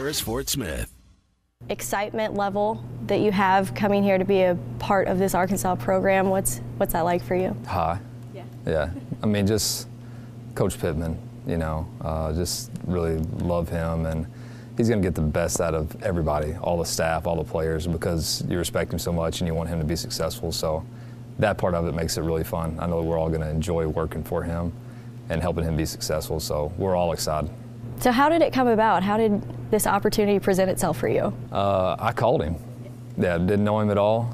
Ferris Fort Smith. Excitement level that you have coming here to be a part of this Arkansas program, what's that like for you? High. Yeah. I mean, just Coach Pittman, just really love him, and he's going to get the best out of everybody, all the staff, all the players, because you respect him so much and you want him to be successful. So that part of it makes it really fun. I know we're all going to enjoy working for him and helping him be successful, so we're all excited. So how did it come about? How did this opportunity present itself for you? I called him. Yeah, didn't know him at all.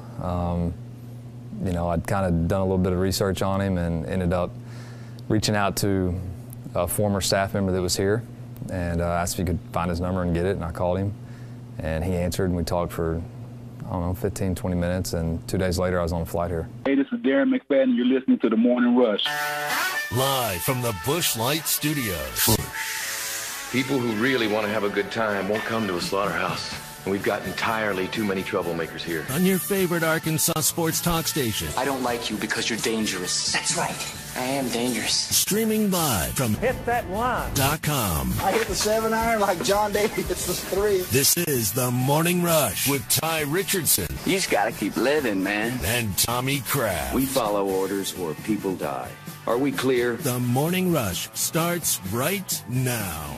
I'd kind of done a little bit of research on him and ended up reaching out to a former staff member that was here and asked if he could find his number and get it, and I called him. And he answered, and we talked for, 15, 20 minutes, and 2 days later I was on a flight here. Hey, this is Darren McFadden, and you're listening to The Morning Rush. Live from the Busch Light Studios. People who really want to have a good time won't come to a slaughterhouse. And we've got entirely too many troublemakers here. On your favorite Arkansas sports talk station. I don't like you because you're dangerous. That's right. I am dangerous. Streaming live from HitThatOne.com. I hit the 7-iron like John Daly hits the 3. This is The Morning Rush with Ty Richardson. You just gotta keep living, man. And Tommy Kraft. We follow orders or people die. Are we clear? The Morning Rush starts right now.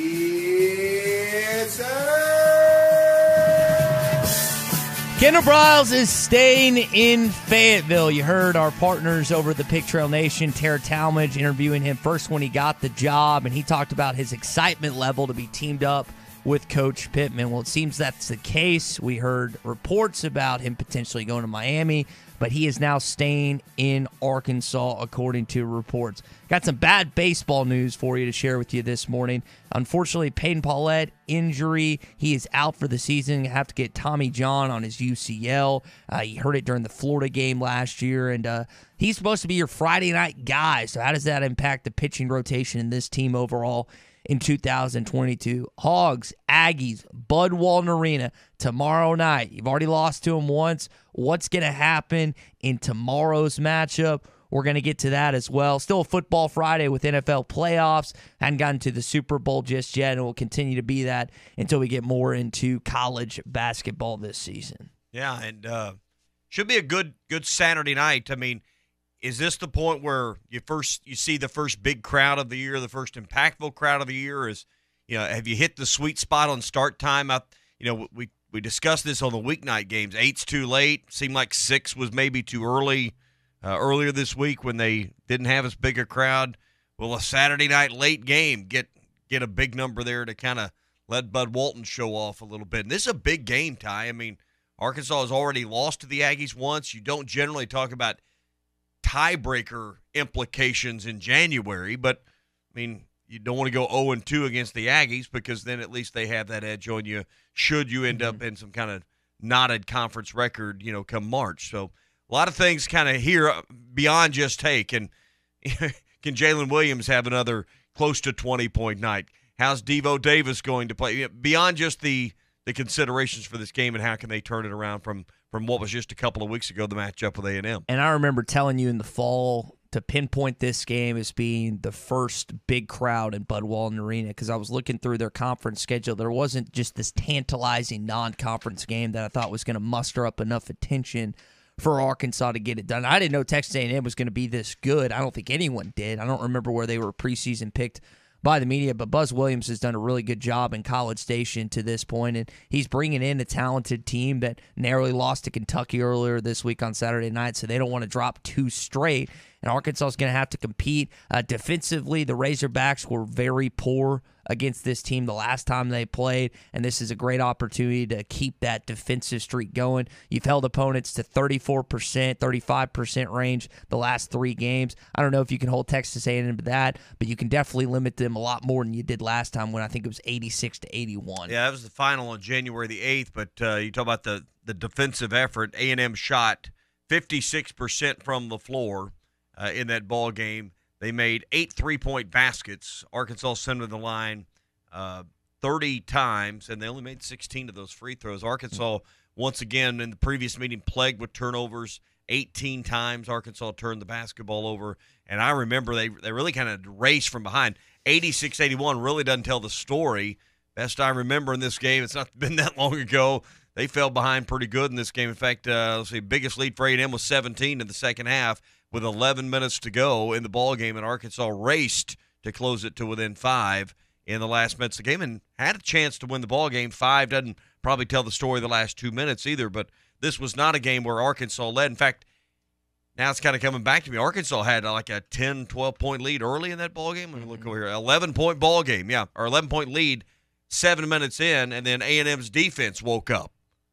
Yes, sir. Kendall Briles is staying in Fayetteville. You heard our partners over at the Pig Trail Nation, Tara Talmadge, interviewing him first when he got the job, and he talked about his excitement level to be teamed up with Coach Pittman. Well, it seems that's the case. We heard reports about him potentially going to Miami, but he is now staying in Arkansas, according to reports. Got some bad baseball news for you to share with you this morning. Unfortunately, Peyton Paulette, injury. He is out for the season. You have to get Tommy John on his UCL. He hurt it during the Florida game last year, and he's supposed to be your Friday night guy. So how does that impact the pitching rotation in this team overall in 2022? Hogs, Aggies, Bud Walton Arena tomorrow night. You've already lost to them once. What's going to happen in tomorrow's matchup? We're going to get to that as well. Still a football Friday with NFL playoffs. Hadn't gotten to the Super Bowl just yet, and will continue to be that until we get more into college basketball this season. Yeah, and should be a good Saturday night. I mean, is this the point where you see the first big crowd of the year, the first impactful crowd of the year? Have you hit the sweet spot on start time? We discussed this on the weeknight games. 8's too late. Seemed like 6 was maybe too early. Earlier this week when they didn't have as big a crowd. Will a Saturday night late game get a big number there to kind of let Bud Walton show off a little bit? And this is a big game, Ty. I mean, Arkansas has already lost to the Aggies once. You don't generally talk about tiebreaker implications in January, but, I mean, you don't want to go 0-2 against the Aggies because then at least they have that edge on you should you end up in some kind of knotted conference record, come March. So a lot of things kind of here beyond just can Jalen Williams have another close to 20-point night? How's Devo Davis going to play? Beyond just the considerations for this game, and how can they turn it around from what was just a couple of weeks ago, the matchup with A&M? And I remember telling you in the fall to pinpoint this game as being the first big crowd in Bud Walton Arena because I was looking through their conference schedule. There wasn't just this tantalizing non-conference game that I thought was going to muster up enough attention for Arkansas to get it done. I didn't know Texas A&M was going to be this good. I don't think anyone did. I don't remember where they were preseason picked by the media, but Buzz Williams has done a really good job in College Station to this point, and he's bringing in a talented team that narrowly lost to Kentucky earlier this week on Saturday night, so they don't want to drop 2 straight, and Arkansas is going to have to compete. Defensively, the Razorbacks were very poor against this team the last time they played, and this is a great opportunity to keep that defensive streak going. You've held opponents to 34%, 35% range the last 3 games. I don't know if you can hold Texas A&M to that, but you can definitely limit them a lot more than you did last time when I think it was 86-81. Yeah, that was the final on January the 8th, but you talk about the defensive effort. A&M shot 56% from the floor in that ball game. They made 8 3-point baskets. Arkansas sent to the line 30 times, and they only made 16 of those free throws. Arkansas, once again, in the previous meeting, plagued with turnovers. 18 times Arkansas turned the basketball over. And I remember they really kind of raced from behind. 86-81 really doesn't tell the story best I remember in this game, it's not been that long ago, they fell behind pretty good in this game. In fact, let's see, biggest lead for A&M was 17 in the second half with 11 minutes to go in the ball game, and Arkansas raced to close it to within 5 in the last minutes of the game and had a chance to win the ball game. 5 doesn't probably tell the story of the last 2 minutes either, but this was not a game where Arkansas led. In fact, now it's kind of coming back to me. Arkansas had like a 10, 12-point lead early in that ball game. Let me look over here. 11-point ball game, yeah, or 11-point lead 7 minutes in, and then A&M's defense woke up,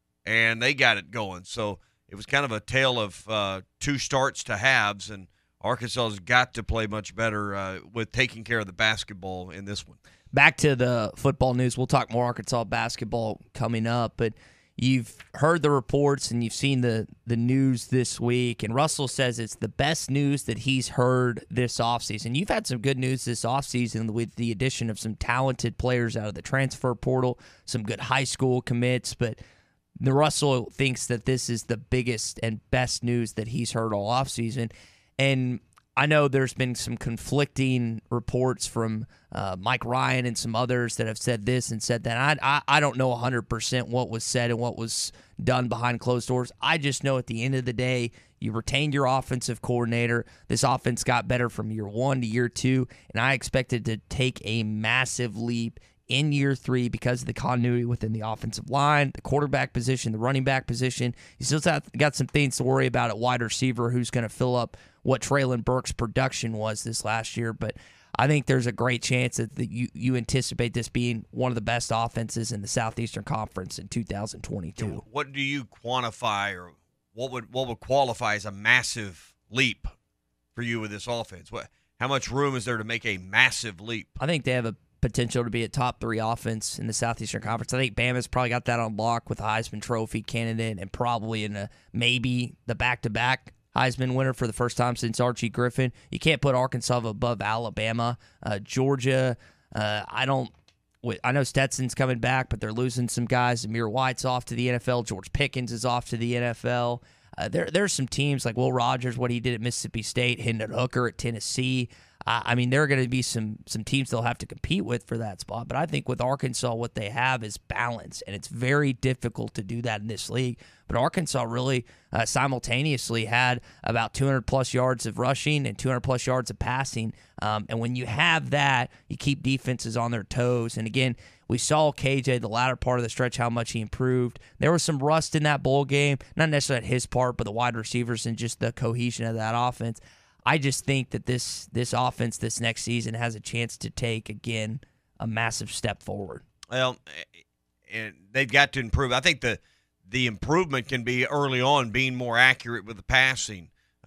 and they got it going. So it was kind of a tale of 2 starts to halves, and Arkansas has got to play much better with taking care of the basketball in this one. Back to the football news. We'll talk more Arkansas basketball coming up, but you've heard the reports and you've seen the news this week, and Russell says it's the best news that he's heard this offseason. You've had some good news this offseason with the addition of some talented players out of the transfer portal, some good high school commits, but the Russell thinks that this is the biggest and best news that he's heard all offseason. And I know there's been some conflicting reports from Mike Ryan and some others that have said this and said that. I don't know 100% what was said and what was done behind closed doors. I just know at the end of the day, you retained your offensive coordinator. This offense got better from year 1 to year 2, and I expected to take a massive leap in year 3 because of the continuity within the offensive line, the quarterback position, the running back position. You still got some things to worry about at wide receiver, who's going to fill up what Treylon Burks' production was this last year. But I think there's a great chance that you anticipate this being one of the best offenses in the Southeastern Conference in 2022. What do you quantify, or what would qualify as a massive leap for you with this offense? How much room is there to make a massive leap? I think they have a potential to be a top 3 offense in the Southeastern Conference. I think Bama's probably got that on lock with a Heisman Trophy candidate and probably in maybe the back-to-back Heisman winner for the first time since Archie Griffin. You can't put Arkansas above Alabama. Georgia, I know Stetson's coming back, but they're losing some guys. Amir White's off to the NFL. George Pickens is off to the NFL. There's some teams like Will Rogers, what he did at Mississippi State, Hendon Hooker at Tennessee. I mean, there are going to be some teams they'll have to compete with for that spot. But I think with Arkansas, what they have is balance, and it's very difficult to do that in this league. But Arkansas really simultaneously had about 200-plus yards of rushing and 200-plus yards of passing. And when you have that, you keep defenses on their toes. And, again, we saw KJ, the latter part of the stretch, how much he improved. There was some rust in that bowl game, not necessarily at his part, but the wide receivers and just the cohesion of that offense. I just think that this offense this next season has a chance to take, again, a massive step forward. Well, and they've got to improve. I think the improvement can be early on being more accurate with the passing,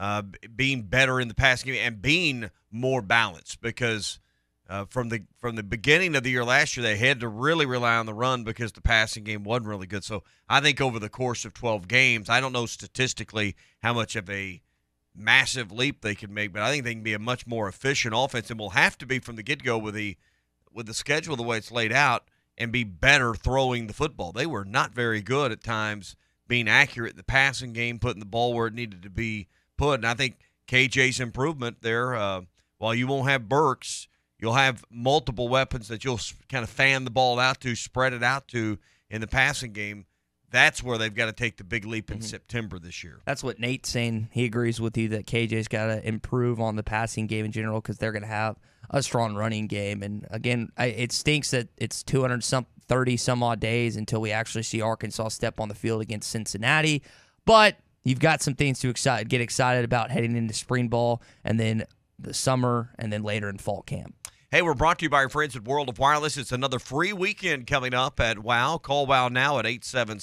being better in the passing game, and being more balanced because from the beginning of the year last year, they had to really rely on the run because the passing game wasn't really good. So I think over the course of 12 games, I don't know statistically how much of a massive leap they can make, but I think they can be a much more efficient offense, and will have to be from the get-go with the schedule the way it's laid out, and be better throwing the football. They were not very good at times being accurate in the passing game, putting the ball where it needed to be put, and I think KJ's improvement there, while you won't have Burks, you'll have multiple weapons that you'll kind of fan the ball out to, spread it out to in the passing game. That's where they've got to take the big leap in September this year. That's what Nate's saying. He agrees with you that KJ's got to improve on the passing game in general because they're going to have a strong running game. And, again, it stinks that it's 230-some-odd days until we actually see Arkansas step on the field against Cincinnati. But you've got some things to get excited about heading into spring ball and then the summer and then later in fall camp. Hey, we're brought to you by our friends at World of Wireless. It's another free weekend coming up at WOW. Call WOW now at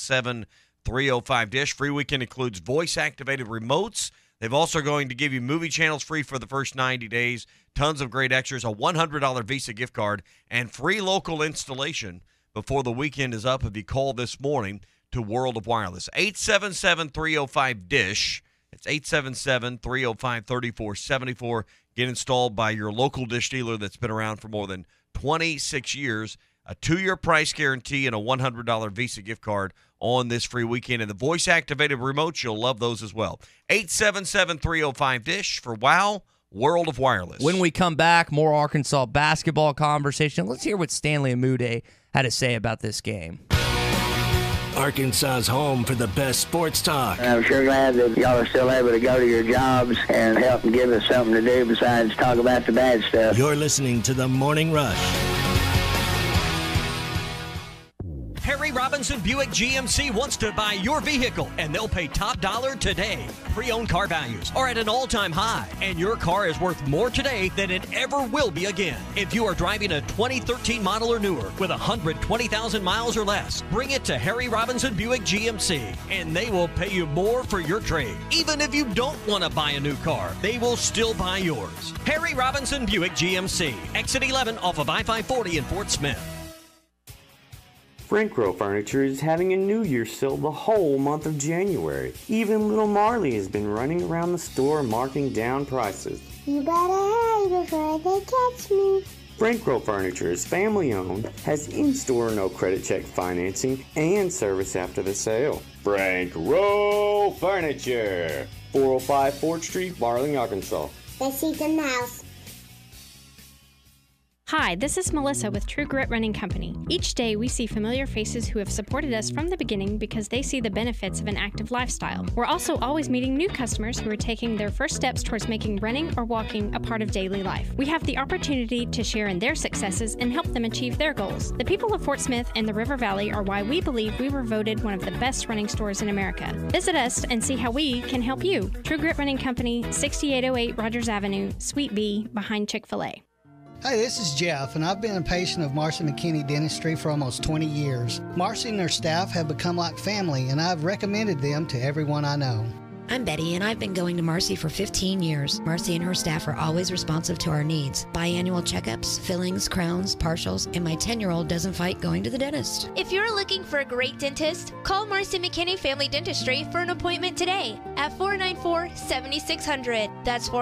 877-305-DISH. Free weekend includes voice-activated remotes. They're also going to give you movie channels free for the first 90 days, tons of great extras, a $100 Visa gift card, and free local installation before the weekend is up if you call this morning to World of Wireless. 877-305-DISH. It's 877-305-3474. Get installed by your local Dish dealer that's been around for more than 26 years. A 2-year price guarantee and a $100 Visa gift card on this free weekend. And the voice-activated remotes, you'll love those as well. 877-305-DISH for WOW, World of Wireless. When we come back, more Arkansas basketball conversation. Let's hear what Stanley Amude had to say about this game. Arkansas's home for the best sports talk. And I'm sure glad that y'all are still able to go to your jobs and help and give us something to do besides talk about the bad stuff. You're listening to The Morning Rush. Harry Robinson Buick GMC wants to buy your vehicle, and they'll pay top dollar today. Pre-owned car values are at an all-time high, and your car is worth more today than it ever will be again. If you are driving a 2013 model or newer with 120,000 miles or less, bring it to Harry Robinson Buick GMC, and they will pay you more for your trade. Even if you don't want to buy a new car, they will still buy yours. Harry Robinson Buick GMC, exit 11 off of I-540 in Fort Smith. Frankrow Furniture is having a New Year's sale the whole month of January. Even little Marley has been running around the store marking down prices. You better hurry before they catch me. Frankrow Furniture is family owned, has in-store no credit check financing, and service after the sale. Frankrow Furniture, 405 4th Street, Marling, Arkansas. Let's see the mouse. Hi, this is Melissa with True Grit Running Company. Each day we see familiar faces who have supported us from the beginning because they see the benefits of an active lifestyle. We're also always meeting new customers who are taking their first steps towards making running or walking a part of daily life. We have the opportunity to share in their successes and help them achieve their goals. The people of Fort Smith and the River Valley are why we believe we were voted one of the best running stores in America. Visit us and see how we can help you. True Grit Running Company, 6808 Rogers Avenue, Suite B, behind Chick-fil-A. Hey, this is Jeff, and I've been a patient of Marcy McKinney Dentistry for almost 20 years. Marcy and her staff have become like family, and I've recommended them to everyone I know. I'm Betty, and I've been going to Marcy for 15 years. Marcy and her staff are always responsive to our needs. Biannual checkups, fillings, crowns, partials, and my 10-year-old doesn't fight going to the dentist. If you're looking for a great dentist, call Marcy McKinney Family Dentistry for an appointment today at 494-7600. That's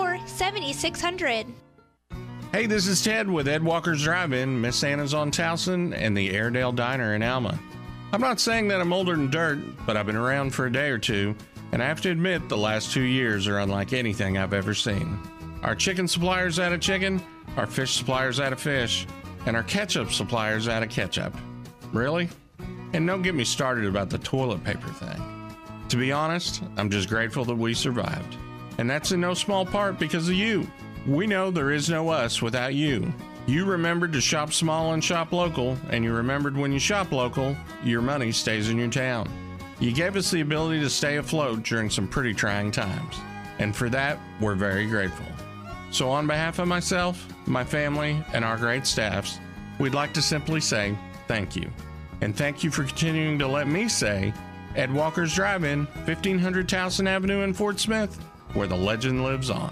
494-7600. Hey, this is Ted with Ed Walker's Drive-In, Miss Anna's on Towson, and the Airedale Diner in Alma. I'm not saying that I'm older than dirt, but I've been around for a day or two, and I have to admit the last 2 years are unlike anything I've ever seen. Our chicken supplier's out of chicken, our fish supplier's out of fish, and our ketchup supplier's out of ketchup. Really? And don't get me started about the toilet paper thing. To be honest, I'm just grateful that we survived. And that's in no small part because of you. We know there is no us without you. You remembered to shop small and shop local, and you remembered when you shop local, your money stays in your town. You gave us the ability to stay afloat during some pretty trying times, and for that, we're very grateful. So on behalf of myself, my family, and our great staffs, we'd like to simply say thank you. And thank you for continuing to let me say Ed Walker's Drive-In, 1500 Towson Avenue in Fort Smith, where the legend lives on.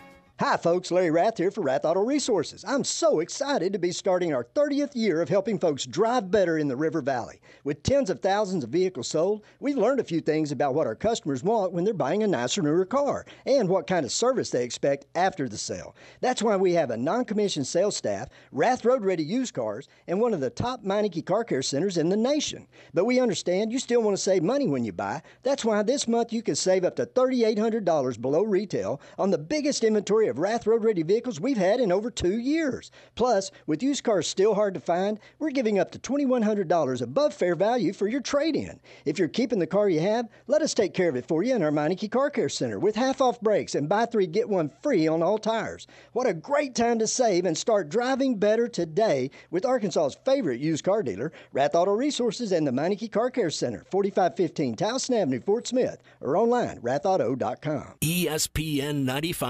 Hi folks, Larry Rath here for Rath Auto Resources. I'm so excited to be starting our 30th year of helping folks drive better in the River Valley. With tens of thousands of vehicles sold, we've learned a few things about what our customers want when they're buying a nicer, newer car, and what kind of service they expect after the sale. That's why we have a non-commissioned sales staff, Rath Road Ready Used Cars, and one of the top Meineke Car Care Centers in the nation. But we understand you still want to save money when you buy. That's why this month you can save up to $3,800 below retail on the biggest inventory of Rath Road Ready vehicles we've had in over 2 years. Plus, with used cars still hard to find, we're giving up to $2,100 above fair value for your trade-in. If you're keeping the car you have, let us take care of it for you in our Meineke Car Care Center with half-off brakes and buy 3, get 1 free on all tires. What a great time to save and start driving better today with Arkansas's favorite used car dealer, Rath Auto Resources and the Meineke Car Care Center, 4515 Towson Avenue, Fort Smith, or online, rathauto.com. ESPN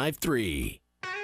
95.3.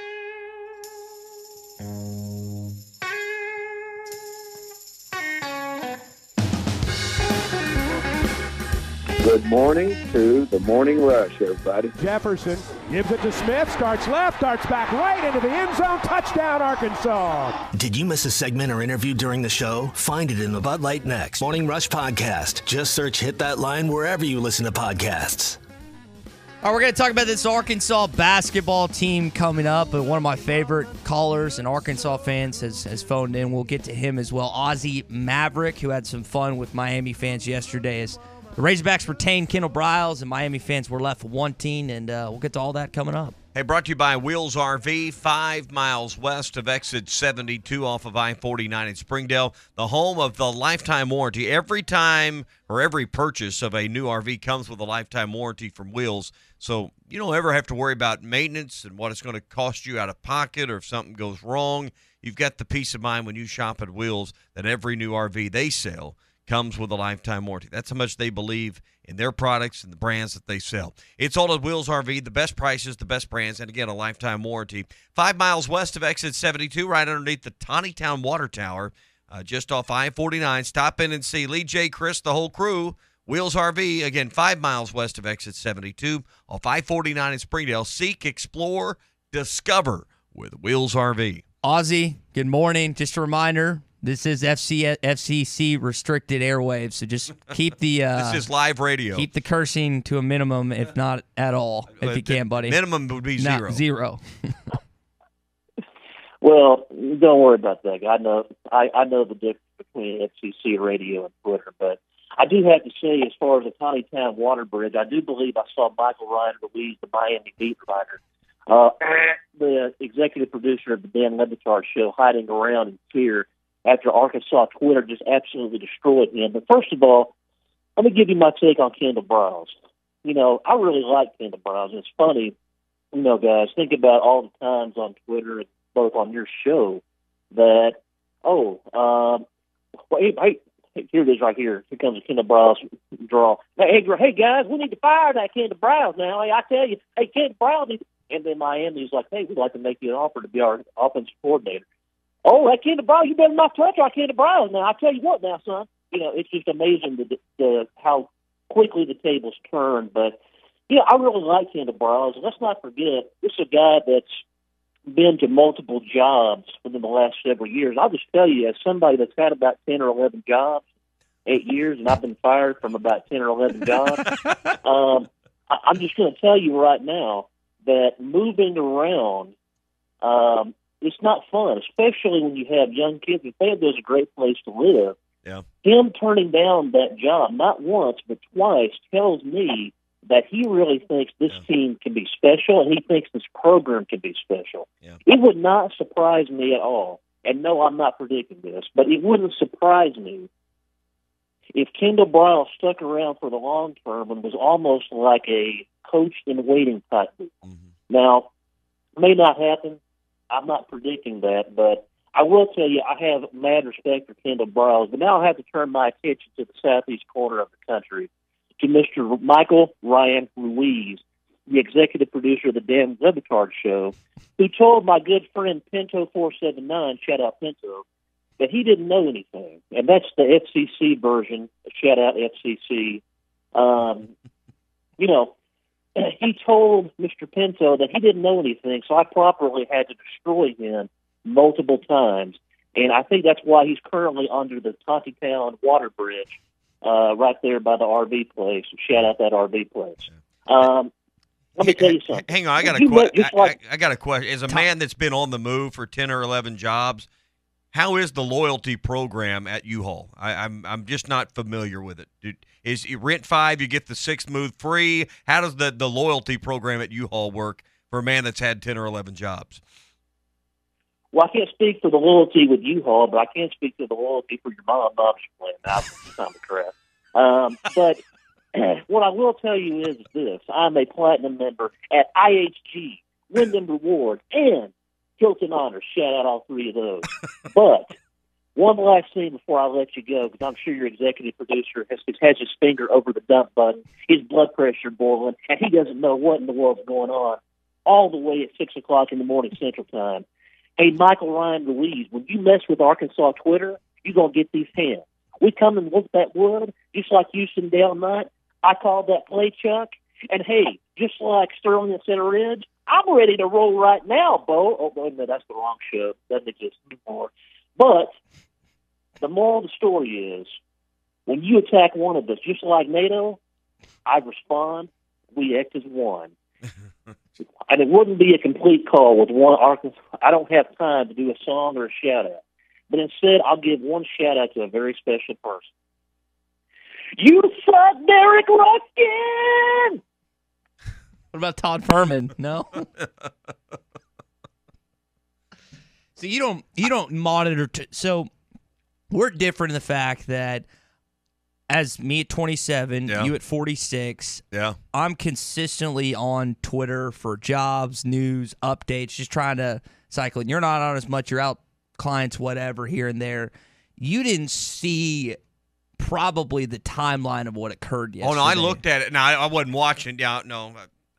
Good morning to the Morning Rush, everybody. Jefferson gives it to Smith, starts left, darts back right into the end zone, touchdown Arkansas. Did you miss a segment or interview during the show? Find it in the Bud Light Next Morning Rush podcast. Just search Hit That Line wherever you listen to podcasts. All right, we're going to talk about this Arkansas basketball team coming up. But one of my favorite callers and Arkansas fans has phoned in. We'll get to him as well. Ozzie Maverick, who had some fun with Miami fans yesterday as the Razorbacks retained Kendall Briles and Miami fans were left wanting. And we'll get to all that coming up. Hey, brought to you by Wheels RV, 5 miles west of exit 72 off of I-49 in Springdale, the home of the lifetime warranty. Every time or every purchase of a new RV comes with a lifetime warranty from Wheels, so you don't ever have to worry about maintenance and what it's going to cost you out of pocket or if something goes wrong. You've got the peace of mind when you shop at Wheels that every new RV they sell comes with a lifetime warranty. That's how much they believe in their products and the brands that they sell. It's all at Wheels RV, the best prices, the best brands, and again, a lifetime warranty. 5 miles west of exit 72, right underneath the Tawnytown Water Tower, just off I-49. Stop in and see Lee, J, Chris, the whole crew. Wheels RV, again, 5 miles west of exit 72, off I-49 in Springdale. Seek, explore, discover with Wheels RV. Ozzy, good morning. Just a reminder, this is FCC restricted airwaves, so just keep the this is live radio. Keep the cursing to a minimum, if not at all, if you can, buddy. Minimum would be zero. Not zero. Well, don't worry about that. I know the difference between FCC radio and Twitter, but I do have to say, as far as the Tawnytown Water Bridge, I do believe I saw Michael Ryan Ruiz, the Miami beat writer, the executive producer of the Dan Le Batard show, hiding around in fear after Arkansas Twitter just absolutely destroyed him. But first of all, let me give you my take on Kendall Briles. You know, I really like Kendall Briles. It's funny, you know, guys, think about all the times on Twitter, both on your show, that, hey, here it is right here. Here comes a Kendall Briles draw. Hey, guys, we need to fire that Kendall Briles now. Hey, I tell you, hey, Kendall Briles. And then Miami's like, hey, we'd like to make you an offer to be our offensive coordinator. Oh, that Kendall Briles, you better not touch our Kendall Briles now. I tell you what now, son. You know, it's just amazing how quickly the tables turn. But, yeah, I really like Kendall Briles. And let's not forget, this is a guy that's been to multiple jobs within the last several years. I'll just tell you, as somebody that's had about 10 or 11 jobs, 8 years, and I've been fired from about 10 or 11 jobs, I'm just going to tell you right now that moving around, it's not fun, especially when you have young kids. And Fayetteville's a great place to live. Yeah. Him turning down that job, not once, but twice, tells me that he really thinks this team can be special, and he thinks this program can be special. Yeah. It would not surprise me at all, and no, I'm not predicting this, but it wouldn't surprise me if Kendall Briles stuck around for the long term and was almost like a coach-in-waiting type. Mm-hmm. Now, it may not happen. I'm not predicting that, but I will tell you I have mad respect for Kendall Briles. But now I have to turn my attention to the southeast corner of the country, to Mr. Michael Ryan Ruiz, the executive producer of the Dan Le Batard show, who told my good friend Pinto479, shout out Pinto, that he didn't know anything. And that's the FCC version, shout out FCC. You know, he told Mr. Pinto that he didn't know anything, so I properly had to destroy him multiple times. And I think that's why he's currently under the Tawnytown Water Bridge, right there by the RV place. Shout out that RV place. Let me tell you something. Hang on, I got a question. As a man that's been on the move for 10 or 11 jobs, how is the loyalty program at U-Haul? I'm just not familiar with it. Is you rent 5, you get the 6th move free? How does the loyalty program at U-Haul work for a man that's had 10 or 11 jobs? Well, I can't speak for the loyalty with U-Haul, but I can speak to the loyalty for your mom. I'm just playing. That's kind of crap. But what I will tell you is this. I'm a platinum member at IHG, Wyndham Rewards, and Hilton Honors. Shout out all 3 of those. But one last thing before I let you go, because I'm sure your executive producer has his finger over the dump button, his blood pressure boiling, and he doesn't know what in the world's going on, all the way at 6 o'clock in the morning Central Time. Hey, Michael Ryan Ruiz, when you mess with Arkansas Twitter, you're going to get these hands. We come and look that wood, just like Houston Dale Knight. I called that play, Chuck. And, hey, just like Sterling and Center Ridge, I'm ready to roll right now, Bo. Oh, wait a minute, that's the wrong show. Doesn't exist anymore. But the moral of the story is, when you attack one of us, just like NATO, I respond. We act as one. And it wouldn't be a complete call with one Arkansas. I don't have time to do a song or a shout-out. But instead, I'll give one shout-out to a very special person. You suck, Derek Ruskin! about Todd Furman? No. So you don't monitor. So we're different in the fact that as me at 27, you at 46, I'm consistently on Twitter for jobs, news, updates, just trying to cycle. And you're not on as much. You're out clients, whatever, here and there. You didn't see probably the timeline of what occurred yesterday. Oh, no, I looked at it. Now, I wasn't watching. Yeah, no,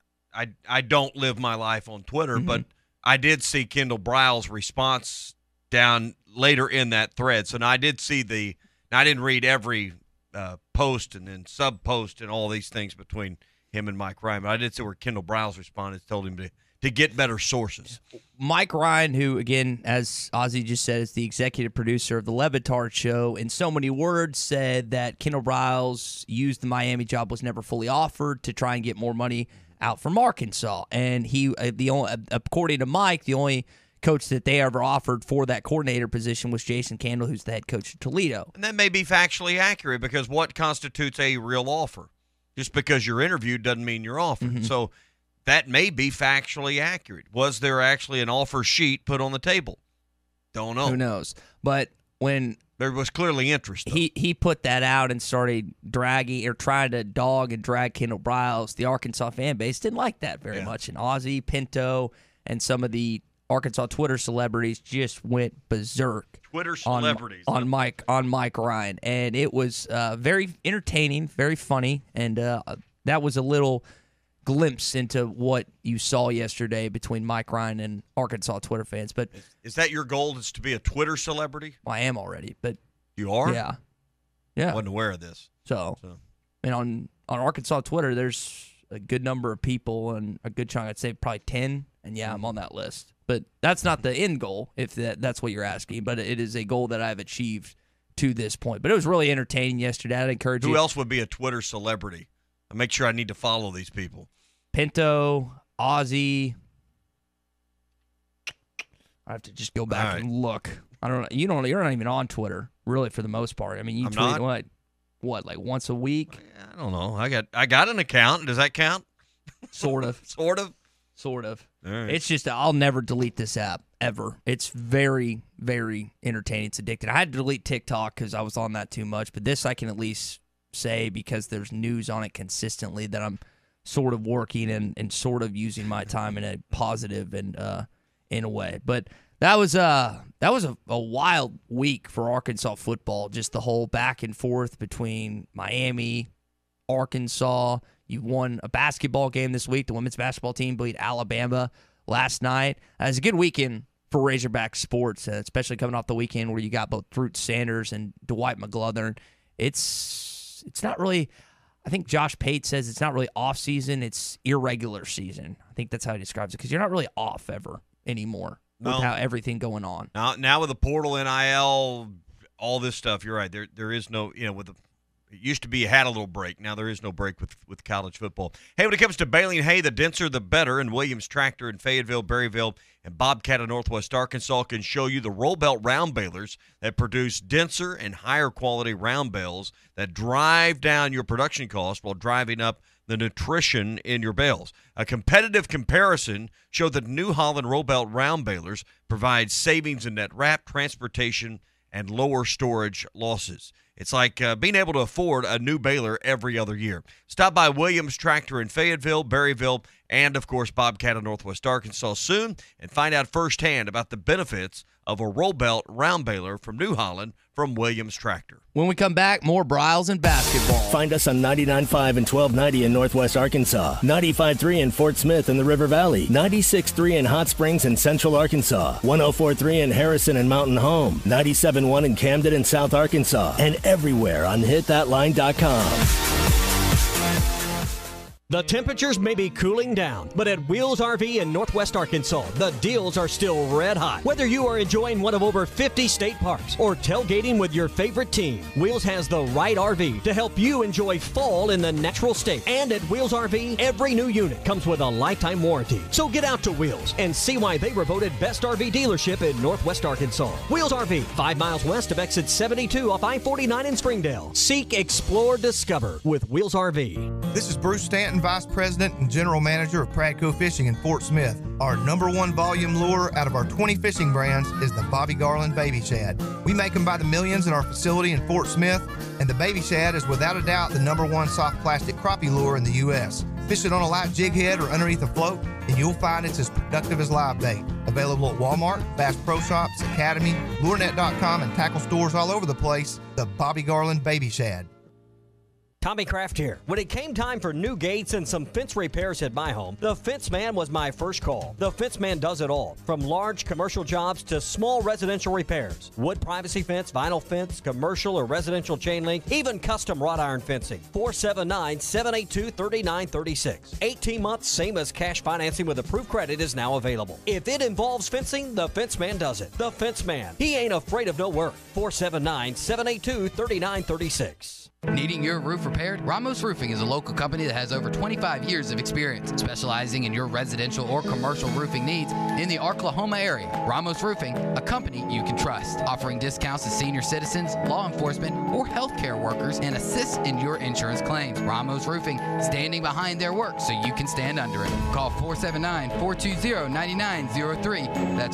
I don't live my life on Twitter, but I did see Kendall Briles' response down later in that thread. So now I did see I didn't read every post and then sub-post and all these things between him and Mike Ryan, but I did see where Kendall Briles responded, told him to get better sources. Mike Ryan, who, again, as Ozzie just said, is the executive producer of the Le Batard Show, in so many words said that Kendall Briles used the Miami job, was never fully offered, to try and get more money out from Arkansas. And according to Mike, the only coach that they ever offered for that coordinator position was Jason Candle, who's the head coach of Toledo. And that may be factually accurate, because what constitutes a real offer? Just because you're interviewed doesn't mean you're offered. So that may be factually accurate. Was there actually an offer sheet put on the table? Don't know. Who knows? But when there was clearly interest, he put that out and started dragging or trying to dog and drag Kendall Briles. The Arkansas fan base didn't like that very much. And Ozzie, Pinto, and some of the Arkansas Twitter celebrities just went berserk. Twitter celebrities on Mike Ryan, and it was very entertaining, very funny, and that was a little glimpse into what you saw yesterday between Mike Ryan and Arkansas Twitter fans. But is that your goal? Is to be a Twitter celebrity? Well, I am already, but you are. Yeah. I wasn't aware of this. So. And on Arkansas Twitter, there's a good number of people, and a good chunk, I'd say probably 10, and I'm on that list. But that's not the end goal, if that's what you're asking. But it is a goal that I've achieved to this point. But it was really entertaining yesterday. I'd encourage you. Who else would be a Twitter celebrity? I make sure I need to follow these people. Pinto, Ozzie. I have to just go back and look. I don't know. You're not even on Twitter, really, for the most part. I mean, you tweet what, like once a week? I don't know. I got an account. Does that count? Sort of. Sort of. All right. It's just I'll never delete this app ever. It's very, very entertaining. It's addicting. I had to delete TikTok because I was on that too much, but this I can at least say, because there's news on it consistently, that I'm sort of working and sort of using my time in a positive and in a way. But that was a wild week for Arkansas football. Just the whole back and forth between Miami, Arkansas. You won a basketball game this week. The women's basketball team beat Alabama last night. It was a good weekend for Razorback sports, especially coming off the weekend where you got both Fruit Sanders and Dwight McGlothern. It's not really, I think Josh Pate says it's not really off season, it's irregular season. I think that's how he describes it, because you're not really off ever anymore with how everything going on. Now with the portal, NIL, all this stuff, you're right. There is no, it used to be you had a little break. Now there is no break with college football. Hey, when it comes to baling hay, the denser the better, and Williams Tractor in Fayetteville, Berryville, and Bobcat of Northwest Arkansas can show you the roll belt round balers that produce denser and higher quality round bales that drive down your production costs while driving up the nutrition in your bales. A competitive comparison showed that New Holland roll belt round balers provide savings in net wrap, transportation, and lower storage losses. It's like being able to afford a new baler every other year. Stop by Williams Tractor in Fayetteville, Berryville, and, of course, Bobcat of Northwest Arkansas soon, and find out firsthand about the benefits of a roll belt round baler from New Holland from Williams Tractor. When we come back, more Briles and basketball. Find us on 99.5 and 1290 in Northwest Arkansas, 95.3 in Fort Smith and the River Valley, 96.3 in Hot Springs and Central Arkansas, 104.3 in Harrison and Mountain Home, 97.1 in Camden and South Arkansas, and everywhere on hitthatline.com. The temperatures may be cooling down, but at Wheels RV in Northwest Arkansas, the deals are still red hot. Whether you are enjoying one of over 50 state parks or tailgating with your favorite team, Wheels has the right RV to help you enjoy fall in the natural state. And at Wheels RV, every new unit comes with a lifetime warranty. So get out to Wheels and see why they were voted best RV dealership in Northwest Arkansas. Wheels RV, 5 miles west of exit 72 off I-49 in Springdale. Seek, explore, discover with Wheels RV. This is Bruce Stanton Assistant Vice President and General Manager of Pradco Fishing in Fort Smith. Our #1 volume lure out of our 20 fishing brands is the Bobby Garland Baby Shad. We make them by the millions in our facility in Fort Smith, and the Baby Shad is without a doubt the #1 soft plastic crappie lure in the U.S. Fish it on a light jig head or underneath a float, and you'll find it's as productive as live bait. Available at Walmart, Bass Pro Shops, Academy, LureNet.com, and tackle stores all over the place. The Bobby Garland Baby Shad. Tommy Kraft here. When it came time for new gates and some fence repairs at my home, the Fence Man was my first call. The Fence Man does it all, from large commercial jobs to small residential repairs. Wood privacy fence, vinyl fence, commercial or residential chain link, even custom wrought iron fencing. 479-782-3936. 18 months, same as cash financing with approved credit is now available. If it involves fencing, the Fence Man does it. The Fence Man. He ain't afraid of no work. 479-782-3936. Needing your roof repaired? Ramos Roofing is a local company that has over 25 years of experience specializing in your residential or commercial roofing needs in the Oklahoma area. Ramos Roofing, a company you can trust, offering discounts to senior citizens, law enforcement, or healthcare workers, and assists in your insurance claims. Ramos Roofing, standing behind their work so you can stand under it. Call 479-420-9903. That's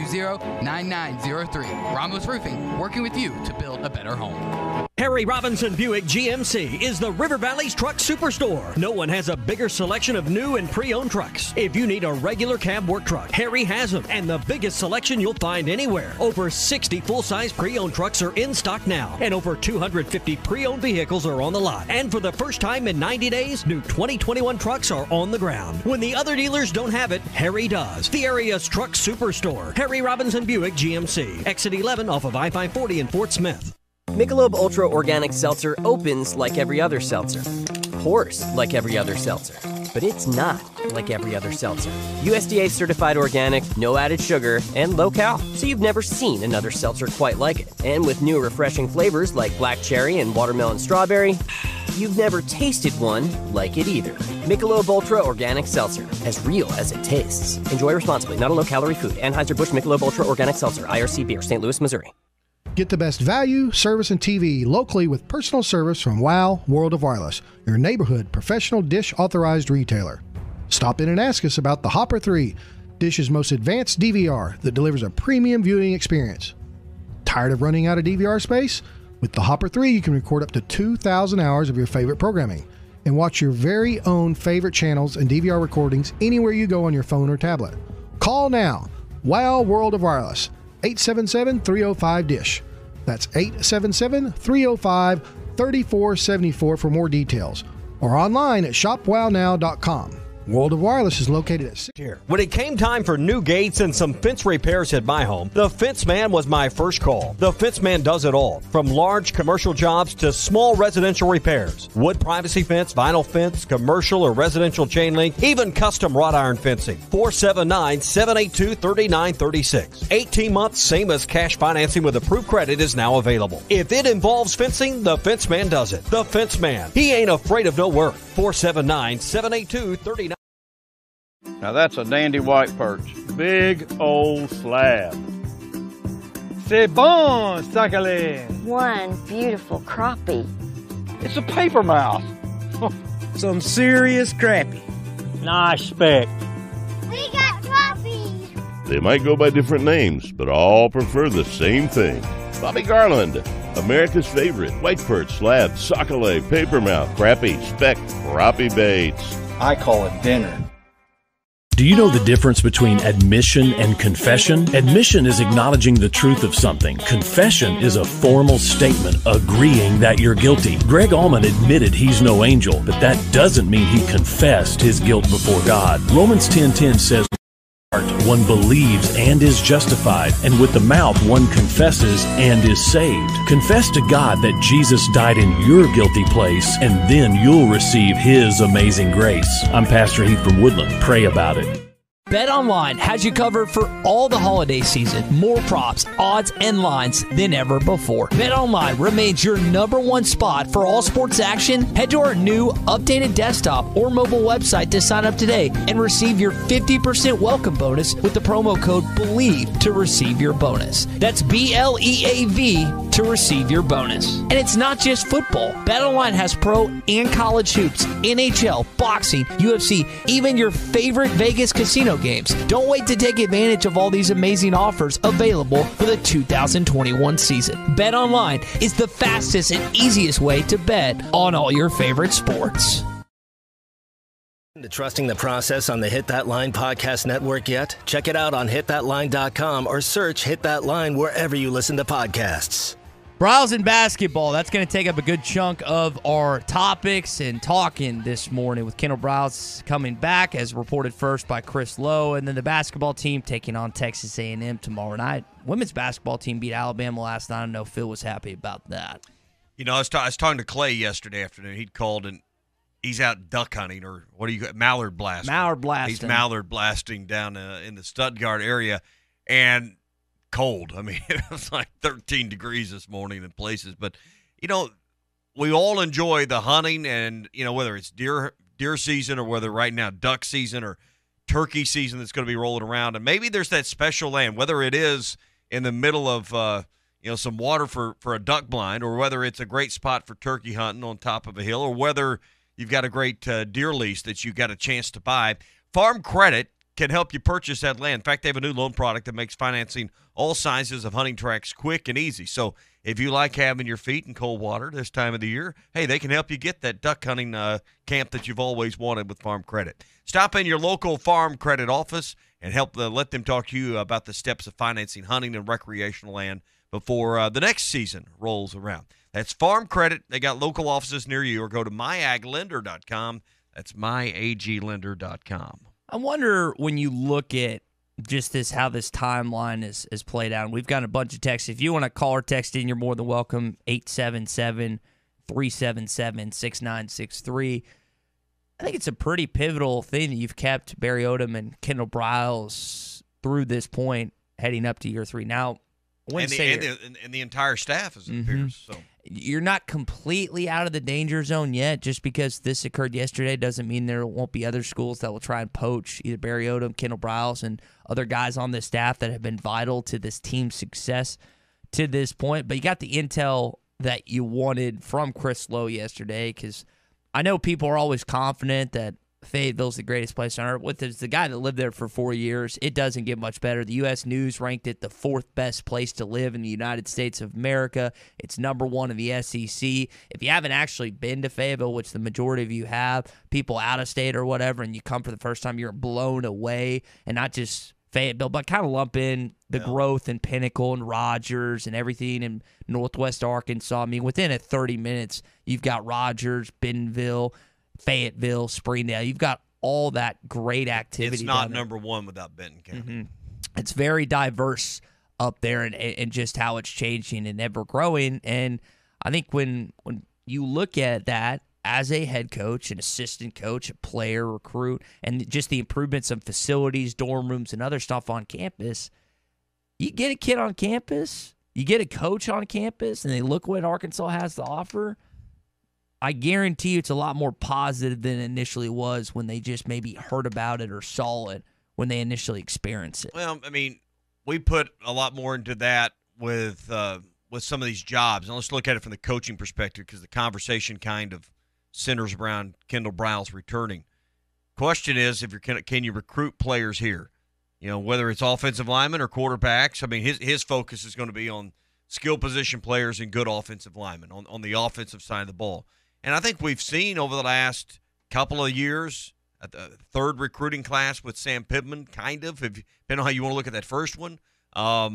420-9903. Ramos Roofing, working with you to build a better home. Harry Robinson Buick GMC is the River Valley's truck superstore. No one has a bigger selection of new and pre-owned trucks. If you need a regular cab work truck, Harry has them, and the biggest selection you'll find anywhere. Over 60 full-size pre-owned trucks are in stock now, and over 250 pre-owned vehicles are on the lot. And for the first time in 90 days, new 2021 trucks are on the ground. When the other dealers don't have it, Harry does. The area's truck superstore, Harry Robinson Buick GMC, exit 11 off of I-540 in Fort Smith. Michelob Ultra Organic Seltzer opens like every other seltzer, pours like every other seltzer, but it's not like every other seltzer. USDA certified organic, no added sugar, and low cal, so you've never seen another seltzer quite like it. And with new refreshing flavors like black cherry and watermelon strawberry, you've never tasted one like it either. Michelob Ultra Organic Seltzer, as real as it tastes. Enjoy responsibly, not a low-calorie food. Anheuser-Busch Michelob Ultra Organic Seltzer, IRC Beer, St. Louis, Missouri. Get the best value, service, and TV locally with personal service from WOW World of Wireless, your neighborhood professional Dish authorized retailer. Stop in and ask us about the Hopper 3, Dish's most advanced DVR that delivers a premium viewing experience. Tired of running out of DVR space? With the Hopper 3, you can record up to 2,000 hours of your favorite programming and watch your very own favorite channels and DVR recordings anywhere you go on your phone or tablet. Call now. WOW World of Wireless. 877-305-DISH. That's 877-305-3474 for more details. Or online at shopwownow.com. World of Wireless is located at 6 here. When it came time for new gates and some fence repairs at my home, the Fence Man was my first call. The Fence Man does it all, from large commercial jobs to small residential repairs. Wood privacy fence, vinyl fence, commercial or residential chain link, even custom wrought iron fencing. 479-782-3936. 18 months, same as cash financing with approved credit is now available. If it involves fencing, the Fence Man does it. The Fence Man. He ain't afraid of no work. 479-782-3936. Now that's a dandy white perch. Big old slab. C'est bon, sacalé. One beautiful crappie. It's a paper mouse. Some serious crappie. Nice speck. We got crappie. They might go by different names, but all prefer the same thing. Bobby Garland, America's favorite white perch, slab, sockeye, papermouth, crappie, speck, crappie baits. I call it dinner. Do you know the difference between admission and confession? Admission is acknowledging the truth of something. Confession is a formal statement agreeing that you're guilty. Greg Allman admitted he's no angel, but that doesn't mean he confessed his guilt before God. Romans 10:10 says, one believes and is justified, and with the mouth one confesses and is saved. Confess to God that Jesus died in your guilty place, and then you'll receive His amazing grace. I'm Pastor Heath from Woodland. Pray about it. BetOnline has you covered for all the holiday season. More props, odds, and lines than ever before. BetOnline remains your #1 spot for all sports action. Head to our new updated desktop or mobile website to sign up today and receive your 50% welcome bonus with the promo code BELIEVE to receive your bonus. That's BLEAV to to receive your bonus. And it's not just football. BetOnline has pro and college hoops, NHL, boxing, UFC, even your favorite Vegas casino games. Don't wait to take advantage of all these amazing offers available for the 2021 season. BetOnline is the fastest and easiest way to bet on all your favorite sports. Trusting the process on the Hit That Line podcast network yet? Check it out on hitthatline.com or search Hit That Line wherever you listen to podcasts. Browse in basketball. That's going to take up a good chunk of our topics and talking this morning with Kendall Browse coming back, as reported first by Chris Lowe, and then the basketball team taking on Texas A&M tomorrow night. Women's basketball team beat Alabama last night. I know Phil was happy about that. You know, I was talking to Clay yesterday afternoon. He'd called and he's out duck hunting, or what do you mallard blasting? Mallard blasting. He's mallard blasting down in the Stuttgart area, and cold. I mean, it was like 13 degrees this morning in places. But, you know, we all enjoy the hunting, and, you know, whether it's deer season or whether right now duck season or turkey season that's going to be rolling around. And maybe there's that special land, whether it is in the middle of, some water for a duck blind, or whether it's a great spot for turkey hunting on top of a hill, or whether you've got a great deer lease that you've got a chance to buy. Farm Credit can help you purchase that land. In fact, they have a new loan product that makes financing all sizes of hunting tracts quick and easy. So if you like having your feet in cold water this time of the year, hey, they can help you get that duck hunting camp that you've always wanted with Farm Credit. Stop in your local Farm Credit office and let them talk to you about the steps of financing hunting and recreational land before the next season rolls around. That's Farm Credit. They got local offices near you, or go to myaglender.com. That's myaglender.com. I wonder, when you look at just how this timeline is played out, and we've got a bunch of texts. If you want to call or text in, you're more than welcome. 877-377-6963. I think it's a pretty pivotal thing that you've kept Barry Odom and Kendall Briles through this point, heading up to year 3. Now, and the entire staff, as it appears. So you're not completely out of the danger zone yet. Just because this occurred yesterday doesn't mean there won't be other schools that will try and poach either Barry Odom, Kendall Briles, and other guys on this staff that have been vital to this team's success to this point. But you got the intel that you wanted from Chris Lowe yesterday, because I know people are always confident that Fayetteville's the greatest place on earth. With the guy that lived there for 4 years, it doesn't get much better. The U.S. News ranked it the 4th best place to live in the United States of America. It's number 1 in the SEC. If you haven't actually been to Fayetteville, which the majority of you have, people out of state or whatever, and you come for the first time, you're blown away. And not just Fayetteville, but kind of lump in the growth in Pinnacle and Rogers and everything in Northwest Arkansas. I mean, within 30 minutes, you've got Rogers, Bentonville, Fayetteville, Springdale. You've got all that great activity. It's not number 1 without Benton County. Mm-hmm. It's very diverse up there, and just how it's changing and ever growing. And I think when you look at that as a head coach, an assistant coach, a player, recruit, and just the improvements of facilities, dorm rooms, and other stuff on campus, you get a kid on campus, you get a coach on campus, and they look what Arkansas has to offer. I guarantee you it's a lot more positive than it initially was when they just maybe heard about it or saw it when they initially experienced it. Well, I mean, we put a lot more into that with some of these jobs. And let's look at it from the coaching perspective, because the conversation kind of centers around Kendall Briles returning. Question is, if can you recruit players here? You know, whether it's offensive linemen or quarterbacks. I mean, his focus is going to be on skill position players and good offensive linemen on the offensive side of the ball. And I think we've seen over the last couple of years, at the 3rd recruiting class with Sam Pittman, kind of, depending on how you want to look at that first one, I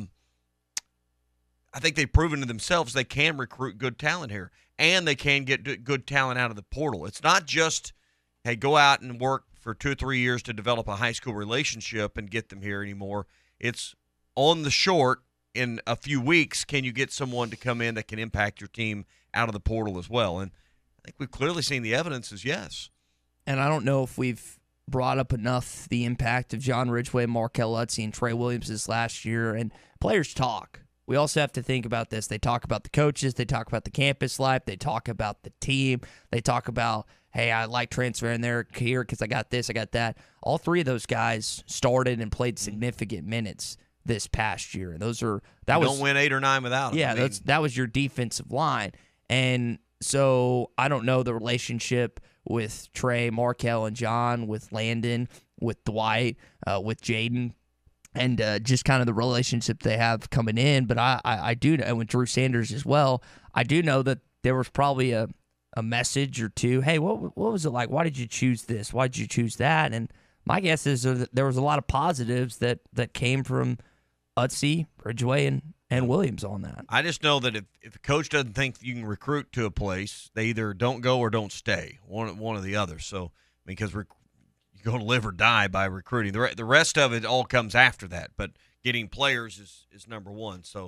think they've proven to themselves they can recruit good talent here, and they can get good talent out of the portal. It's not just, hey, go out and work for 2 or 3 years to develop a high school relationship and get them here anymore. It's on the short, in a few weeks, can you get someone to come in that can impact your team out of the portal as well? And I think we've clearly seen the evidence is yes. And I don't know if we've brought up enough the impact of John Ridgeway, Markel Lutzy, and Trey Williams this last year. And players talk. We also have to think about this. They talk about the coaches. They talk about the campus life. They talk about the team. They talk about, hey, I like transferring there here because I got this, I got that. All 3 of those guys started and played significant minutes this past year. And don't win 8 or 9 without them. Yeah, that was your defensive line. And so I don't know the relationship with Trey, Markel, and John, with Landon, with Dwight, with Jaden, and just kind of the relationship they have coming in. But I do know, and with Drew Sanders as well, I do know that there was probably a message or two. Hey, what was it like? Why did you choose this? Why did you choose that? And my guess is that there was a lot of positives that came from Utsi, Ridgeway, and Williams on that. I just know that if a coach doesn't think you can recruit to a place, they either don't go or don't stay, one or the other. So, because you're going to live or die by recruiting. The rest of it all comes after that, but getting players is number one. So,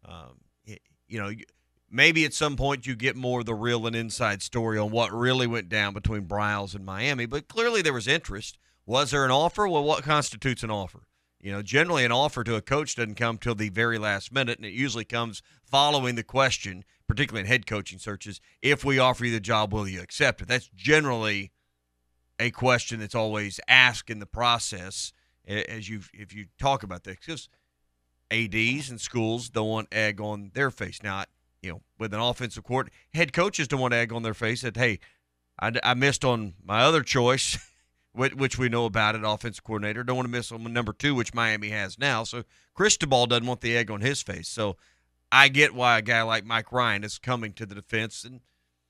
maybe at some point you get more of the real and inside story on what really went down between Briles and Miami, but clearly there was interest. Was there an offer? Well, what constitutes an offer? Generally an offer to a coach doesn't come till the very last minute, and it usually comes following the question, particularly in head coaching searches, if we offer you the job, will you accept it? That's generally a question that's always asked in the process if you talk about this, because ADs and schools don't want egg on their face. Now, with an offensive court, head coaches don't want egg on their face that, hey, I missed on my other choice, which we know about it, offensive coordinator. Don't want to miss on number 2, which Miami has now. So Cristobal doesn't want the egg on his face. So I get why a guy like Mike Ryan is coming to the defense, and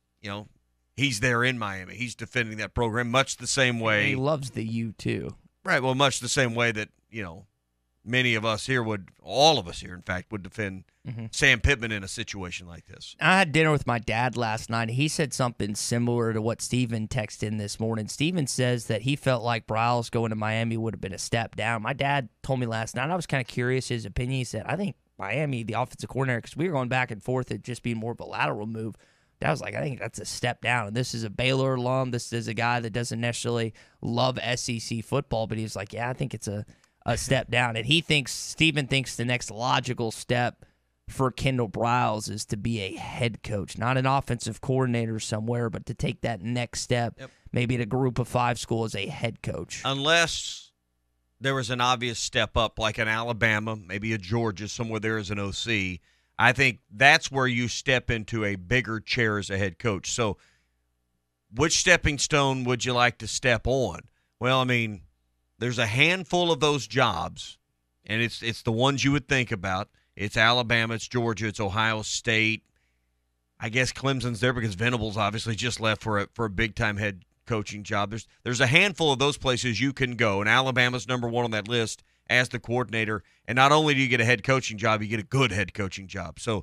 he's there in Miami. He's defending that program much the same way. And he loves the U too. Right. Well, much the same way that many of us here all of us here, in fact, would defend Sam Pittman in a situation like this. I had dinner with my dad last night. He said something similar to what Steven texted in this morning. Steven says that he felt like Briles going to Miami would have been a step down. My dad told me last night, I was kind of curious his opinion. He said, I think Miami, the offensive coordinator, because we were going back and forth, it just being more of a lateral move. Dad was like, I think that's a step down. And this is a Baylor alum. This is a guy that doesn't necessarily love SEC football, but he's like, yeah, I think it's a step down. And Steven thinks the next logical step for Kendall Briles is to be a head coach, not an offensive coordinator somewhere, but to take that next step, maybe at a group of 5 school as a head coach. Unless there was an obvious step up like an Alabama, maybe a Georgia, somewhere there as an OC, I think that's where you step into a bigger chair as a head coach. So which stepping stone would you like to step on? Well, I mean, there's a handful of those jobs, and it's the ones you would think about. It's Alabama, it's Georgia, it's Ohio State. I guess Clemson's there because Venables obviously just left for a big-time head coaching job. There's a handful of those places you can go, and Alabama's number 1 on that list as the coordinator. And not only do you get a head coaching job, you get a good head coaching job. So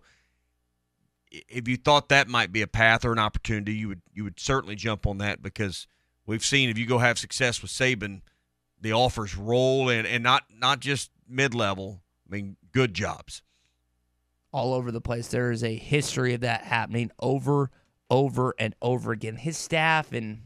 if you thought that might be a path or an opportunity, you would certainly jump on that, because we've seen if you go have success with Saban, the offers roll in, and not just mid-level. I mean, good jobs. All over the place. There is a history of that happening over, and over again. His staff in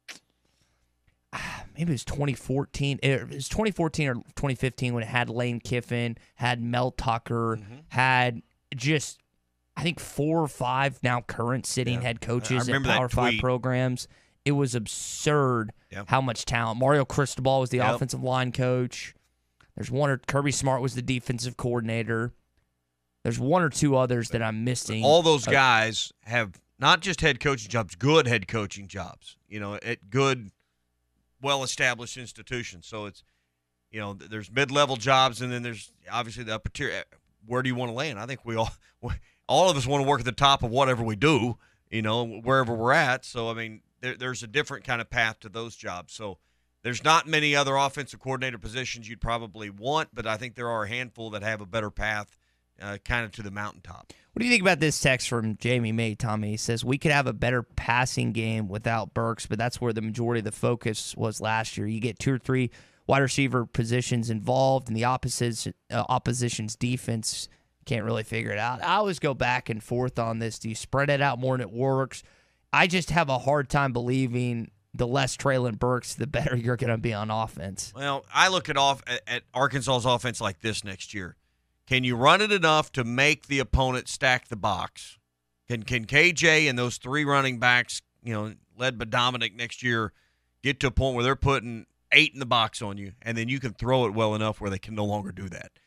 maybe it was 2014. It was 2014 or 2015 when it had Lane Kiffin, had Mel Tucker, had just, I think, 4 or 5 now current sitting head coaches in Power 5 programs. It was absurd how much talent. Mario Cristobal was the offensive line coach. There's Kirby Smart was the defensive coordinator. There's 1 or 2 others that I'm missing. All those guys have not just head coaching jobs, good head coaching jobs, at good, well-established institutions. So it's, there's mid-level jobs, and then there's obviously the upper tier. Where do you want to land? I think we all of us want to work at the top of whatever we do, wherever we're at. So, I mean, there's a different kind of path to those jobs. So there's not many other offensive coordinator positions you'd probably want, but I think there are a handful that have a better path kind of to the mountaintop. What do you think about this text from Jamie May, Tommy? He says, we could have a better passing game without Burks, but that's where the majority of the focus was last year. You get 2 or 3 wide receiver positions involved, and the opposition's defense can't really figure it out. I always go back and forth on this. Do you spread it out more and it works? I just have a hard time believing the less Treylon Burks, the better you're going to be on offense. Well, I look at Arkansas's offense like this next year. Can you run it enough to make the opponent stack the box? Can KJ and those 3 running backs, led by Dominic next year, get to a point where they're putting 8 in the box on you, and then you can throw it well enough where they can no longer do that?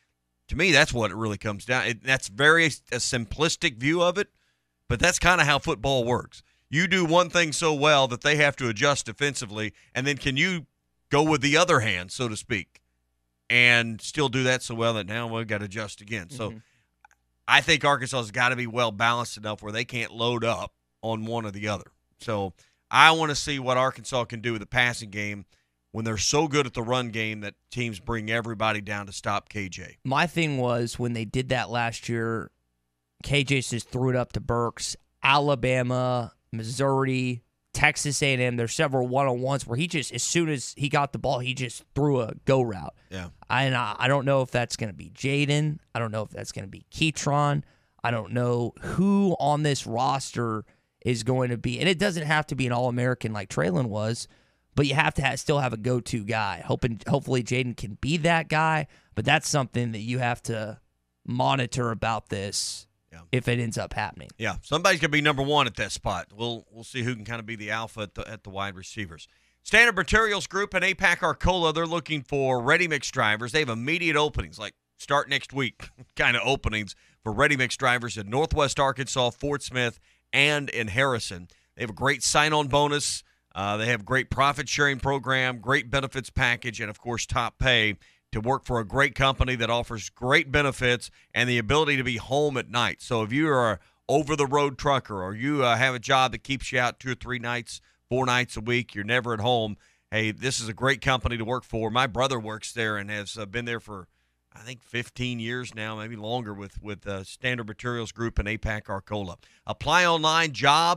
To me, that's what it really comes down. That's very a simplistic view of it, but that's kind of how football works. You do one thing so well that they have to adjust defensively, and then can you go with the other hand, so to speak, and still do that so well that now we've got to adjust again. So I think Arkansas has got to be well balanced enough where they can't load up on one or the other. So I want to see what Arkansas can do with the passing game when they're so good at the run game that teams bring everybody down to stop KJ. My thing was when they did that last year, KJ just threw it up to Burks, Alabama, Missouri, Texas A&M. There's several one-on-ones where he just, as soon as he got the ball, he just threw a go route. Yeah. I don't know if that's going to be Jaden. I don't know if that's going to be Keytron. I don't know who on this roster is going to be. And it doesn't have to be an All-American like Traylon was, but you have to still have a go-to guy. Hopefully Jaden can be that guy, but that's something that you have to monitor about this if it ends up happening. Yeah, somebody's going to be number one at that spot. We'll see who can kind of be the alpha at the wide receivers. Standard Materials Group and APAC Arcola, they're looking for ready-mix drivers. They have immediate openings, like start next week kind of openings for ready-mix drivers in Northwest Arkansas, Fort Smith, and in Harrison. They have a great sign-on bonus. They have great profit-sharing program, great benefits package, and, of course, top pay to work for a great company that offers great benefits and the ability to be home at night. So if you are an over-the-road trucker or you have a job that keeps you out 2 or 3 nights, 4 nights a week, you're never at home, hey, this is a great company to work for. My brother works there and has been there for, I think, 15 years now, maybe longer with Standard Materials Group and APAC Arcola. Apply online,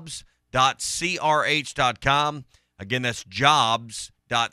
jobs.crh.com. Again, that's jobs.crh.com.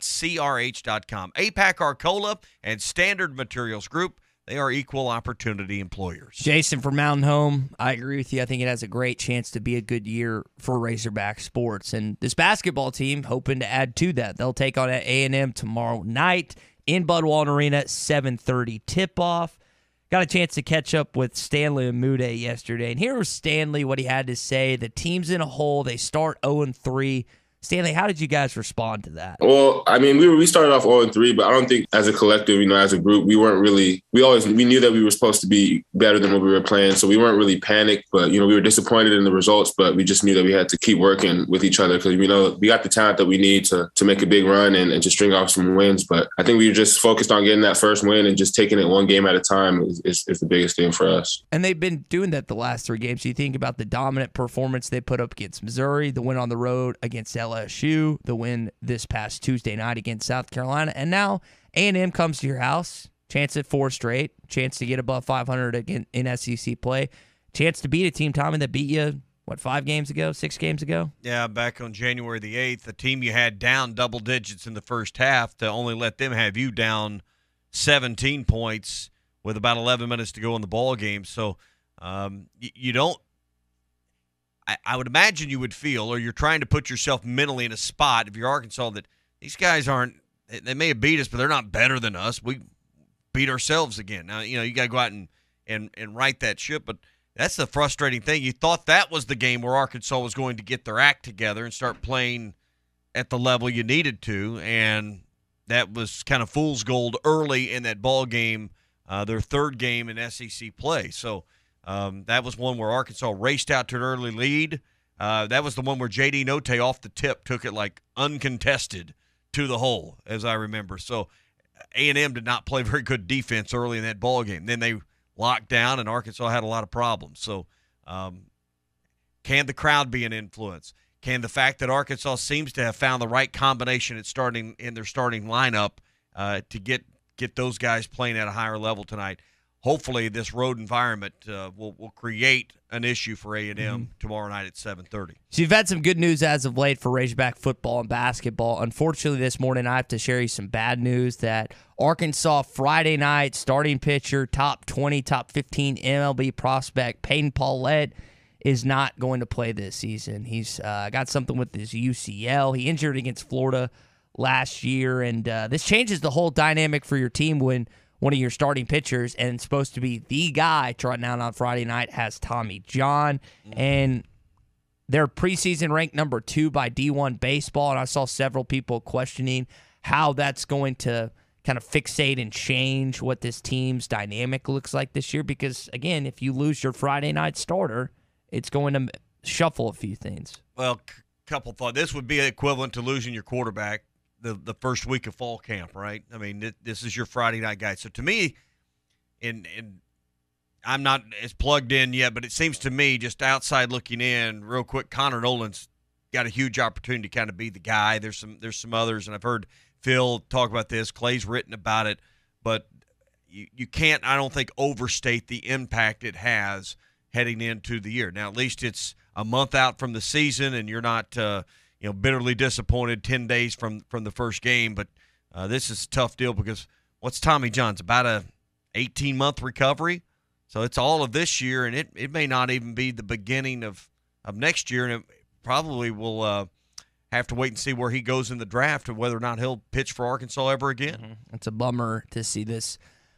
APAC Arcola and Standard Materials Group, they are equal opportunity employers. Jason from Mountain Home, I agree with you. I think it has a great chance to be a good year for Razorback sports. And this basketball team hoping to add to that. They'll take on A&M tomorrow night in Bud Walton Arena, 7:30 tip-off. Got a chance to catch up with Stanley Umude yesterday. And here was Stanley, what he had to say. The team's in a hole. They start 0-3. Stanley, how did you guys respond to that? Well, I mean, we started off 0-3, but I don't think as a collective, as a group, we knew that we were supposed to be better than what we were playing. So we weren't really panicked, but, we were disappointed in the results, but we just knew that we had to keep working with each other because, we got the talent that we need to make a big run and to string off some wins. But I think we were just focused on getting that first win and just taking it one game at a time is the biggest thing for us. And they've been doing that the last 3 games. You think about the dominant performance they put up against Missouri, the win on the road against LSU, the win this past Tuesday night against South Carolina, and now A&M comes to your house, chance at 4 straight, chance to get above 500 again in SEC play, chance to beat a team, Tommy, that beat you, 6 games ago? Yeah, back on January the 8th, the team you had down double digits in the first half to only let them have you down 17 points with about 11 minutes to go in the ball game. So you don't I would imagine you would feel, or you're trying to put yourself mentally in a spot, if you're Arkansas, that these guys they may have beat us, but they're not better than us. We beat ourselves again. Now, you got to go out and right that ship, but that's the frustrating thing. You thought that was the game where Arkansas was going to get their act together and start playing at the level you needed to, and that was kind of fool's gold early in that ball game, their 3rd game in SEC play. So, that was one where Arkansas raced out to an early lead. That was the one where J.D. Note off the tip took it like uncontested to the hole, as I remember. So A&M did not play very good defense early in that ball game. Then they locked down, and Arkansas had a lot of problems. So can the crowd be an influence? Can the fact that Arkansas seems to have found the right combination in their starting lineup to get those guys playing at a higher level tonight? Hopefully this road environment will create an issue for A&M tomorrow night at 7:30. So you've had some good news as of late for Razorback football and basketball. Unfortunately, this morning I have to share you some bad news that Arkansas Friday night starting pitcher, top 20, top 15 MLB prospect Peyton Paulette is not going to play this season. He's got something with his UCL. He injured against Florida last year, and this changes the whole dynamic for your team when one of your starting pitchers and supposed to be the guy trotting out on Friday night has Tommy John. And they're preseason ranked number 2 by D1 Baseball, and I saw several people questioning how that's going to kind of fixate and change what this team's dynamic looks like this year? Because, again, if you lose your Friday night starter, it's going to shuffle a few things. Well, couple thoughts. This would be equivalent to losing your quarterback the first week of fall camp, right? I mean, this is your Friday night guy. So to me, and I'm not as plugged in yet, but it seems to me, just outside looking in, real quick, Connor Nolan's got a huge opportunity to kind of be the guy. There's some others, and I've heard Phil talk about this. Clay's written about it, but you can't, I don't think, overstate the impact it has heading into the year. Now, at least it's a month out from the season, and you're not bitterly disappointed 10 days from the first game. But this is a tough deal because what's Tommy John's? About a 18-month recovery. So it's all of this year, and it may not even be the beginning of next year, and it probably will have to wait and see where he goes in the draft and whether or not he'll pitch for Arkansas ever again. Mm-hmm. It's a bummer to see this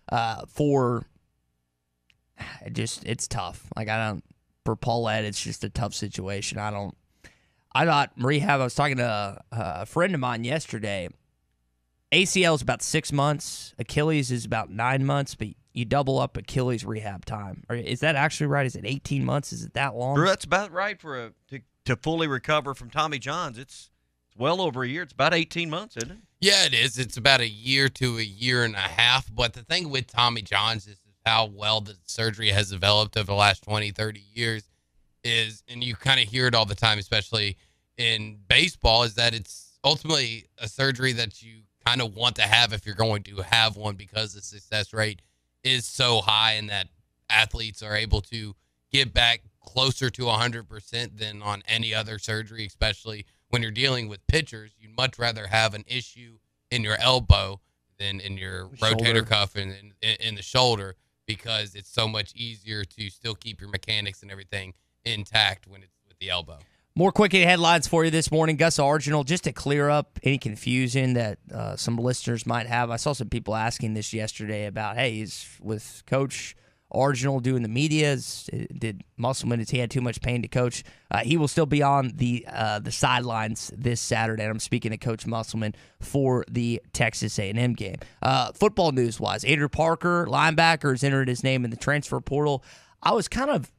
it's tough. For Paulette, it's just a tough situation. I thought rehab, I was talking to a friend of mine yesterday. ACL is about 6 months. Achilles is about 9 months, but you double up Achilles rehab time. Is that actually right? Is it 18 months? Is it that long? That's about right to fully recover from Tommy John's. It's well over a year. It's about 18 months, isn't it? Yeah, it is. It's about a year to a year and a half. But the thing with Tommy John's is how well the surgery has developed over the last 20, 30 years is, and you kind of hear it all the time, especially in baseball, is that it's ultimately a surgery that you kind of want to have if you're going to have one, because the success rate is so high and that athletes are able to get back closer to 100% than on any other surgery, especially when you're dealing with pitchers. You'd much rather have an issue in your elbow than in your rotator cuff and in the shoulder, because it's so much easier to still keep your mechanics and everything intact when it's with the elbow. More quick headlines for you this morning. Gus Argenal, just to clear up any confusion that some listeners might have. I saw some people asking this yesterday about, hey, is with Coach Argenal doing the media? Did Musselman, has he had too much pain to coach? He will still be on the sidelines this Saturday. And I'm speaking to Coach Musselman for the Texas A&M game. Football news-wise, Andrew Parker, linebacker, has entered his name in the transfer portal. I was kind of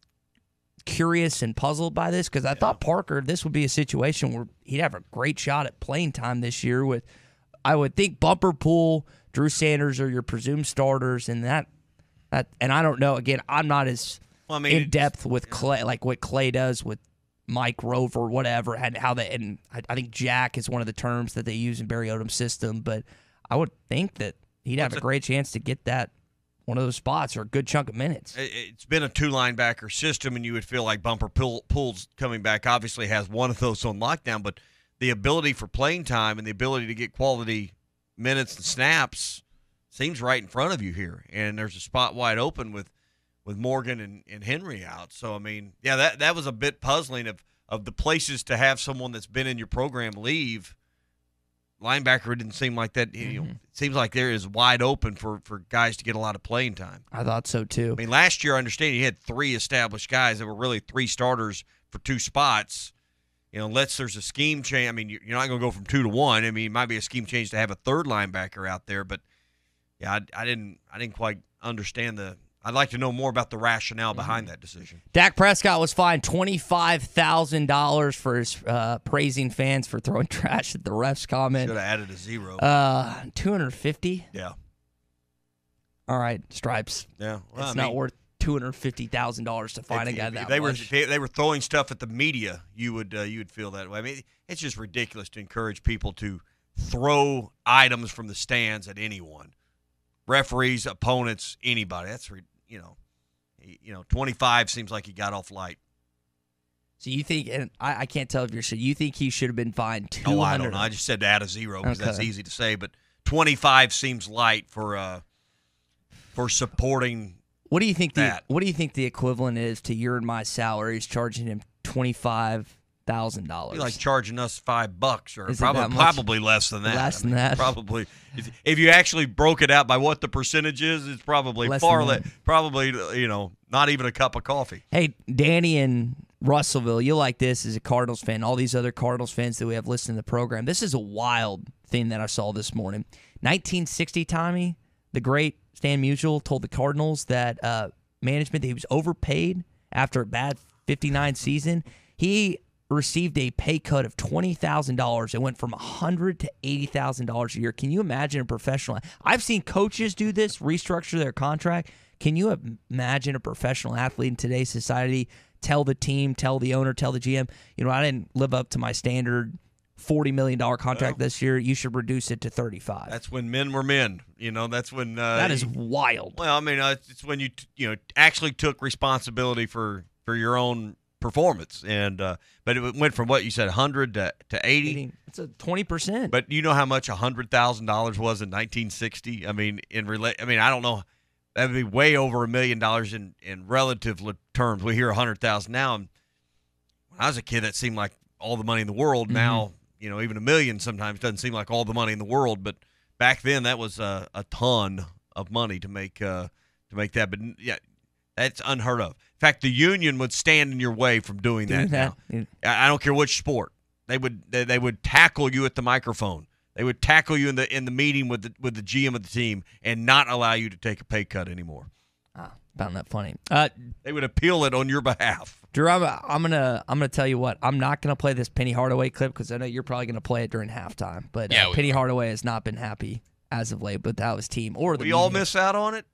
curious and puzzled by this because I thought Parker, this would be a situation where he'd have a great shot at playing time this year with, I would think, Bumper Pool, Drew Sanders are your presumed starters, and that and I don't know. Again, I'm not as in depth with Clay, like what Clay does with Mike Rover, whatever, and how they. And I think Jack is one of the terms that they use in Barry Odom's system. But I would think that he'd have a great chance to get that one of those spots or a good chunk of minutes. It's been a 2-linebacker system, and you would feel like Bumper Pool's coming back. Obviously, has one of those on lockdown, but the ability for playing time and the ability to get quality minutes and snaps seems right in front of you here, and there's a spot wide open with Morgan and Henry out. So, I mean, yeah, that was a bit puzzling of the places to have someone that's been in your program leave. Linebacker didn't seem like that. You know, it seems like there is wide open for guys to get a lot of playing time. I thought so, too. I mean, last year, I understand you had 3 established guys that were really 3 starters for 2 spots. You know, unless there's a scheme change. I mean, you're not going to go from 2 to 1. I mean, it might be a scheme change to have a 3rd linebacker out there, but yeah, I didn't quite understand I'd like to know more about the rationale behind that decision. Dak Prescott was fined $25,000 for his praising fans for throwing trash at the refs comment. Should have added a 0. $250. Yeah. All right, Stripes. Yeah, well, it's not worth $250,000 to fine a guy that much. They were throwing stuff at the media. You would feel that way. I mean, it's just ridiculous to encourage people to throw items from the stands at anyone. Referees, opponents, anybody. That's 25 seems like he got off light. So you think, and I can't tell if you're sure, you think he should have been fined $200? Oh, I don't know. I just said to add a 0 because that's easy to say, but 25 seems light for supporting. What do you think that? What do you think the equivalent is to your and my salary? He's charging him $25,000. Like charging us $5 or Is probably less than that. Less than that. Probably. If you actually broke it out by what the percentage is, it's probably far less. Probably, not even a cup of coffee. Hey, Danny in Russellville, you like this as a Cardinals fan. All these other Cardinals fans that we have listening to the program. This is a wild thing that I saw this morning. 1960, Tommy, the great Stan Musial told the Cardinals that management that he was overpaid after a bad 59 season. He received a pay cut of $20,000. It went from $100,000 to $80,000 a year. Can you imagine a professional? I've seen coaches do this, restructure their contract. Can you imagine a professional athlete in today's society tell the team, tell the owner, tell the GM, I didn't live up to my standard $40 million contract this year. You should reduce it to $35. That's when men were men. That's when that is wild. Well, I mean, it's when you actually took responsibility for your own performance, and but it went from what you said, 100 to 80. It's a 20%. But you know how much $100,000 was in 1960? I mean, I don't know. That would be way over $1 million in relative terms. We hear 100,000 now. And when I was a kid, that seemed like all the money in the world. Mm-hmm. Now, even $1 million sometimes doesn't seem like all the money in the world. But back then, that was a ton of money to make that. But yeah, that's unheard of. In fact, the union would stand in your way from doing that. Now. Yeah. I don't care which sport. They would tackle you at the microphone. They would tackle you in the meeting with the GM of the team and not allow you to take a pay cut anymore. Found that funny. They would appeal it on your behalf. Drew, I'm gonna tell you what. I'm not gonna play this Penny Hardaway clip because I know you're probably gonna play it during halftime. But Penny Hardaway has not been happy as of late with how his team or the. We all miss out on it.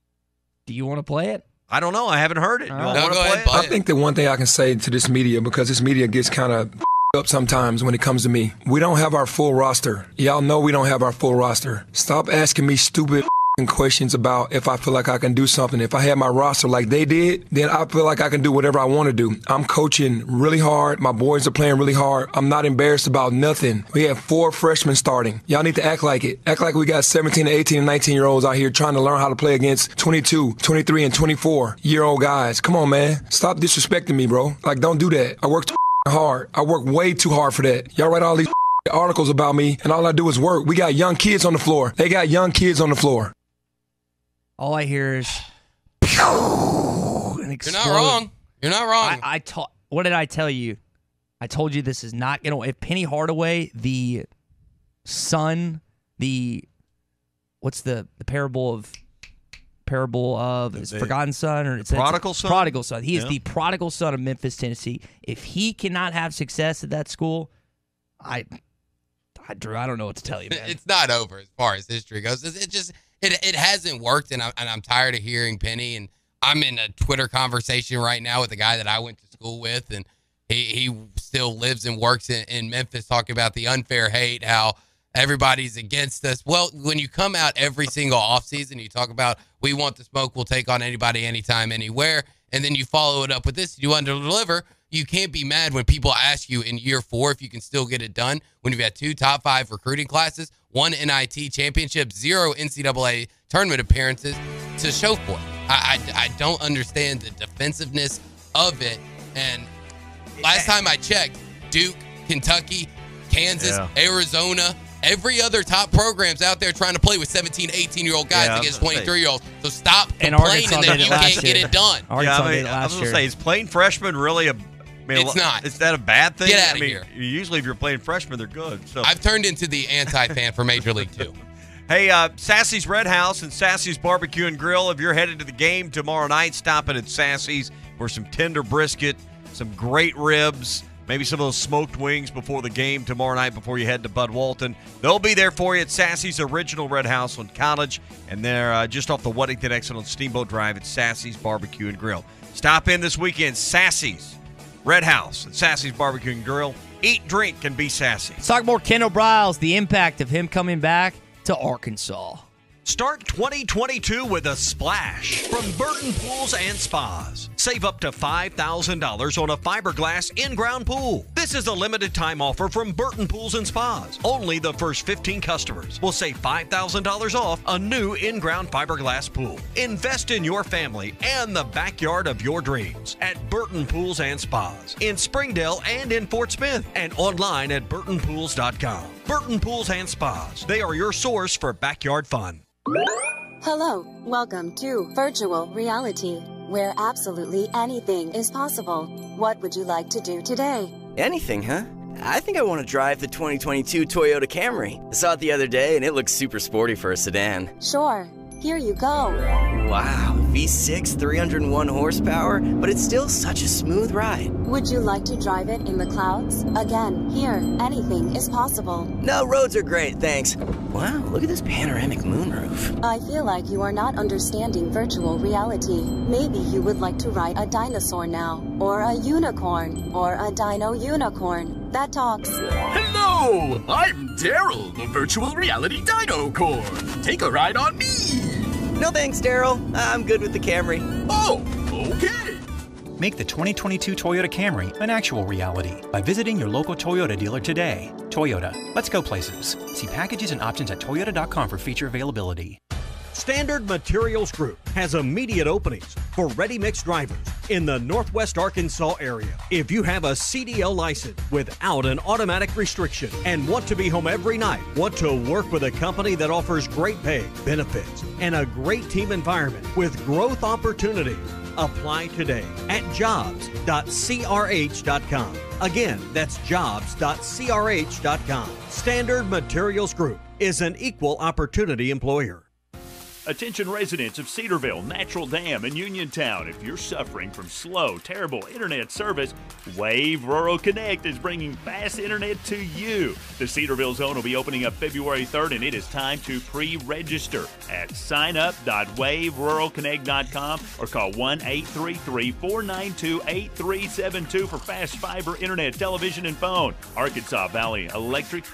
Do you want to play it? I don't know. I haven't heard it. Do I want to play it? I think the one thing I can say to this media, because this media gets kind of up sometimes when it comes to me. We don't have our full roster. Y'all know we don't have our full roster. Stop asking me stupid questions about if I feel like I can do something. If I had my roster like they did, then I feel like I can do whatever I want to do. I'm coaching really hard. My boys are playing really hard. I'm not embarrassed about nothing. We have 4 freshmen starting. Y'all need to act like it. Act like we got 17, 18, and 19-year-olds out here trying to learn how to play against 22, 23, and 24-year-old guys. Come on, man. Stop disrespecting me, bro. Like, don't do that. I work too hard. I work way too hard for that. Y'all write all these articles about me, and all I do is work. We got young kids on the floor. They got young kids on the floor. All I hear is an explode. You're not wrong. You're not wrong. What did I tell you? I told you this is not going to. If Penny Hardaway, the son, what's the parable of forgotten son or prodigal son? Prodigal son. He is the prodigal son of Memphis, Tennessee. If he cannot have success at that school, Drew, I don't know what to tell you, man. It's not over as far as history goes. It hasn't worked, and I'm tired of hearing Penny. And I'm in a Twitter conversation right now with the guy that I went to school with, and he still lives and works in Memphis, talking about the unfair hate, how everybody's against us. Well, when you come out every single offseason, you talk about we want the smoke, we'll take on anybody, anytime, anywhere, and then you follow it up with this, you underdeliver. You can't be mad when people ask you in year 4 if you can still get it done when you've had 2 top 5 recruiting classes, 1 NIT championship, 0 NCAA tournament appearances to show for it. I don't understand the defensiveness of it. And last time I checked, Duke, Kentucky, Kansas, Arizona, every other top program's out there trying to play with 17, 18-year-old guys against 23-year-olds. So stop complaining that you can't get it done. I was going to say, is playing freshman really it's not. Is that a bad thing? Get out of here. Usually if you're playing freshmen, they're good. So I've turned into the anti-fan for Major League 2. Hey, Sassy's Red House and Sassy's Barbecue and Grill. If you're headed to the game tomorrow night, stop in at Sassy's for some tender brisket, some great ribs, maybe some of those smoked wings before the game tomorrow night before you head to Bud Walton. They'll be there for you at Sassy's Original Red House on College, and they're just off the Weddington exit on Steamboat Drive at Sassy's Barbecue and Grill. Stop in this weekend, Sassy's Red House and Sassy's Barbecue and Grill. Eat, drink, and be sassy. Let's talk more Kendall Briles, the impact of him coming back to Arkansas. Start 2022 with a splash from Burton Pools and Spas. Save up to $5,000 on a fiberglass in-ground pool. This is a limited time offer from Burton Pools and Spas. Only the first 15 customers will save $5,000 off a new in-ground fiberglass pool. Invest in your family and the backyard of your dreams at Burton Pools and Spas in Springdale and in Fort Smith, and online at burtonpools.com. Burton Pools and Spas. They are your source for backyard fun. Hello, welcome to Virtual Reality, where absolutely anything is possible. What would you like to do today? Anything, huh? I think I want to drive the 2022 Toyota Camry. I saw it the other day, and it looks super sporty for a sedan. Sure. Here you go. Wow, V6, 301 horsepower, but it's still such a smooth ride. Would you like to drive it in the clouds? Again, here, anything is possible. No, roads are great, thanks. Wow, look at this panoramic moonroof. I feel like you are not understanding virtual reality. Maybe you would like to ride a dinosaur now, or a unicorn, or a dino unicorn. That talks. Hello, I'm Daryl, the virtual reality dino corn. Take a ride on me. No thanks, Daryl. I'm good with the Camry. Oh, okay. Make the 2022 Toyota Camry an actual reality by visiting your local Toyota dealer today. Toyota, let's go places. See packages and options at toyota.com for feature availability. Standard Materials Group has immediate openings for ready-mix drivers in the Northwest Arkansas area. If you have a CDL license without an automatic restriction and want to be home every night, want to work with a company that offers great pay, benefits, and a great team environment with growth opportunities, apply today at jobs.crh.com. Again, that's jobs.crh.com. Standard Materials Group is an equal opportunity employer. Attention residents of Cedarville, Natural Dam, and Uniontown. If you're suffering from slow, terrible internet service, Wave Rural Connect is bringing fast internet to you. The Cedarville zone will be opening up February 3rd, and it is time to pre-register at signup.waveruralconnect.com or call 1-833-492-8372 for fast fiber internet, television, and phone. Arkansas Valley Electric,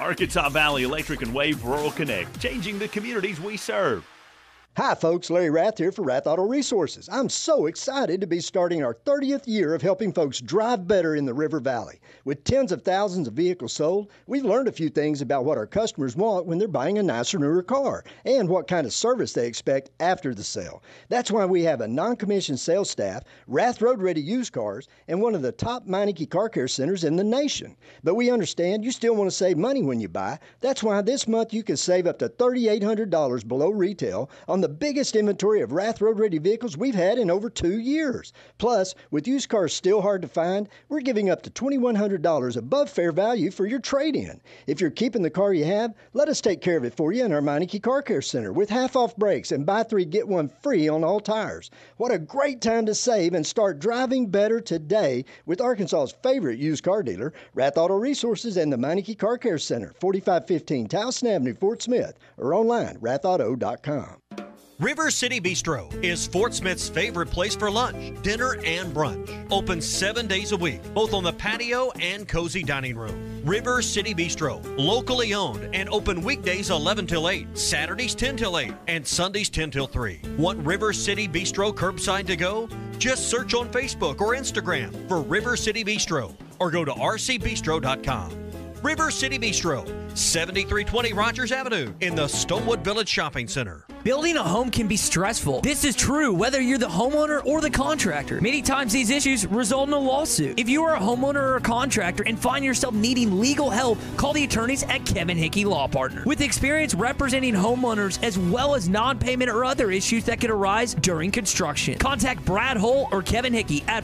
and Wave Rural Connect, changing the communities we serve. Hi folks, Larry Rath here for Rath Auto Resources. I'm so excited to be starting our 30th year of helping folks drive better in the River Valley. With tens of thousands of vehicles sold, we've learned a few things about what our customers want when they're buying a nicer, newer car, and what kind of service they expect after the sale. That's why we have a non-commissioned sales staff, Rath Road Ready used cars, and one of the top Meineke car care centers in the nation. But we understand you still want to save money when you buy. That's why this month you can save up to $3,800 below retail on the biggest inventory of Rath Road Ready vehicles we've had in over 2 years. Plus, with used cars still hard to find, we're giving up to $2,100 above fair value for your trade-in. If you're keeping the car you have, let us take care of it for you in our Meineke Car Care Center with half-off brakes and buy 3, get 1 free on all tires. What a great time to save and start driving better today with Arkansas's favorite used car dealer, Rath Auto Resources and the Meineke Car Care Center, 4515 Towson Avenue, Fort Smith, or online, rathauto.com. River City Bistro is Fort Smith's favorite place for lunch, dinner, and brunch. Open 7 days a week, both on the patio and cozy dining room. River City Bistro, locally owned and open weekdays 11 till 8, Saturdays 10 till 8, and Sundays 10 till 3. Want River City Bistro curbside to go? Just search on Facebook or Instagram for River City Bistro or go to rcbistro.com. River City Bistro, 7320 Rogers Avenue in the Stonewood Village Shopping Center. Building a home can be stressful. This is true whether you're the homeowner or the contractor. Many times these issues result in a lawsuit. If you are a homeowner or a contractor and find yourself needing legal help, call the attorneys at Kevin Hickey Law Partners. With experience representing homeowners as well as non-payment or other issues that could arise during construction. Contact Brad Hull or Kevin Hickey at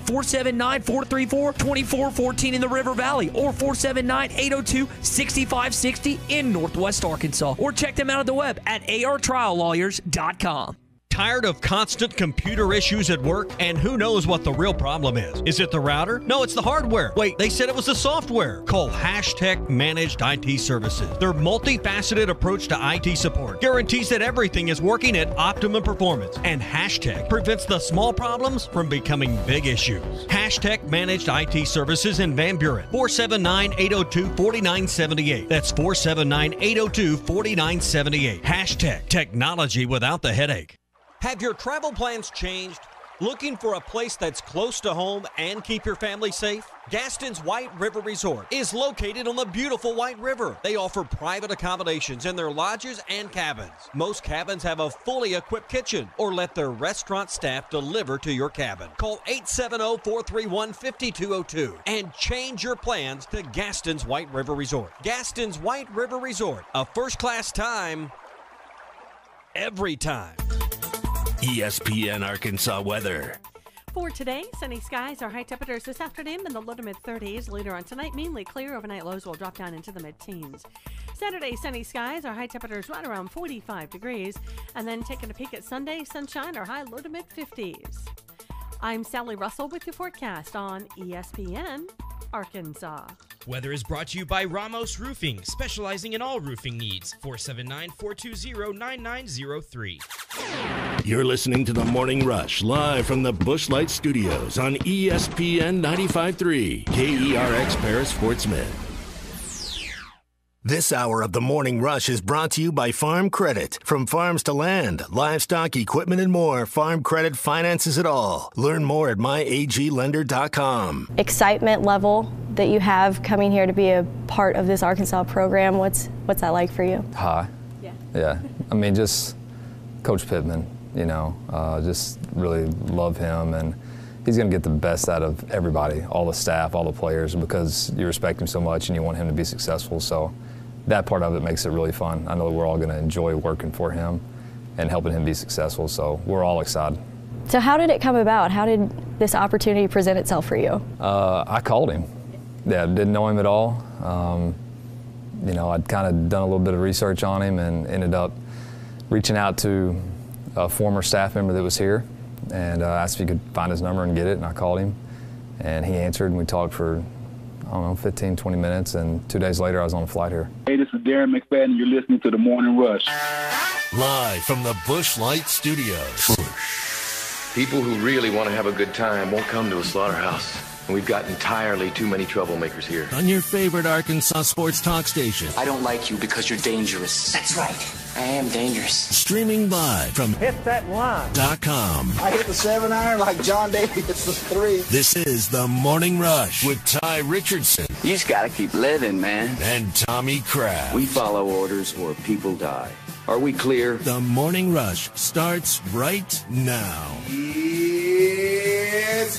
479-434-2414 in the River Valley or 479-802-6560 in Northwest Arkansas. Or check them out at the web at artriallawyers.com. Tired of constant computer issues at work? And who knows what the real problem is? Is it the router? No, it's the hardware. Wait, they said it was the software. Call Hashtech Managed IT Services. Their multifaceted approach to IT support guarantees that everything is working at optimum performance. And Hashtech prevents the small problems from becoming big issues. Hashtech Managed IT Services in Van Buren. 479-802-4978. That's 479-802-4978. Hashtech Technology without the headache. Have your travel plans changed? Looking for a place that's close to home and keep your family safe? Gaston's White River Resort is located on the beautiful White River. They offer private accommodations in their lodges and cabins. Most cabins have a fully equipped kitchen or let their restaurant staff deliver to your cabin. Call 870-431-5202 and change your plans to Gaston's White River Resort. Gaston's White River Resort, a first-class time, every time. ESPN Arkansas weather. for today. Sunny skies, our high temperatures this afternoon in the low to mid-30s. Later on tonight, mainly clear. Overnight lows will drop down into the mid-teens. Saturday, sunny skies, our high temperatures right around 45 degrees. And then taking a peek at Sunday, sunshine, our high low to mid-50s. I'm Sally Russell with your forecast on ESPN Arkansas. Weather is brought to you by Ramos Roofing, specializing in all roofing needs. 479-420-9903. You're listening to The Morning Rush, live from the Busch Light Studios on ESPN 95.3, KERX Paris Fort Smith. This hour of The Morning Rush is brought to you by Farm Credit. From farms to land, livestock, equipment, and more, Farm Credit finances it all. Learn more at myaglender.com. Excitement level that you have coming here to be a part of this Arkansas program, what's that like for you? High. Yeah. I mean, just Coach Pittman, just really love him, and he's going to get the best out of everybody, all the staff, all the players, because you respect him so much and you want him to be successful. So that part of it makes it really fun. I know we're all going to enjoy working for him and helping him be successful, so we're all excited. So how did it come about? How did this opportunity present itself for you? I called him. Yeah, didn't know him at all. I'd kind of done a little bit of research on him and ended up reaching out to a former staff member that was here and asked if he could find his number and get it, and I called him. And he answered, and we talked for, 15, 20 minutes, and 2 days later I was on a flight here. Hey, this is Darren McFadden, and you're listening to The Morning Rush. Live from the Busch Light Studios. People who really want to have a good time won't come to a slaughterhouse. And we've got entirely too many troublemakers here. On your favorite Arkansas sports talk station. I don't like you because you're dangerous. That's right. I am dangerous. Streaming live from Hit That Line. .com. I hit the 7-iron like John Daly hits the 3. This is The Morning Rush with Ty Richardson. You just gotta keep living, man. And Tommy Kraft. We follow orders or people die. Are we clear? The Morning Rush starts right now. Yes,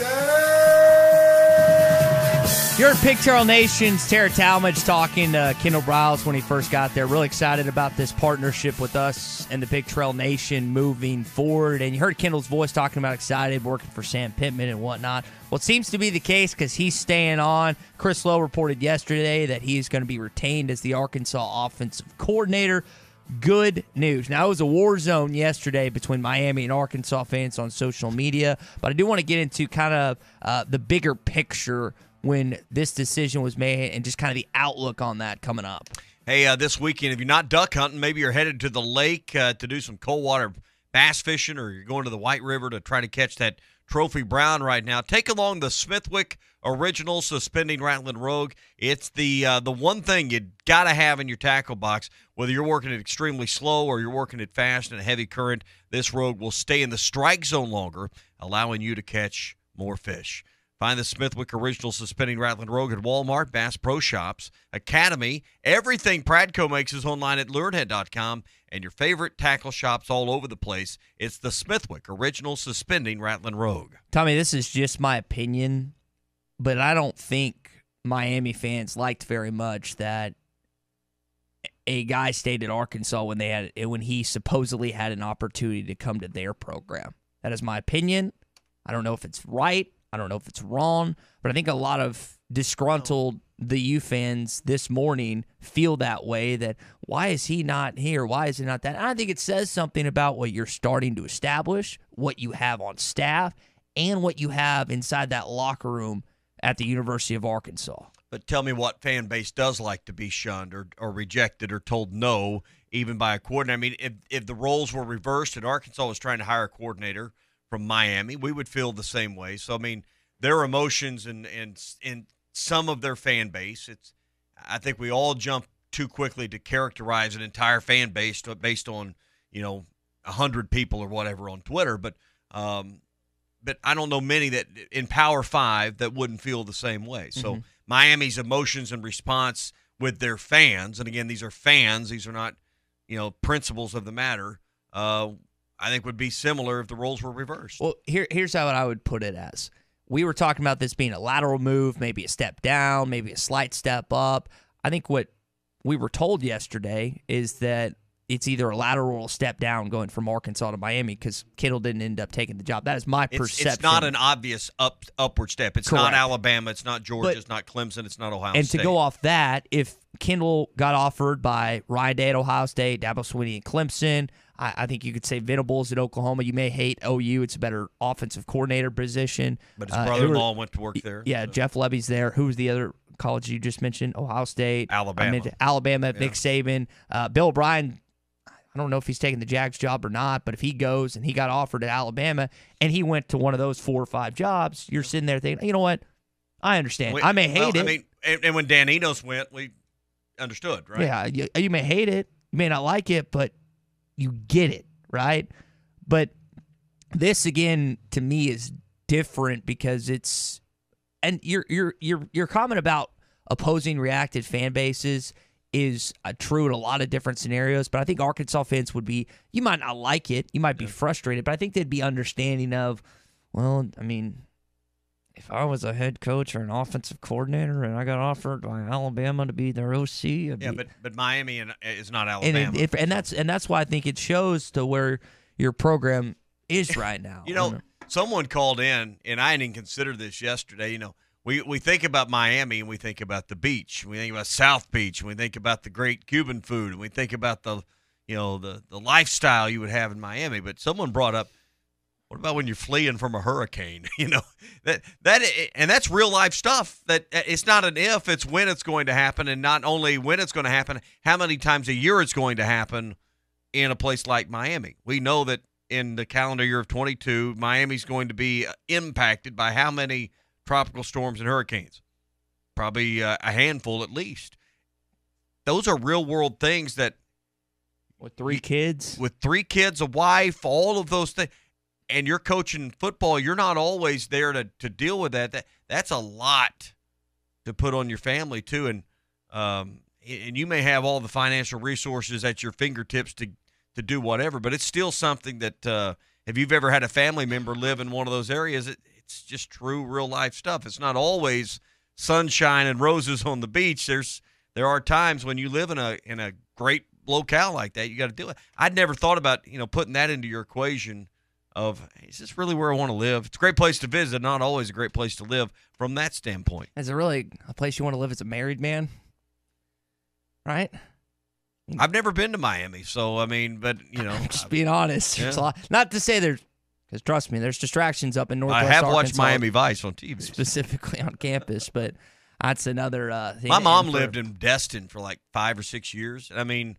You're at Pig Trail Nation's Tara Talmadge talking to Kendall Briles when he first got there. Really excited about this partnership with us and the Pig Trail Nation moving forward. And you heard Kendall's voice talking about excited, working for Sam Pittman and whatnot. Well, it seems to be the case because he's staying on. Chris Lowe reported yesterday that he's going to be retained as the Arkansas offensive coordinator. Good news. Now, it was a war zone yesterday between Miami and Arkansas fans on social media, but I do want to get into kind of the bigger picture when this decision was made and just kind of the outlook on that coming up. Hey, this weekend, if you're not duck hunting, maybe you're headed to the lake to do some cold water bass fishing, or you're going to the White River to try to catch that trophy brown right now. Take along the Smithwick Original Suspending Rattling Rogue. It's the one thing you got to have in your tackle box. Whether you're working it extremely slow or you're working it fast in a heavy current, this Rogue will stay in the strike zone longer, allowing you to catch more fish. Find the Smithwick Original Suspending Rattling Rogue at Walmart, Bass Pro Shops, Academy. Everything Pradco makes is online at lurehead.com, and your favorite tackle shops all over the place. It's the Smithwick Original Suspending Rattling Rogue. Tommy, this is just my opinion, but I don't think Miami fans liked very much that a guy stayed at Arkansas when he supposedly had an opportunity to come to their program. That is my opinion. I don't know if it's right. I don't know if it's wrong, but I think a lot of disgruntled the U fans this morning feel that way, that why is he not here? Why is he not that? And I think it says something about what you're starting to establish, what you have on staff, and what you have inside that locker room at the University of Arkansas. But tell me what fan base does like to be shunned or rejected or told no, even by a coordinator. I mean, if the roles were reversed and Arkansas was trying to hire a coordinator from Miami, we would feel the same way. So, I mean, their emotions and some of their fan base, I think we all jump too quickly to characterize an entire fan base based on, 100 people or whatever on Twitter. But I don't know many that in Power 5 that wouldn't feel the same way. So Miami's emotions and response with their fans, and again, these are fans, these are not, principles of the matter, I think would be similar if the roles were reversed. Well, here's how I would put it as. We were talking about this being a lateral move, maybe a step down, maybe a slight step up. I think what we were told yesterday is that it's either a lateral step down going from Arkansas to Miami because Kittle didn't end up taking the job. That is my perception. It's not an obvious upward step. It's not Alabama. It's not Georgia. It's not Clemson. It's not Ohio State. And to go off that, if Kendall got offered by Ryan Day at Ohio State, Dabo Swinney at Clemson, I think you could say Venables at Oklahoma. You may hate OU. It's a better offensive coordinator position. But his brother-in-law went to work there. Yeah, so. Jeff Levy's there. Who's the other college you just mentioned? Ohio State. Alabama. Alabama, Nick Saban. Bill O'Brien, I don't know if he's taking the Jags job or not, but if he goes and he got offered at Alabama and he went to one of those 4 or 5 jobs, you're sitting there thinking, you know what? I understand. I may hate it. I mean, and when Dan Enos went, we understood, right? Yeah, you may hate it. You may not like it, but you get it, right? But this, again, to me is different because it's – and your comment about opposing reacted fan bases – is true in a lot of different scenarios, but I think Arkansas fans would be, you might not like it, you might be frustrated, but I think they'd be understanding of, well, I mean, if I was a head coach or an offensive coordinator and I got offered by Alabama to be their OC, but Miami is not Alabama. And that's why I think it shows to where your program is right now. Someone called in, and I didn't consider this yesterday, We think about Miami and we think about the beach. We think about South Beach. We think about the great Cuban food. And we think about the lifestyle you would have in Miami. But someone brought up, what about when you're fleeing from a hurricane? And that's real life stuff. That it's not an if, it's when it's going to happen, and not only when it's going to happen, how many times a year it's going to happen in a place like Miami. We know that in the calendar year of 22, Miami's going to be impacted by how many tropical storms and hurricanes? Probably a handful at least. Those are real world things that with 3 kids, a wife, all of those things, and you're coaching football, you're not always there to deal with that. That's a lot to put on your family too, and you may have all the financial resources at your fingertips to do whatever, but it's still something that if you've ever had a family member live in one of those areas, it's just true real life stuff. It's not always sunshine and roses on the beach. There are times when you live in a great locale like that, you got to do it. I'd never thought about putting that into your equation of, is this really where I want to live? It's a great place to visit, not always a great place to live from that standpoint. Is it really a place you want to live as a married man? Right? I've never been to Miami, so but just being honest, there's a lot. Not to say there's. Because trust me, there's distractions up in Northwest Arkansas. I have watched Miami Vice on TV. Specifically on campus, but that's another thing. My mom lived in Destin for like 5 or 6 years.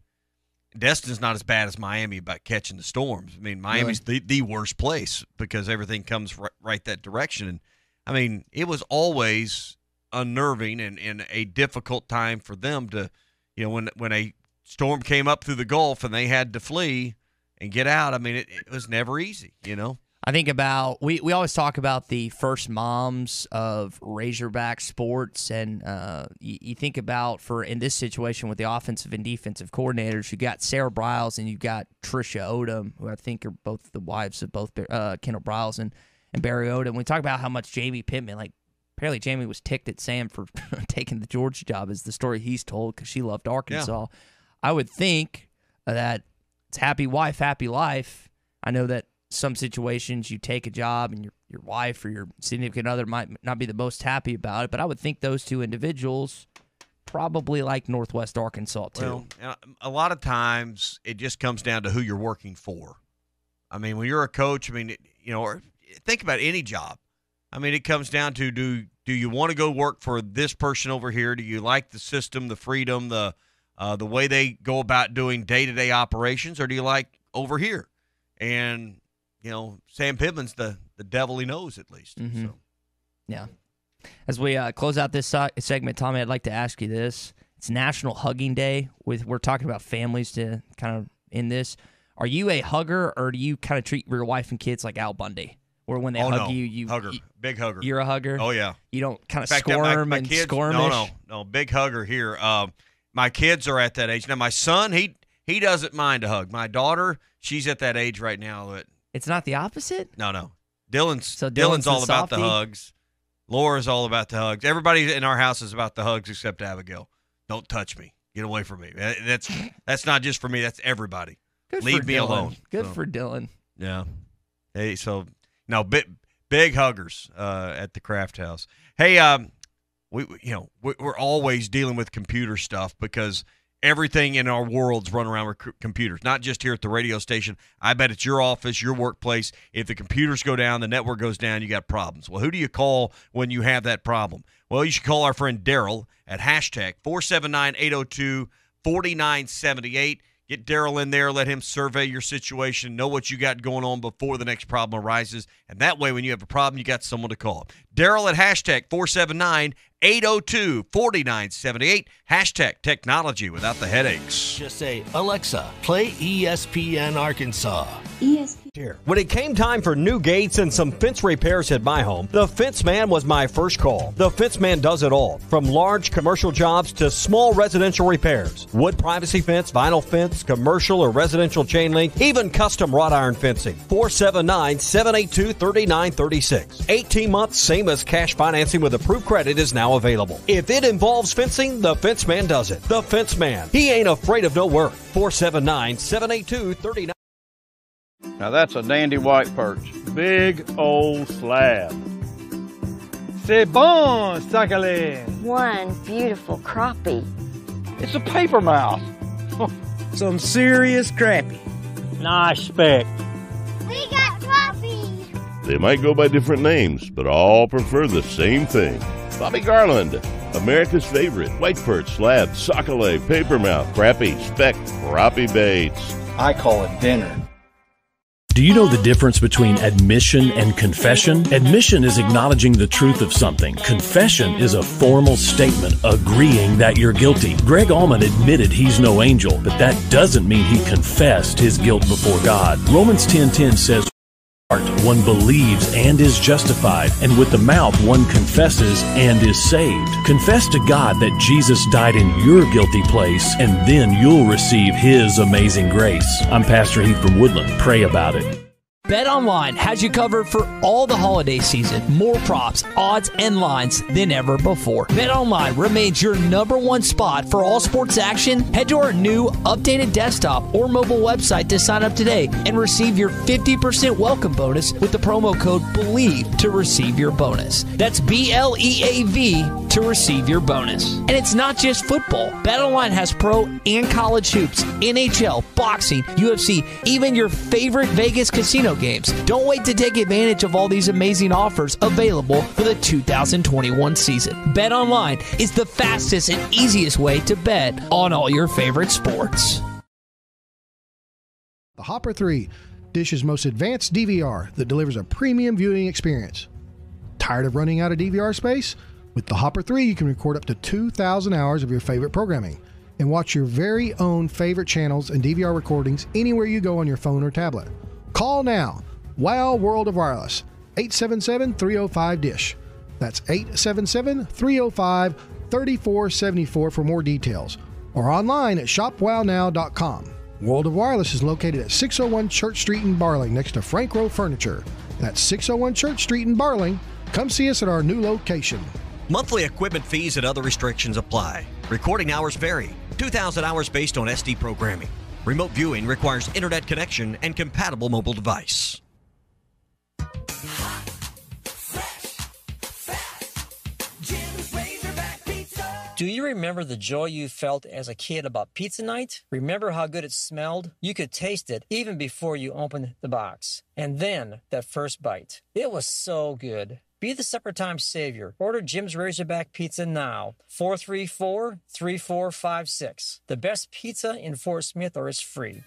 Destin's not as bad as Miami about catching the storms. Miami's the worst place because everything comes right that direction. And, it was always unnerving and a difficult time for them to, when a storm came up through the Gulf and they had to flee and get out, it was never easy, I think about, we always talk about the first moms of Razorback sports, and you think about, in this situation with the offensive and defensive coordinators, you got Sarah Briles and you got Tricia Odom, who I think are both the wives of both Kendall Briles and Barry Odom. We talk about how much Jamie Pittman, apparently Jamie was ticked at Sam for taking the Georgia job, is the story he's told, because she loved Arkansas. Yeah. I would think that it's happy wife, happy life. I know that some situations you take a job and your wife or your significant other might not be the most happy about it, but I would think those two individuals probably like Northwest Arkansas too. Well, a lot of times it just comes down to who you're working for. When you're a coach, or think about any job. It comes down to do you want to go work for this person over here? Do you like the system, the freedom, the way they go about doing day-to-day operations, or do you like over here? And, Sam Pittman's the devil he knows, at least. Mm-hmm. So. Yeah. As we close out this segment, Tommy, I'd like to ask you this. It's National Hugging Day. We're talking about families to kind of in this. Are you a hugger, or do you kind of treat your wife and kids like Al Bundy? Where when they hug you hugger, big hugger. You're a hugger? Oh, yeah. You don't kind of squirm and kids, squirmish? No, big hugger here. My kids are at that age. Now, my son, he doesn't mind a hug. My daughter, she's at that age right now that it's not the opposite? No. Dylan's all about the hugs. Laura's all about the hugs. Everybody in our house is about the hugs except Abigail. Don't touch me. Get away from me. That's not just for me. That's everybody. Good Leave for me Dylan. alone. Good So, for Dylan. yeah. Hey, so now big huggers at the Craft House. Hey, we're always dealing with computer stuff because everything in our world's run around with computers, not just here at the radio station. I bet it's your office, your workplace. If the computers go down, the network goes down, you got problems. Well, who do you call when you have that problem? Well, you should call our friend Daryl at hashtag 479-802-4978. Get Daryl in there, let him survey your situation, know what you got going on before the next problem arises, and that way when you have a problem, you got someone to call. Daryl at hashtag 479-802-4978, hashtag technology without the headaches. Just say, Alexa, play ESPN Arkansas. When it came time for new gates and some fence repairs at my home, the Fence Man was my first call. The Fence Man does it all, from large commercial jobs to small residential repairs. Wood privacy fence, vinyl fence, commercial or residential chain link, even custom wrought iron fencing. 479-782-3936. 18 months, same as cash financing with approved credit is now available. If it involves fencing, the Fence Man does it. The Fence Man. He ain't afraid of no work. 479-782-3936. Now that's a dandy white perch. Big old slab. C'est bon, sacale. One beautiful crappie. It's a paper mouse. Some serious crappie. Nice speck. We got crappie. They might go by different names, but all prefer the same thing. Bobby Garland, America's favorite white perch, slab, sockeye, papermouth, crappie, speck, crappie baits. I call it dinner. Do you know the difference between admission and confession? Admission is acknowledging the truth of something. Confession is a formal statement agreeing that you're guilty. Greg Allman admitted he's no angel, but that doesn't mean he confessed his guilt before God. Romans 10:10 says, one believes and is justified, and with the mouth one confesses and is saved. Confess to God that Jesus died in your guilty place, and then you'll receive His amazing grace. I'm Pastor Heath from Woodland. Pray about it. BetOnline has you covered for all the holiday season. More props, odds, and lines than ever before. BetOnline remains your #1 spot for all sports action. Head to our new updated desktop or mobile website to sign up today and receive your 50% welcome bonus with the promo code BELIEVE to receive your bonus. That's BLEAV to receive your bonus. And it's not just football. BetOnline has pro and college hoops, NHL, boxing, UFC, even your favorite Vegas casino games. Don't wait to take advantage of all these amazing offers available for the 2021 season. BetOnline is the fastest and easiest way to bet on all your favorite sports. The Hopper 3, Dish's most advanced DVR that delivers a premium viewing experience. Tired of running out of DVR space? With the Hopper 3, you can record up to 2,000 hours of your favorite programming and watch your very own favorite channels and DVR recordings anywhere you go on your phone or tablet. Call now. Wow World of Wireless. 877-305-DISH. That's 877-305-3474 for more details. Or online at shopwownow.com. World of Wireless is located at 601 Church Street in Barling next to Frank Rowe Furniture. That's 601 Church Street in Barling. Come see us at our new location. Monthly equipment fees and other restrictions apply. Recording hours vary. 2,000 hours based on SD programming. Remote viewing requires internet connection and compatible mobile device. Do you remember the joy you felt as a kid about pizza night? Remember how good it smelled? You could taste it even before you opened the box. And then that first bite. It was so good. Be the supper time savior. Order Jim's Razorback Pizza now. 434-3456. The best pizza in Fort Smith, or it's free.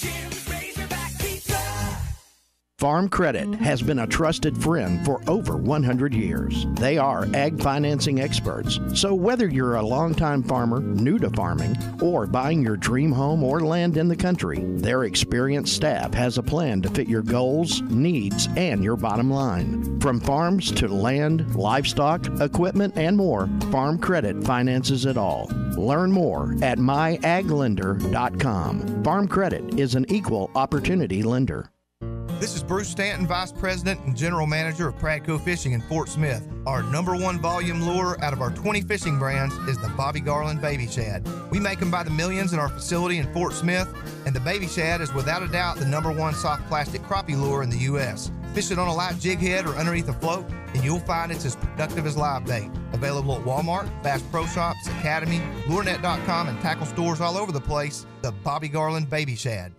Farm Credit has been a trusted friend for over 100 years. They are ag financing experts. So whether you're a longtime farmer, new to farming, or buying your dream home or land in the country, their experienced staff has a plan to fit your goals, needs, and your bottom line. From farms to land, livestock, equipment, and more, Farm Credit finances it all. Learn more at myaglender.com. Farm Credit is an equal opportunity lender. This is Bruce Stanton, Vice President and General Manager of Pradco Fishing in Fort Smith. Our #1 volume lure out of our 20 fishing brands is the Bobby Garland Baby Shad. We make them by the millions in our facility in Fort Smith, and the Baby Shad is without a doubt the #1 soft plastic crappie lure in the U.S. Fish it on a light jig head or underneath a float, and you'll find it's as productive as live bait. Available at Walmart, Bass Pro Shops, Academy, LureNet.com, and tackle stores all over the place. The Bobby Garland Baby Shad.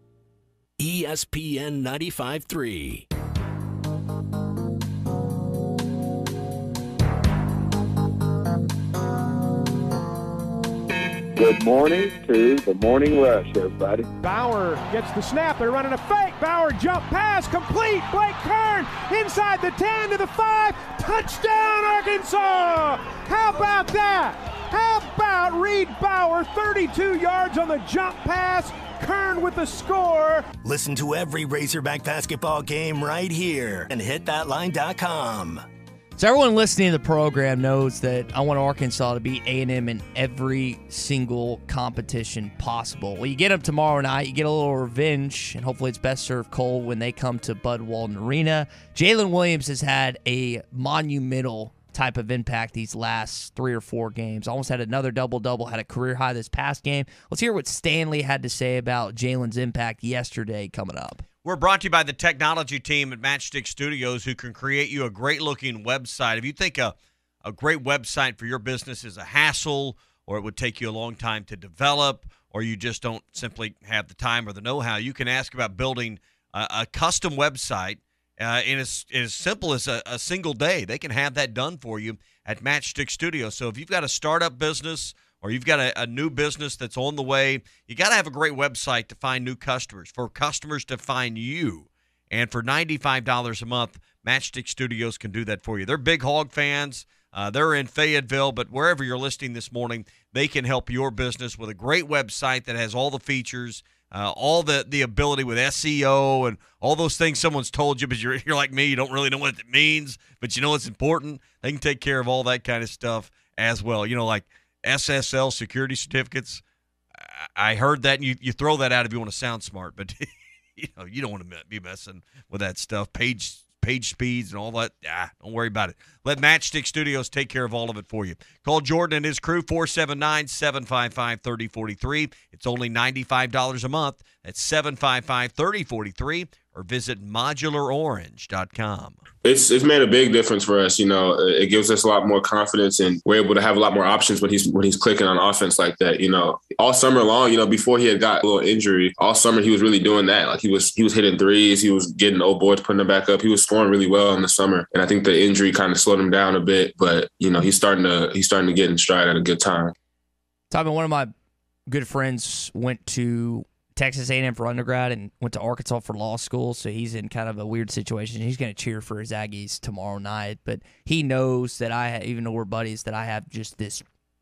ESPN 95.3. Good morning to the Morning Rush, everybody. Bauer gets the snap. They're running a fake. Bauer jump pass complete. Blake Kern inside the 10 to the 5. Touchdown, Arkansas! How about that? How about Reed Bauer, 32 yards on the jump pass. Kern with the score. Listen to every Razorback basketball game right here and hitthatline.com. So everyone listening to the program knows that I want Arkansas to beat A&M in every single competition possible. Well, you get them tomorrow night. You get a little revenge, and hopefully it's best served cold when they come to Bud Walton Arena. Jalen Williams has had a monumental type of impact these last 3 or 4 games. Almost had another double-double, had a career high this past game. Let's hear what Stanley had to say about Jalen's impact yesterday coming up. We're brought to you by the technology team at Matchstick Studios, who can create you a great-looking website. If you think a great website for your business is a hassle, or it would take you a long time to develop, or you just don't simply have the time or the know-how, you can ask about building a custom website in as simple as a single day. They can have that done for you at Matchstick Studios. So if you've got a startup business or you've got a new business that's on the way, you got to have a great website to find new customers, for customers to find you. And for $95 a month, Matchstick Studios can do that for you. They're big Hog fans. They're in Fayetteville, but wherever you're listening this morning, they can help your business with a great website that has all the features, all the ability with SEO and all those things someone's told you, but you're like me, you don't really know what it means, but you know it's important. They can take care of all that kind of stuff as well. You know, like SSL security certificates. I heard that, and you throw that out if you want to sound smart, but you don't want to be messing with that stuff. Page speeds and all that. Don't worry about it. Let Matchstick Studios take care of all of it for you. Call Jordan and his crew, 479-755-3043. It's only $95 a month. That's 755-3043, or visit modularorange.com. It's made a big difference for us. You know, it gives us a lot more confidence, and we're able to have a lot more options when he's clicking on offense like that. You know, all summer long, you know, before he had got a little injury, all summer he was really doing that. Like he was hitting threes, he was getting old boards, putting them back up. He was scoring really well in the summer, and I think the injury kind of slowed him down a bit. But you know, he's starting to get in stride at a good time. Tommy, one of my good friends went to Texas A&M for undergrad and went to Arkansas for law school, so he's in kind of a weird situation. He's going to cheer for his Aggies tomorrow night, but he knows that even though we're buddies, that I have just this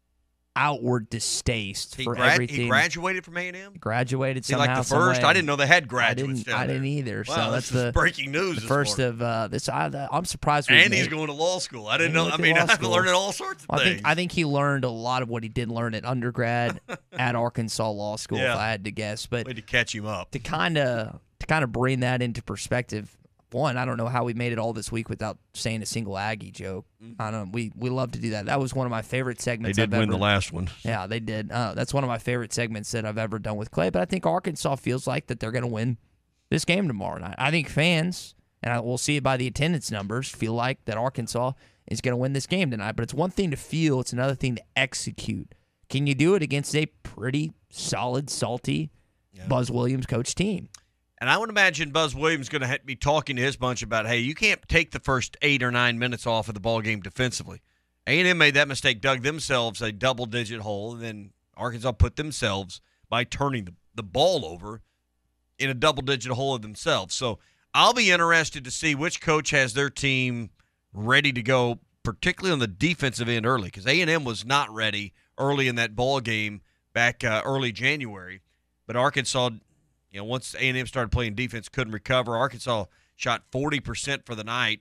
outward distaste for everything. He graduated from A&M? Graduated See, somehow, like the first? some way. I didn't know they had graduates I didn't either. Wow, so that's the breaking news. The first of this. I'm surprised. And he's going to law school. I didn't know. I mean, I've learned all sorts of things. I think he learned a lot of what he didn't learn at undergrad at Arkansas Law School, if I had to guess. But way to catch him up. To kind of bring that into perspective. One, I don't know how we made it all this week without saying a single Aggie joke. I don't know. We love to do that. That was one of my favorite segments. They did win the last one. Yeah, they did. That's one of my favorite segments that I've ever done with Clay. But I think Arkansas feels like that they're going to win this game tomorrow night. I think fans, and we'll see it by the attendance numbers, feel like that Arkansas is going to win this game tonight. But it's one thing to feel. It's another thing to execute. Can you do it against a pretty solid, salty Buzz Williams coach team? And I would imagine Buzz Williams is going to be talking to his bunch about, hey, you can't take the first 8 or 9 minutes off of the ball game defensively. A&M made that mistake, dug themselves a double-digit hole, and then Arkansas put themselves by turning the ball over in a double-digit hole of themselves. So I'll be interested to see which coach has their team ready to go, particularly on the defensive end early, because A&M was not ready early in that ball game back early January. But Arkansas, once A&M started playing defense, couldn't recover. Arkansas shot 40% for the night,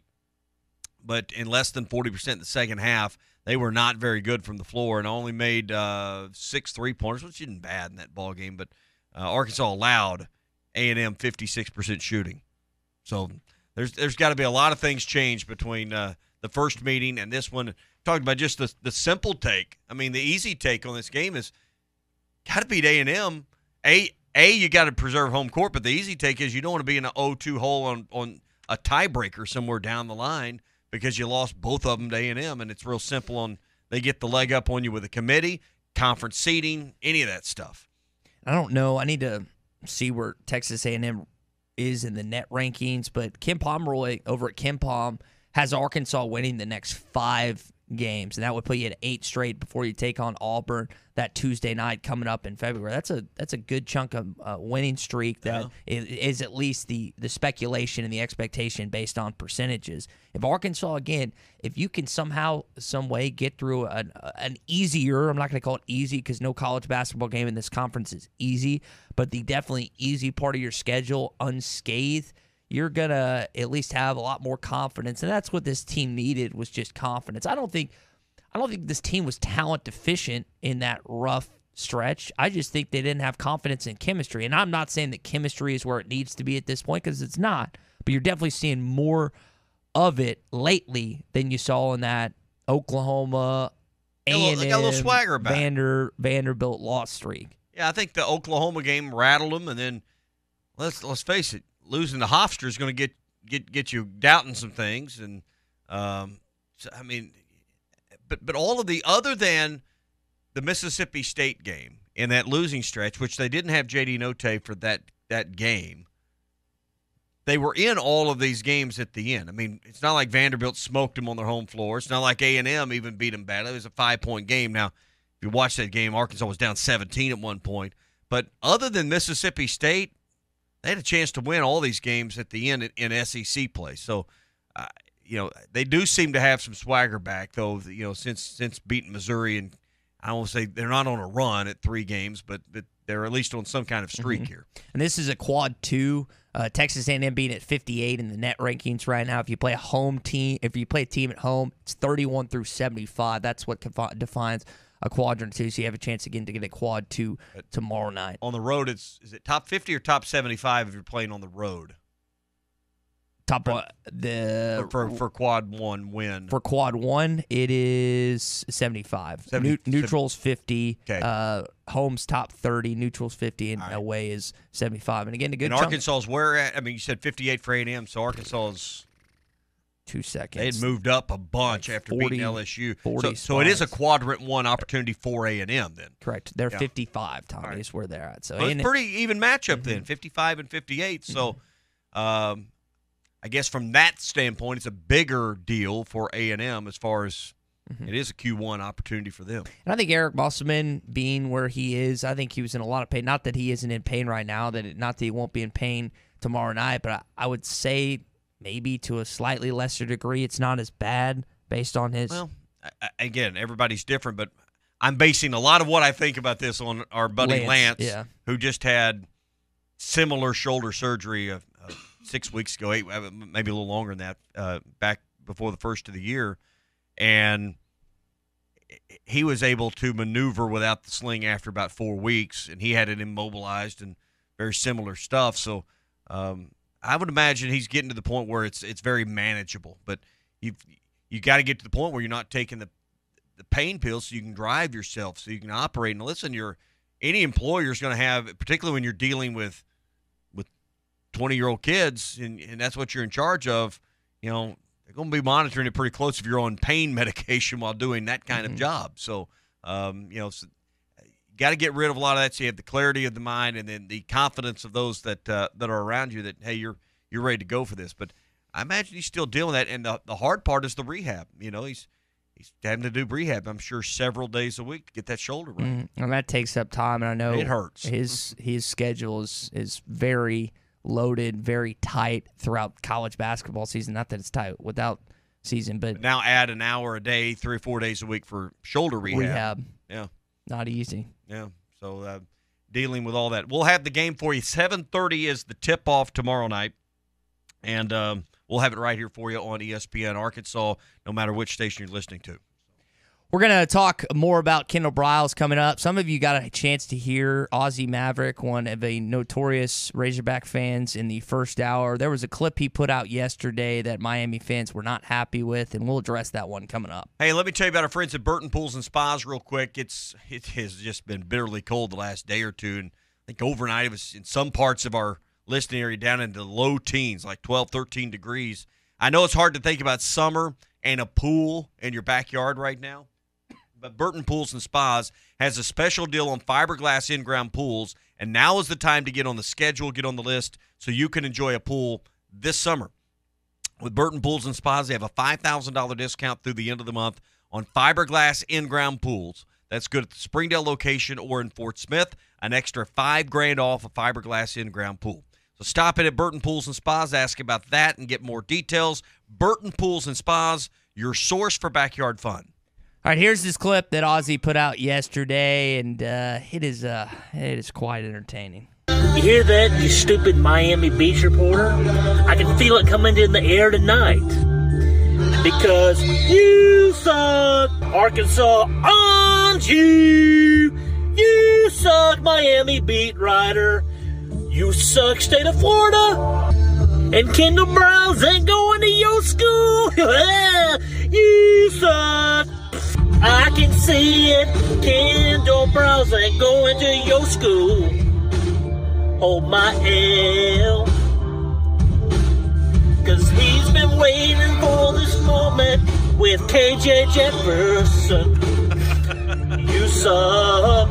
but in less than 40% in the second half. They were not very good from the floor and only made 6 3-pointers, which isn't bad in that ball game. But Arkansas allowed A&M 56% shooting. So there's got to be a lot of things changed between the first meeting and this one. Talking about just the simple take. I mean, the easy take on this game is got to beat A&M. You got to preserve home court, but the easy take is you don't want to be in an 0-2 hole on a tiebreaker somewhere down the line because you lost both of them to A&M, and it's real simple on they get the leg up on you with a committee, conference seating, any of that stuff. I don't know. I need to see where Texas A&M is in the net rankings, but Ken Pomeroy over at Ken Pom has Arkansas winning the next 5 games, and that would put you at 8 straight before you take on Auburn that Tuesday night coming up in February. That's a good chunk of winning streak that is at least the speculation and the expectation based on percentages. If Arkansas, again, if you can somehow, some way get through an easier, I'm not going to call it easy because no college basketball game in this conference is easy, but the definitely easy part of your schedule unscathed, you're going to at least have a lot more confidence. And that's what this team needed, was just confidence. I don't think this team was talent deficient in that rough stretch. I just think they didn't have confidence in chemistry. And I'm not saying that chemistry is where it needs to be at this point, because it's not. But you're definitely seeing more of it lately than you saw in that Oklahoma, A&M, got a little swagger back. Vanderbilt loss streak. Yeah, I think the Oklahoma game rattled them, and then let's face it, losing to Hofstra is going to get you doubting some things, and so, I mean, but all of the other than the Mississippi State game in that losing stretch, which they didn't have J.D. Notae for that game, they were in all of these games at the end. I mean, it's not like Vanderbilt smoked them on their home floor. It's not like A&M even beat them badly. It was a 5-point game. Now, if you watch that game, Arkansas was down 17 at one point. But other than Mississippi State, they had a chance to win all these games at the end in SEC play. So, they do seem to have some swagger back, though, since beating Missouri. And I won't say they're not on a run at 3 games, but they're at least on some kind of streak here. And this is a quad 2. Texas A&M being at 58 in the net rankings right now. If you play a team at home, it's 31 through 75. That's what defines a quadrant 2, so you have a chance again to get a quad 2 tomorrow night. On the road, is it top 50 or top 75 if you're playing on the road? For quad 1 win. For quad 1, it is 75. Neutral's 50. Okay. Home's top 30. Neutral's 50, and away is 75. And again, a good chunk. Arkansas's where at? I mean, you said 58 for A&M, so Arkansas's 2 seconds. They had moved up a bunch after beating LSU. 40 so it is a quadrant 1 opportunity for A&M then. Correct. They're 55, Tommy, is where they're at. So it's a pretty even matchup then, 55 and 58. So I guess from that standpoint, it's a bigger deal for A&M as far as it is a Q1 opportunity for them. And I think Eric Musselman being where he is, I think he was in a lot of pain. Not that he isn't in pain right now, not that he won't be in pain tomorrow night, but I would say maybe to a slightly lesser degree, it's not as bad based on his. Well, again, everybody's different, but I'm basing a lot of what I think about this on our buddy Lance who just had similar shoulder surgery 6 weeks ago, maybe a little longer than that, back before the first of the year. And he was able to maneuver without the sling after about 4 weeks, and he had it immobilized and very similar stuff. So I would imagine he's getting to the point where it's very manageable. But you got to get to the point where you're not taking the pain pills so you can drive yourself, so you can operate. And listen, any employer is going to have, particularly when you're dealing with 20-year-old kids, and that's what you're in charge of, they're going to be monitoring it pretty close if you're on pain medication while doing that kind of job. So, you got to get rid of a lot of that so you have the clarity of the mind and then the confidence of those that are around you that, hey, you're ready to go for this. But I imagine he's still dealing with that, and the hard part is the rehab. He's having to do rehab, I'm sure, several days a week to get that shoulder right. And that takes up time, and I know it hurts. His schedule is very loaded, very tight throughout college basketball season. Not that it's tight without season, but now add an hour a day, 3 or 4 days a week for shoulder rehab. Yeah, not easy. Yeah, so dealing with all that. We'll have the game for you. 7:30 is the tip-off tomorrow night, and we'll have it right here for you on ESPN Arkansas, no matter which station you're listening to. We're going to talk more about Kendall Briles coming up. Some of you got a chance to hear Ozzie Maverick, one of the notorious Razorback fans, in the first hour. There was a clip he put out yesterday that Miami fans were not happy with, and we'll address that one coming up. Hey, let me tell you about our friends at Burton Pools and Spas real quick. It has just been bitterly cold the last day or two, and I think overnight it was in some parts of our listening area down into the low teens, like 12, 13 degrees. I know it's hard to think about summer and a pool in your backyard right now, but Burton Pools and Spas has a special deal on fiberglass in-ground pools, and now is the time to get on the schedule, get on the list, so you can enjoy a pool this summer. With Burton Pools and Spas, they have a $5,000 discount through the end of the month on fiberglass in-ground pools. That's good at the Springdale location or in Fort Smith. An extra $5,000 off a fiberglass in-ground pool. So stop in at Burton Pools and Spas, ask about that, and get more details. Burton Pools and Spas, your source for backyard fun. All right, here's this clip that Ozzie put out yesterday, and it is quite entertaining. You hear that, you stupid Miami Beach reporter? I can feel it coming in the air tonight. Because you suck, Arkansas, aren't you? You suck, Miami beat writer. You suck, state of Florida. And Kendall Briles ain't going to your school. You suck. I can see it. Kendall Briles ain't going to your school. Hold my L. 'Cause he's been waiting for this moment with KJ Jefferson. You suck,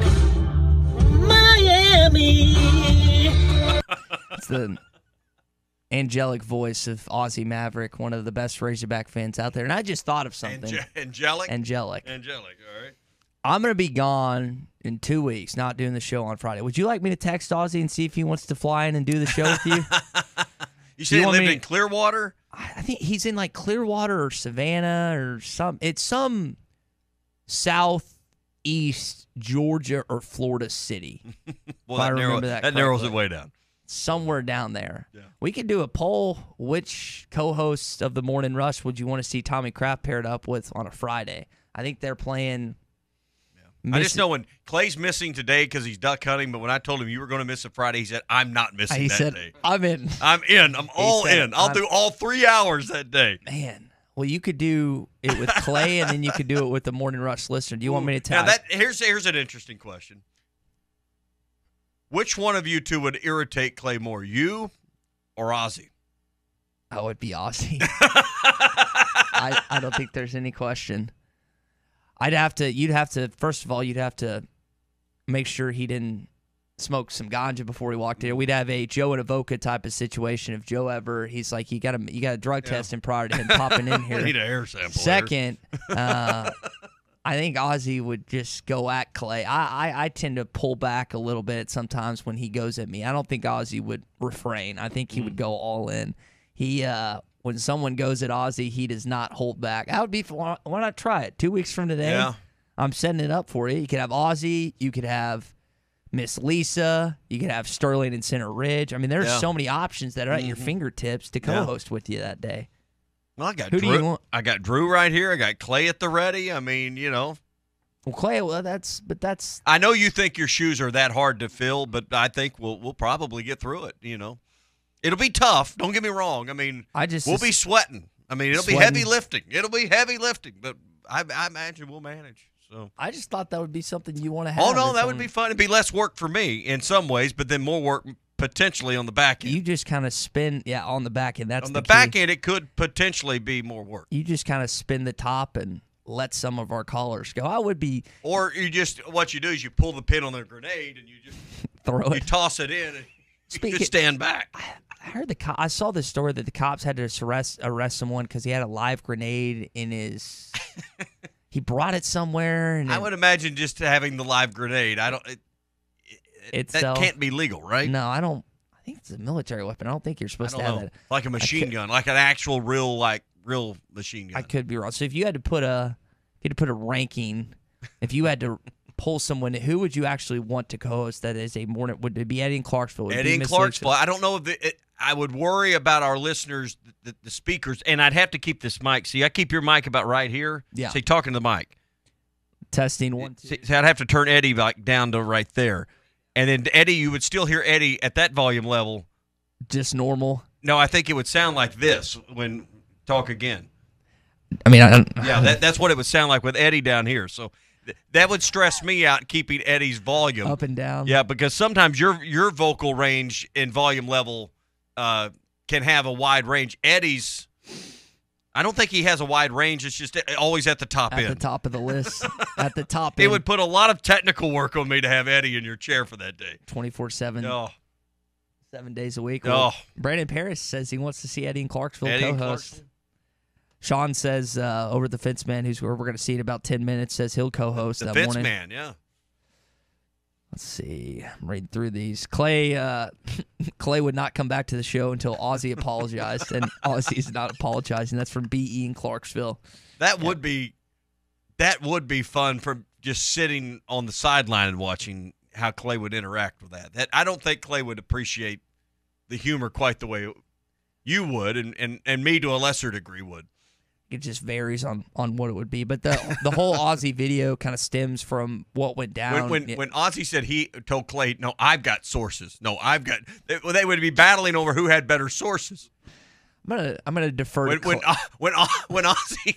Miami. It's the angelic voice of Ozzie Maverick, one of the best Razorback fans out there. And I just thought of something. Angelic? Angelic, all right. I'm going to be gone in 2 weeks, not doing the show on Friday. Would you like me to text Ozzie and see if he wants to fly in and do the show with you? You said he lived in Clearwater? I think he's in like Clearwater or Savannah or some. It's some southeast Georgia or Florida city. Well, that narrows it way down. Somewhere down there. Yeah. We could do a poll. Which co-host of the Morning Rush would you want to see Tommy Kraft paired up with on a Friday? I think they're playing. I just know when Clay's missing today because he's duck hunting, but when I told him you were going to miss a Friday, he said, I'm not missing that day. I'm in. I'm in. I'm all in. I'll do all 3 hours that day. Man. Well, you could do it with Clay, and then you could do it with the Morning Rush listener. Do you want me to tell? Now, here's an interesting question. Which one of you two would irritate Clay more, you or Ozzie? I would be Ozzie. I don't think there's any question. You'd have to, first of all, you'd have to make sure he didn't smoke some ganja before he walked in. We'd have a Joe and Avoca type of situation. If Joe ever, he's like, you got a drug test him prior to him popping in here. Need a hair sample. Second, I think Ozzie would just go at Clay. I tend to pull back a little bit sometimes when he goes at me. I don't think Ozzie would refrain. I think he would go all in. When someone goes at Ozzie, he does not hold back. That would be why not try it? 2 weeks from today, yeah. I'm setting it up for you. You could have Ozzie. You could have Miss Lisa. You could have Sterling and Center Ridge. I mean, there's so many options that are at your fingertips to co-host with you that day. Well, I got Who Drew. do you want? I got Drew right here. I got Clay at the ready. I mean, Well, Clay, that's. I know you think your shoes are that hard to fill, but I think we'll probably get through it. It'll be tough. Don't get me wrong. I mean, we'll be sweating. I mean, it'll be heavy lifting. But I imagine we'll manage. So I just thought that would be something you want to have. Oh no, that would be fun. It'd be less work for me in some ways, but then more work potentially on the back end. You just kind of spin, on the back end. That's on the back end. It could potentially be more work. You just kind of spin the top and let some of our callers go. I would be, or what you do is you pull the pin on the grenade and you just throw it. You toss it in and you just stand back. I heard I saw this story that the cops had to arrest someone because he had a live grenade in his. He brought it somewhere. And I would imagine just having the live grenade. That can't be legal, right? No, I don't. I think it's a military weapon. I don't think you're supposed to have that. Like a machine gun, like an actual real machine gun. I could be wrong. So if you had to put a ranking, if you had to pull someone, who would you actually want to co-host that is a morning? Would it be Eddie in Clarksville? Eddie in Clarksville. I don't know if I would worry about our listeners, the speakers, and I'd have to keep this mic. See, I keep your mic about right here. Yeah. See, talking to the mic. Testing 1, 2. See, I'd have to turn Eddie like down to right there. And then Eddie, you would still hear Eddie at that volume level. Just normal? No, I think it would sound like this when talk again. I mean, that's what it would sound like with Eddie down here. So that would stress me out, keeping Eddie's volume up and down. Yeah, because sometimes your vocal range and volume level can have a wide range. Eddie's, I don't think he has a wide range. It's just always at the top end. At the top of the list. At the top end. It end. would put a lot of technical work on me to have Eddie in your chair for that day. 24/7. Oh. 7 days a week. Oh. Well, Brandon Paris says he wants to see Eddie in Clarksville co-host. Sean says over the Fence Man, who we're going to see in about 10 minutes, says he'll co-host that morning. The Fence Man, yeah. Let's see. I'm reading through these. Clay would not come back to the show until Ozzie apologized, and Ozzie's not apologizing. That's from BE in Clarksville. That would be fun for just sitting on the sideline and watching how Clay would interact with that. I don't think Clay would appreciate the humor quite the way you would, and me to a lesser degree would. It just varies on what it would be. But the whole Ozzie video kind of stems from what went down. When Ozzie said he told Clay, no, I've got sources. No, I've got – they would be battling over who had better sources. I'm gonna defer when Ozzie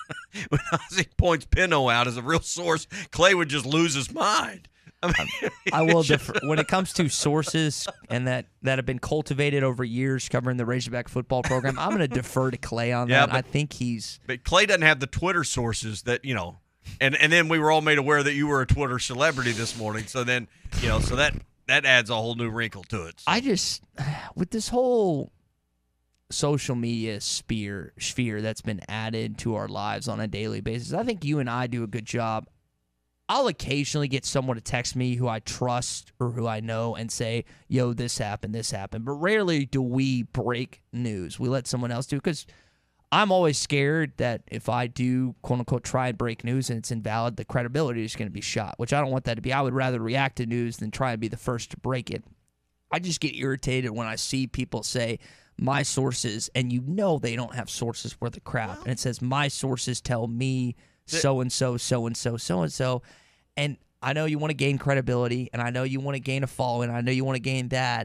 points Pinot out as a real source, Clay would just lose his mind. I will defer when it comes to sources and that have been cultivated over years covering the Razorback football program. I'm going to defer to Clay on that. I think but Clay doesn't have the Twitter sources that and then we were all made aware that you were a Twitter celebrity this morning. So then so that adds a whole new wrinkle to it. I just with this whole social media sphere that's been added to our lives on a daily basis, I think you and I do a good job. I'll occasionally get someone to text me who I trust or who I know and say, yo, this happened. But rarely do we break news. We let someone else do it because I'm always scared that if I do, quote-unquote, try and break news and it's invalid, the credibility is going to be shot, which I don't want that to be. I would rather react to news than try and be the first to break it. I just get irritated when I see people say, my sources, and they don't have sources worth of crap. And it says, my sources tell me so-and-so, so-and-so, so-and-so. And I know you want to gain credibility, and I know you want to gain a following. I know you want to gain that.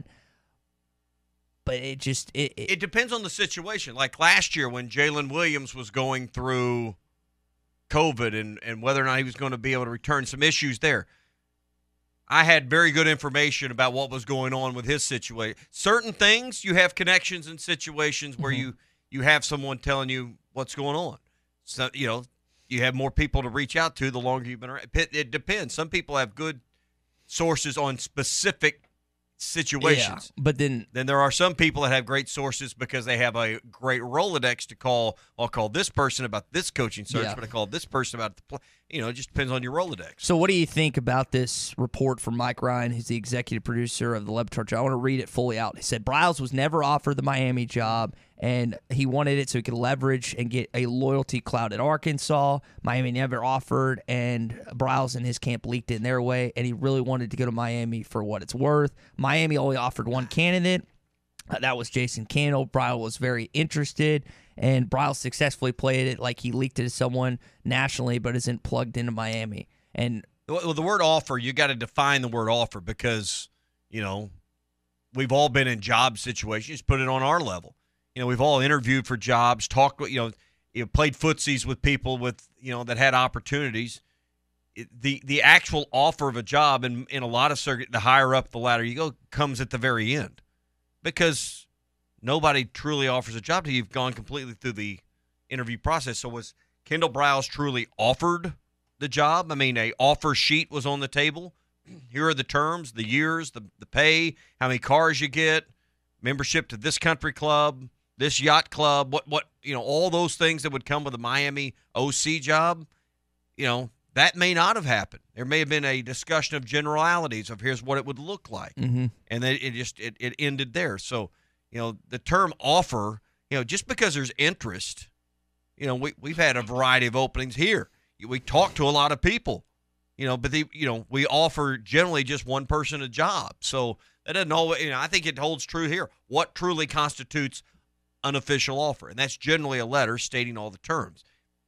But it just it depends on the situation. Like last year when Jalen Williams was going through COVID and whether or not he was going to be able to return, some issues there. I had very good information about what was going on with his situation. Certain things, you have connections in situations where you have someone telling you what's going on. So, you have more people to reach out to the longer you've been around. It depends. Some people have good sources on specific situations. Yeah, but then there are some people that have great sources because they have a great Rolodex to call. I'll call this person about this coaching search, but I call this person about the play. It just depends on your Rolodex. So what do you think about this report from Mike Ryan, who's the executive producer of the Le Batard Show? I want to read it fully out. He said, Briles was never offered the Miami job, and he wanted it so he could leverage and get a loyalty cloud at Arkansas. Miami never offered, and Briles and his camp leaked it in their way, and he really wanted to go to Miami for what it's worth. Miami only offered one candidate. That was Jason Candle. Briles was very interested, and Briles successfully played it like he leaked it to someone nationally but isn't plugged into Miami. And well, the word offer, you got to define the word offer because, we've all been in job situations. Put it on our level. We've all interviewed for jobs, talked, played footsies with people with, that had opportunities. The actual offer of a job in a lot of circuits, the higher up the ladder you go, comes at the very end because nobody truly offers a job till you've gone completely through the interview process. So was Kendall Briles truly offered the job? I mean, a offer sheet was on the table. Here are the terms, the years, the pay, how many cars you get, membership to this country club, this yacht club, what all those things that would come with a Miami OC job, that may not have happened. There may have been a discussion of generalities of here's what it would look like. Mm-hmm. And then it ended there. So, the term offer, just because there's interest, we've had a variety of openings here. We talk to a lot of people, but we offer generally just one person a job. So that doesn't always, I think it holds true here. What truly constitutes an official offer? And that's generally a letter stating all the terms.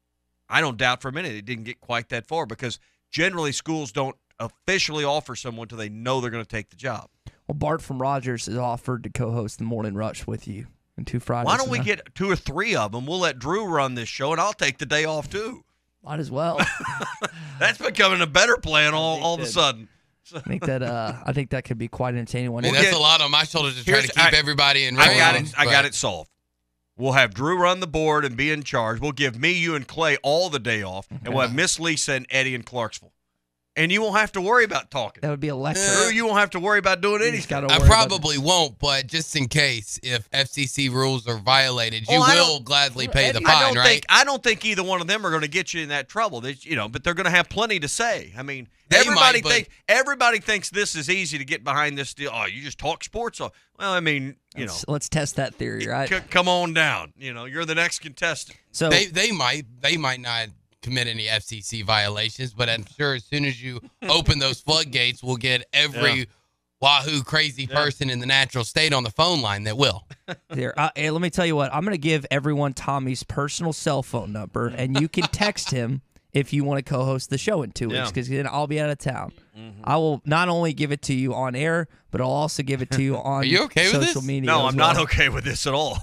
I don't doubt for a minute it didn't get quite that far because generally schools don't officially offer someone until they know they're going to take the job. Well, Bart from Rogers has offered to co-host the Morning Rush with you on 2 Fridays. Why don't we get 2 or 3 of them? We'll let Drew run this show, and I'll take the day off too. Might as well. That's becoming a better plan all of a sudden. I think that could be quite entertaining. I mean, that's a lot on my shoulders to try to keep everybody in range. I got it solved. We'll have Drew run the board and be in charge. We'll give me, you, and Clay all the day off, and we'll have Miss Lisa and Eddie in Clarksville. And you won't have to worry about talking. That would be electric. Drew, you won't have to worry about doing anything. I probably won't, but just in case, if FCC rules are violated, you will gladly pay the fine, right? I don't think either one of them are going to get you in that trouble. But they're going to have plenty to say. I mean, everybody thinks this is easy to get behind this deal. Oh, you just talk sports. Well, I mean, let's test that theory, right? Come on down. You're the next contestant. So they might not commit any FCC violations, but I'm sure as soon as you open those floodgates, we'll get every wahoo crazy person in the natural state on the phone line that will. Here, hey, let me tell you what. I'm going to give everyone Tommy's personal cell phone number, and you can text him if you want to co-host the show in 2 weeks, because then I'll be out of town. Mm-hmm. I will not only give it to you on air, but I'll also give it to you on Are you okay with social this? media. No, I'm not okay with this at all.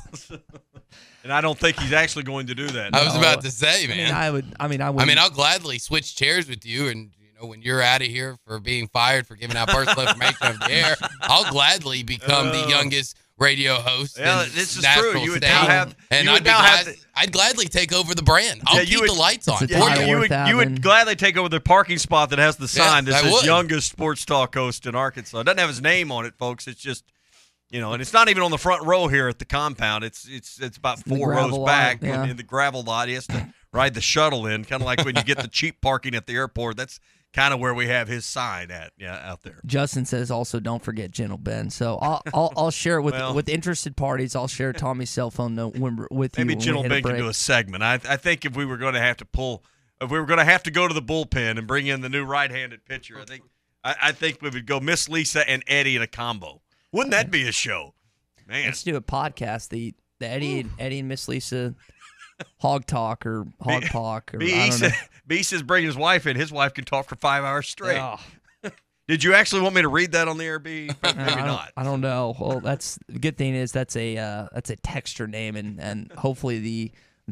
And I don't think he's actually going to do that. I was about to say, man. I mean, I'll gladly switch chairs with you, and when you're out of here for being fired for giving out personal information over the air, I'll gladly become the youngest radio host. Yeah, in this is Nashville true. You would State. now have, and I'd gladly take over the brand. I'll keep the lights on. You would gladly take over the parking spot that has the sign that says would. youngest sports talk host in Arkansas. It doesn't have his name on it, folks. It's just. And it's not even on the front row here at the compound. It's about 4 rows back in the gravel lot. He has to ride the shuttle in, kind of like when you get the cheap parking at the airport. That's kind of where we have his sign out there. Justin says also don't forget Gentle Ben. So I'll share it with interested parties. I'll share Tommy's cell phone number with you. Maybe Gentle Ben can do a segment. I think if we were going to have to go to the bullpen and bring in the new right-handed pitcher, I think we would go Miss Lisa and Eddie in a combo. Wouldn't that be a show? Man. Let's do a podcast, the Eddie and Miss Lisa Hog Talk or Hog Talk. Or, I don't know. B says bring his wife in. His wife can talk for 5 hours straight. Oh. Did you actually want me to read that on the air, B? Maybe not. I don't know. Well, the good thing is that's a texture name, and hopefully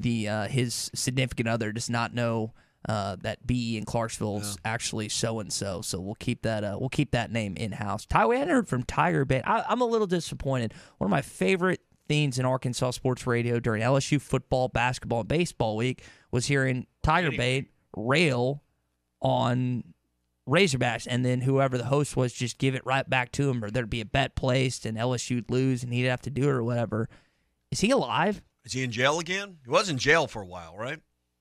his significant other does not know that B in Clarksville's actually so and so. So we'll keep that name in house. We hadn't heard from Tiger Bait. I'm a little disappointed. One of my favorite things in Arkansas sports radio during LSU football, basketball, and baseball week was hearing Tiger Bait rail on Razorbacks, and then whoever the host was just give it right back to him, or there'd be a bet placed and LSU'd lose and he'd have to do it or whatever. Is he alive? Is he in jail again? He was in jail for a while, right?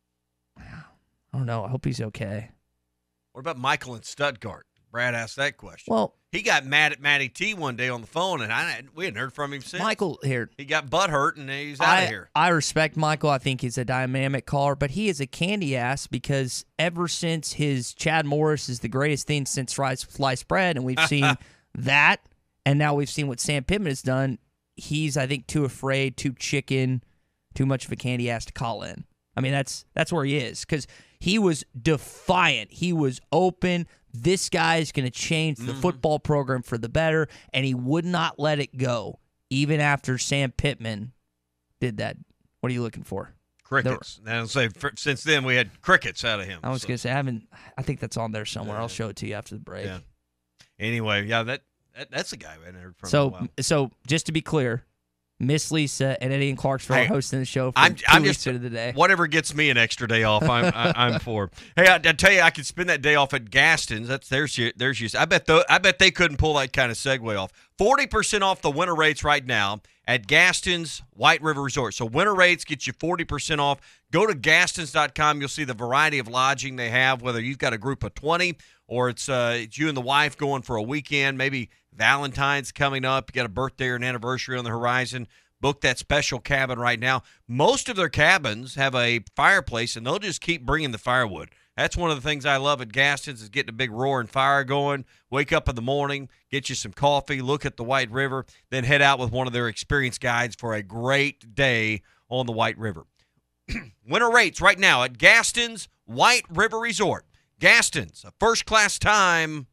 I don't know. I hope he's okay. What about Michael in Stuttgart? Brad asked that question. Well, he got mad at Matty T one day on the phone, and we hadn't heard from him since. Michael here. He got butt hurt, and he's out of here. I respect Michael. I think he's a dynamic caller, but he is a candy ass because ever since his Chad Morris is the greatest thing since sliced bread, and we've seen that, and now we've seen what Sam Pittman has done, he's, I think, too afraid, too chicken, too much of a candy ass to call in. I mean, that's where he is, because he was defiant. He was open. This guy is going to change the football program for the better, and he would not let it go, even after Sam Pittman did that. What are you looking for? Crickets. I'll say since then we had crickets out of him. I was going to say I think that's on there somewhere. I'll show it to you after the break. Yeah. Anyway, that's the guy we hadn't heard from in a while. So just to be clear, Miss Lisa and Eddie in Clarksville are hosting the show for 2 weeks of the day. Whatever gets me an extra day off, I'm for. Hey, I tell you, I could spend that day off at Gaston's. There's your. I bet they couldn't pull that kind of segue off. 40% off the winter rates right now at Gaston's White River Resort. So winter rates get you 40% off. Go to Gastons.com. You'll see the variety of lodging they have, whether you've got a group of 20 or it's you and the wife going for a weekend, maybe Valentine's coming up. You got a birthday or an anniversary on the horizon. Book that special cabin right now. Most of their cabins have a fireplace, and they'll just keep bringing the firewood. That's one of the things I love at Gaston's is getting a big roaring fire going. Wake up in the morning, get you some coffee, look at the White River, then head out with one of their experienced guides for a great day on the White River. Winter rates right now at Gaston's White River Resort. Gaston's, a first-class time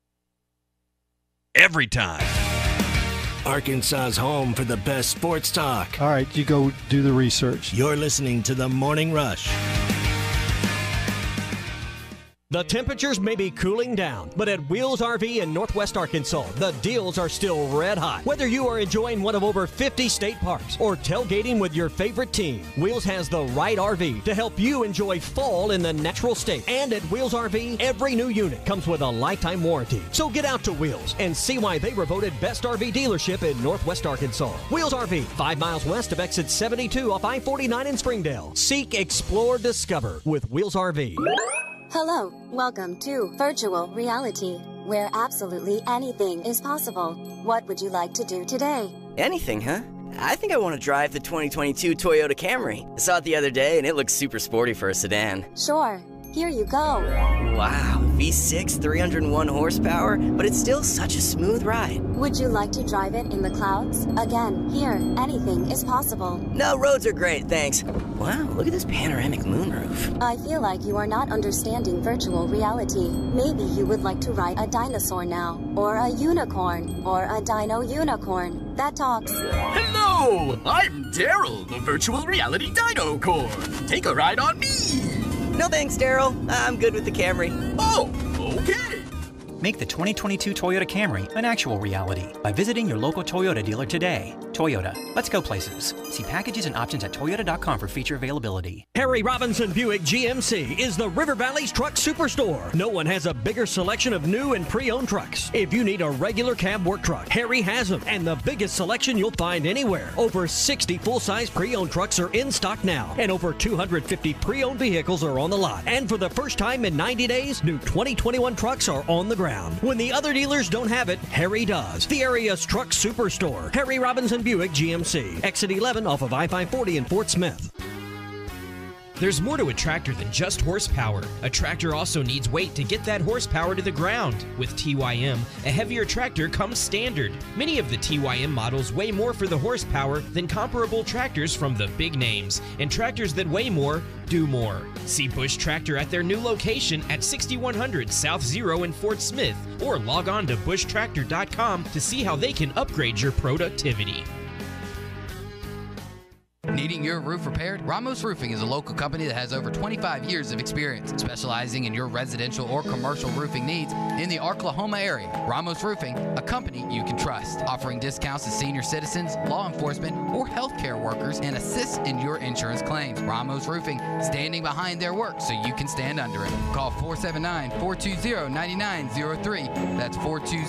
every time. Arkansas's home for the best sports talk. All right, you go do the research. You're listening to The Morning Rush. The temperatures may be cooling down, but at Wheels RV in Northwest Arkansas, the deals are still red hot. Whether you are enjoying one of over 50 state parks or tailgating with your favorite team, Wheels has the right RV to help you enjoy fall in the natural state. And at Wheels RV, every new unit comes with a lifetime warranty. So get out to Wheels and see why they were voted best RV dealership in Northwest Arkansas. Wheels RV, 5 miles west of exit 72 off I-49 in Springdale. Seek, explore, discover with Wheels RV. Hello, welcome to Virtual Reality, where absolutely anything is possible. What would you like to do today? Anything, huh? I think I want to drive the 2022 Toyota Camry. I saw it the other day and it looks super sporty for a sedan. Sure, here you go. Wow, V6, 301 horsepower, but it's still such a smooth ride. Would you like to drive it in the clouds? Again, here, anything is possible. No, roads are great, thanks. Wow, look at this panoramic moonroof. I feel like you are not understanding virtual reality. Maybe you would like to ride a dinosaur now, or a unicorn, or a dino unicorn that talks. Hello, I'm Daryl, the virtual reality dino corn. Take a ride on me. No thanks, Daryl. I'm good with the Camry. Oh, okay. Make the 2022 Toyota Camry an actual reality by visiting your local Toyota dealer today. Toyota, let's go places. See packages and options at toyota.com for feature availability. Harry Robinson Buick GMC is the River Valley's truck superstore. No one has a bigger selection of new and pre-owned trucks. If you need a regular cab work truck, Harry has them, and the biggest selection you'll find anywhere. Over 60 full-size pre-owned trucks are in stock now, and over 250 pre-owned vehicles are on the lot. And for the first time in 90 days, new 2021 trucks are on the ground. When the other dealers don't have it, Harry does. The area's truck superstore, Harry Robinson Buick GMC, exit 11 off of I-540 in Fort Smith. There's more to a tractor than just horsepower. A tractor also needs weight to get that horsepower to the ground. With TYM, a heavier tractor comes standard. Many of the TYM models weigh more for the horsepower than comparable tractors from the big names, and tractors that weigh more do more. See Bush Tractor at their new location at 6100 South Zero in Fort Smith, or log on to bushtractor.com to see how they can upgrade your productivity. Needing your roof repaired? Ramos Roofing is a local company that has over 25 years of experience, specializing in your residential or commercial roofing needs in the Oklahoma area. Ramos Roofing, a company you can trust, offering discounts to senior citizens, law enforcement, or healthcare workers, and assists in your insurance claims. Ramos Roofing, standing behind their work so you can stand under it. Call 479-420-9903. That's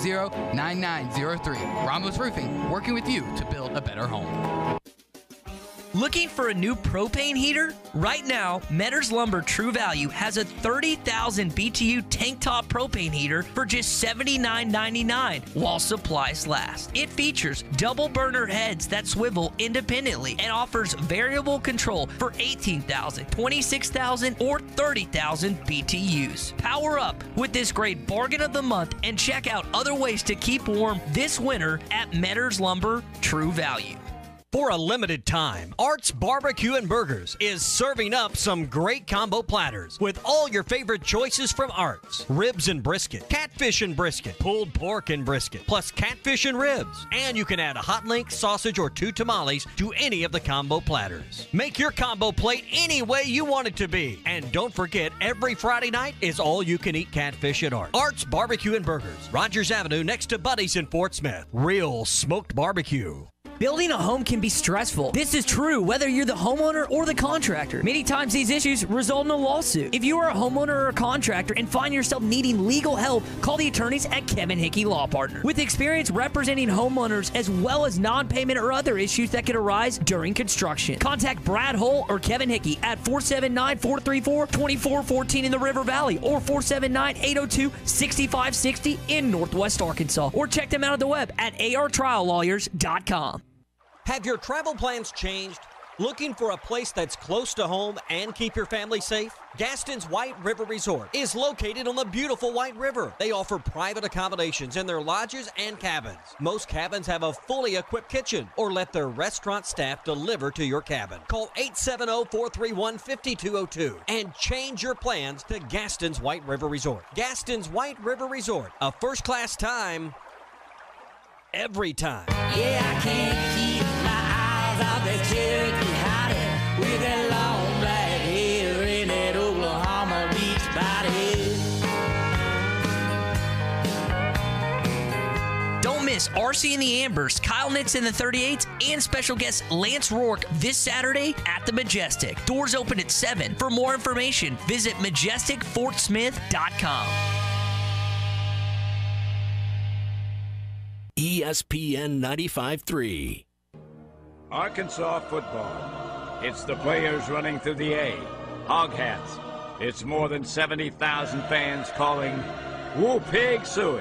420-9903. Ramos Roofing, working with you to build a better home. Looking for a new propane heater? Right now, Metters Lumber True Value has a 30,000 BTU tank top propane heater for just $79.99 while supplies last. It features double burner heads that swivel independently and offers variable control for 18,000, 26,000, or 30,000 BTUs. Power up with this great bargain of the month and check out other ways to keep warm this winter at Metters Lumber True Value. For a limited time, Art's Barbecue and Burgers is serving up some great combo platters with all your favorite choices from Art's. Ribs and brisket, catfish and brisket, pulled pork and brisket, plus catfish and ribs. And you can add a hot link, sausage, or 2 tamales to any of the combo platters. Make your combo plate any way you want it to be. And don't forget, every Friday night is all-you-can-eat catfish at Art's. Art's Barbecue and Burgers, Rogers Avenue next to Buddy's in Fort Smith. Real smoked barbecue. Building a home can be stressful. This is true whether you're the homeowner or the contractor. Many times these issues result in a lawsuit. If you are a homeowner or a contractor and find yourself needing legal help, call the attorneys at Kevin Hickey Law Partners. With experience representing homeowners as well as non-payment or other issues that could arise during construction. Contact Brad Hull or Kevin Hickey at 479-434-2414 in the River Valley or 479-802-6560 in Northwest Arkansas. Or check them out at the web at artriallawyers.com. Have your travel plans changed? Looking for a place that's close to home and keep your family safe? Gaston's White River Resort is located on the beautiful White River. They offer private accommodations in their lodges and cabins. Most cabins have a fully equipped kitchen, or let their restaurant staff deliver to your cabin. Call 870-431-5202 and change your plans to Gaston's White River Resort. Gaston's White River Resort, a first-class time, every time. Yeah, I can't keep my eyes off that Cherokee hottie with that long black hair and that Oklahoma beach body. Don't miss RC and the Ambers, Kyle Nitz and the 38s, and special guest Lance Rourke this Saturday at the Majestic. Doors open at 7. For more information, visit MajesticFortSmith.com. ESPN 95.3. Arkansas football. It's the players running through the A. Hog hats. It's more than 70,000 fans calling Woo Pig Suey.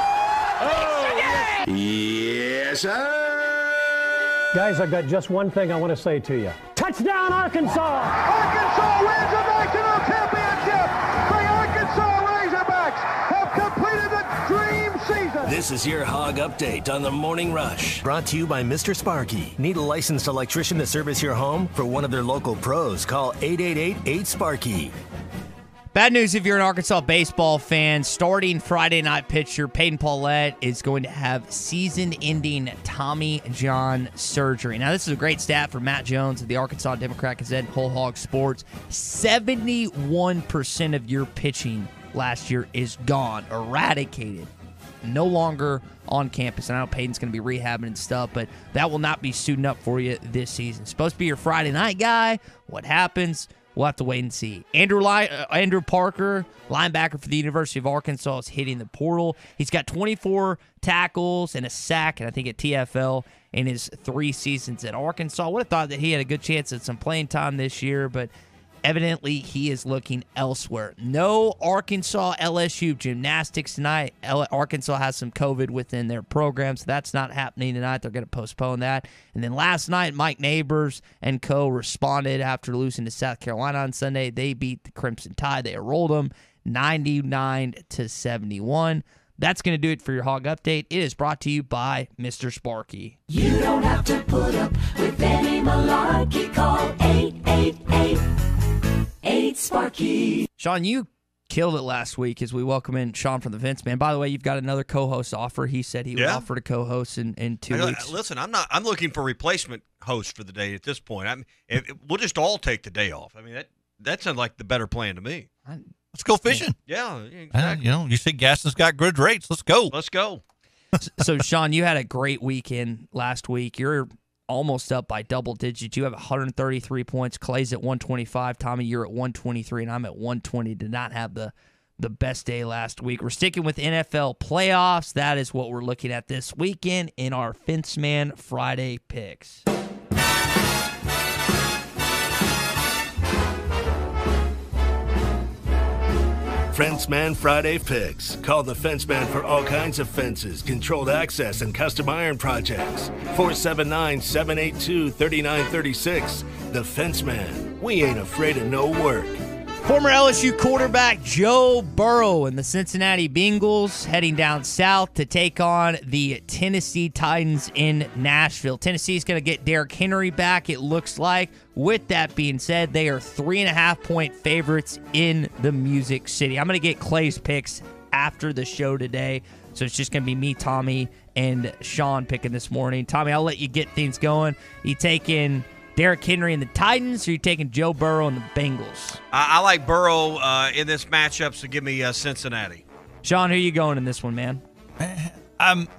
Oh, yes, sir. Guys, I've got just one thing I want to say to you. Touchdown, Arkansas! Arkansas wins the national championship! The Arkansas Razorbacks have completed the dream season! This is your Hog Update on the Morning Rush. Brought to you by Mr. Sparky. Need a licensed electrician to service your home? For one of their local pros, call 888-8-SPARKY. Bad news if you're an Arkansas baseball fan. Starting Friday night pitcher Peyton Paulette is going to have season-ending Tommy John surgery. Now, this is a great stat for Matt Jones of the Arkansas Democrat-Gazette and Whole Hog Sports. 71% of your pitching last year is gone, eradicated, no longer on campus. And I know Peyton's going to be rehabbing and stuff, but that will not be suiting up for you this season. Supposed to be your Friday night guy. What happens? We'll have to wait and see. Andrew Parker, linebacker for the University of Arkansas, is hitting the portal. He's got 24 tackles and a sack, and I think at TFL in his 3 seasons at Arkansas. I would have thought that he had a good chance at some playing time this year, but evidently he is looking elsewhere. No Arkansas LSU gymnastics tonight. Arkansas has some COVID within their program, so that's not happening tonight. They're going to postpone that. And then last night, Mike Neighbors and co. responded after losing to South Carolina on Sunday. They beat the Crimson Tide. They rolled them 99-71. That's going to do it for your Hog Update. It is brought to you by Mr. Sparky. You don't have to put up with any malarkey. Call 888-8-SPARKY. Sean, you killed it last week as we welcome in Sean from the Vince Man. By the way, you've got another co-host offer. He said he would offer to co-host in 2 weeks. Listen, I'm looking for replacement host for the day at this point. We'll just all take the day off. I mean, that sounds like the better plan to me. Let's go fishing. Yeah, exactly. You see Gaston's got good rates. Let's go. Let's go. So, Sean, you had a great weekend last week. You're almost up by double digits. You have 133 points. Clay's at 125. Tommy, you're at 123, and I'm at 120. Did not have the best day last week. We're sticking with NFL playoffs. That is what we're looking at this weekend in our Fenceman Friday picks. Fenceman Friday Picks. Call the Fenceman for all kinds of fences, controlled access, and custom iron projects. 479-782-3936. The Fenceman. We ain't afraid of no work. Former LSU quarterback Joe Burrow and the Cincinnati Bengals heading down south to take on the Tennessee Titans in Nashville. Tennessee's going to get Derrick Henry back, it looks like. With that being said, they are 3.5-point favorites in the Music City. I'm going to get Clay's picks after the show today, so it's just going to be me, Tommy, and Sean picking this morning. Tommy, I'll let you get things going. You taking Derrick Henry and the Titans, or are you taking Joe Burrow and the Bengals? I like Burrow in this matchup, so give me Cincinnati. Sean, who are you going in this one, man? I'd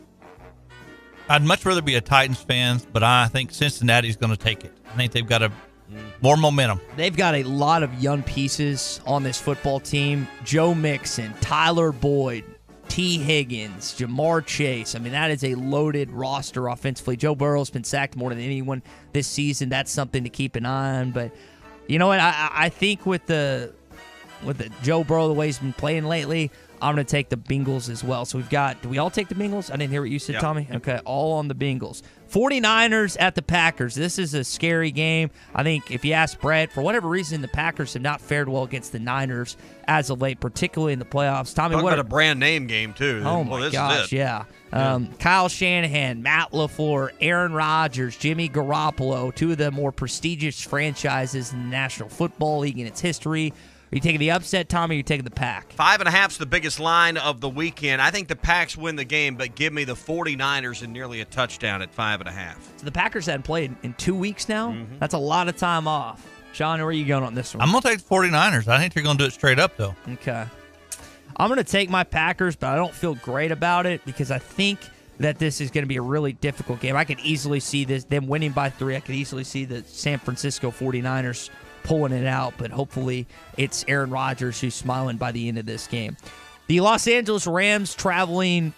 much rather be a Titans fan, but I think Cincinnati's going to take it. I think they've got more momentum. They've got a lot of young pieces on this football team. Joe Mixon, Tyler Boyd, T. Higgins, Jamar Chase. I mean, that is a loaded roster offensively. Joe Burrow's been sacked more than anyone this season. That's something to keep an eye on. But you know what? I think with the Joe Burrow, the way he's been playing lately, I'm going to take the Bengals as well. So do we all take the Bengals? I didn't hear what you said, Tommy. Okay, all on the Bengals. 49ers at the Packers. This is a scary game. I think if you ask Brett, for whatever reason, the Packers have not fared well against the Niners as of late, particularly in the playoffs. Tommy, Talk about a brand name game, too. Oh, my gosh, yeah. Kyle Shanahan, Matt LaFleur, Aaron Rodgers, Jimmy Garoppolo, two of the more prestigious franchises in the National Football League in its history. Are you taking the upset, Tommy, or are you taking the Pack? 5.5's the biggest line of the weekend. I think the Packs win the game, but give me the 49ers and nearly a touchdown at 5.5. So the Packers hadn't played in 2 weeks now? Mm-hmm. That's a lot of time off. Sean, where are you going on this one? I'm going to take the 49ers. I think they're going to do it straight up, though. Okay. I'm going to take my Packers, but I don't feel great about it because I think that this is going to be a really difficult game. I could easily see them winning by 3. I could easily see the San Francisco 49ers pulling it out, but hopefully it's Aaron Rodgers who's smiling by the end of this game. The Los Angeles Rams traveling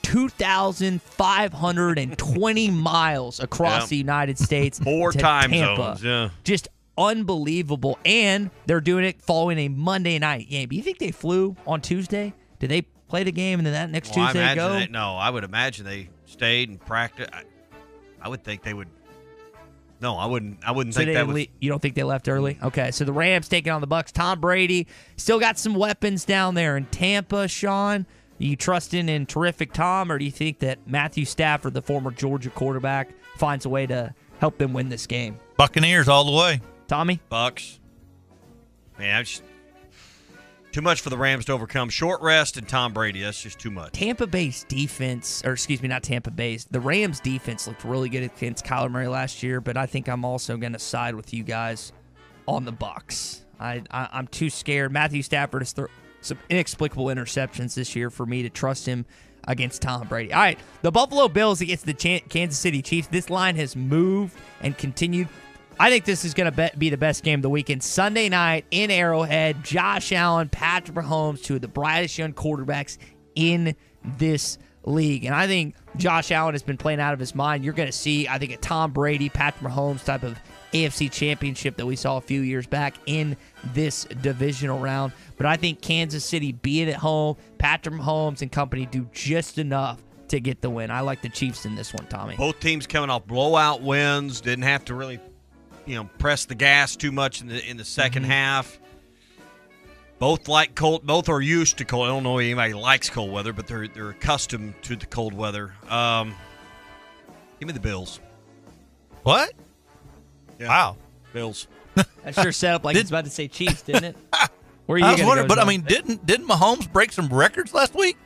2,520 miles across the United States. 4 to time Tampa. zones, yeah. Just unbelievable. And they're doing it following a Monday night game. Do you think they flew on Tuesday? Did they play the game and then that next Tuesday go? I would imagine they stayed and practiced. I would think they would. No, I wouldn't think that was. You don't think they left early? Okay, so the Rams taking on the Bucs. Tom Brady still got some weapons down there in Tampa. Sean, you trusting in terrific Tom, or do you think that Matthew Stafford, the former Georgia quarterback, finds a way to help them win this game? Buccaneers all the way. Tommy? Bucks. Man, too much for the Rams to overcome. Short rest and Tom Brady. That's just too much. Tampa Bay's defense, or excuse me, not Tampa Bay's. The Rams' defense looked really good against Kyler Murray last year, but I think I'm also going to side with you guys on the Bucs. I'm too scared. Matthew Stafford has thrown some inexplicable interceptions this year for me to trust him against Tom Brady. All right, the Buffalo Bills against the Kansas City Chiefs. This line has moved and continued. I think this is going to be the best game of the weekend. Sunday night in Arrowhead, Josh Allen, Patrick Mahomes, two of the brightest young quarterbacks in this league. And I think Josh Allen has been playing out of his mind. You're going to see, I think, a Tom Brady, Patrick Mahomes type of AFC championship that we saw a few years back in this divisional round. But I think Kansas City being at home, Patrick Mahomes and company do just enough to get the win. I like the Chiefs in this one, Tommy. Both teams coming off blowout wins, didn't have to really press the gas too much in the second half. Both like cold. Both are used to cold. I don't know if anybody likes cold weather, but they're accustomed to the cold weather. Give me the Bills. What? Yeah. Wow. Bills. That sure set up like it's about to say Chiefs, didn't it? Where are you I was gonna wondering, go, but John? I mean, didn't Mahomes break some records last week?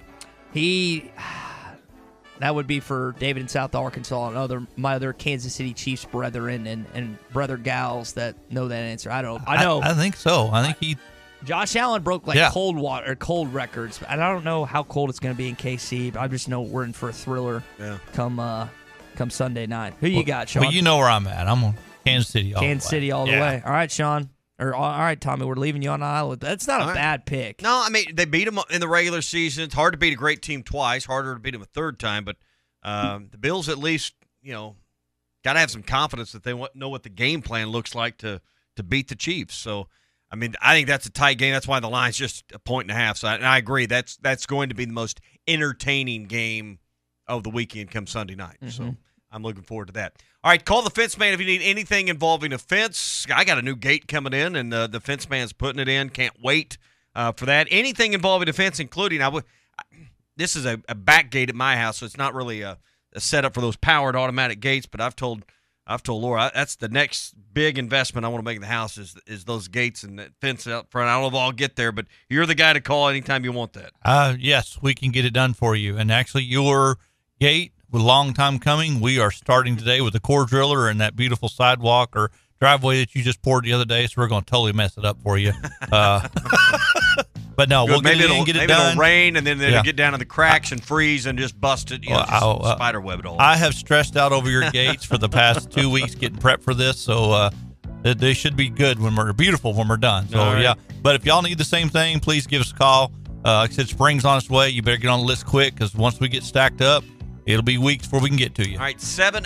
That would be for David in South Arkansas and my other Kansas City Chiefs brethren and brother gals that know that answer. I know. I think so. I think Josh Allen broke cold records, and I don't know how cold it's going to be in KC. But I just know we're in for a thriller. Yeah. Come Sunday night. Who you got, Sean? Well, you know where I'm at. I'm on Kansas City. Kansas City all the way. All right, Sean. All right, Tommy. We're leaving you on the island. That's not a bad pick. No, I mean they beat them in the regular season. It's hard to beat a great team twice. Harder to beat them a third time. But the Bills at least got to have some confidence that they know what the game plan looks like to beat the Chiefs. So I mean I think that's a tight game. That's why the line's just 1.5. So I agree. That's going to be the most entertaining game of the weekend come Sunday night. Mm-hmm. So I'm looking forward to that. All right, call the Fence Man if you need anything involving a fence. I got a new gate coming in, and the Fence Man's putting it in. Can't wait for that. Anything involving a fence, including this is a back gate at my house, so it's not really a setup for those powered automatic gates. But I've told Laura that's the next big investment I want to make in the house is those gates and that fence out front. I don't know if I'll get there, but you're the guy to call anytime you want that. Yes, we can get it done for you. And actually, your gate. A long time coming. We are starting today with the core driller and that beautiful sidewalk or driveway that you just poured the other day. So we're going to totally mess it up for you. But no, we'll get it done. Maybe it'll rain and then it'll get down in the cracks and freeze and just bust it. Spider web it all. I have stressed out over your gates for the past 2 weeks getting prepped for this. So they should be good beautiful when we're done. So right. But if y'all need the same thing, please give us a call. Like I said, spring's on its way. You better get on the list quick because once we get stacked up, it'll be weeks before we can get to you. All right,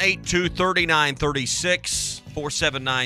782-3936,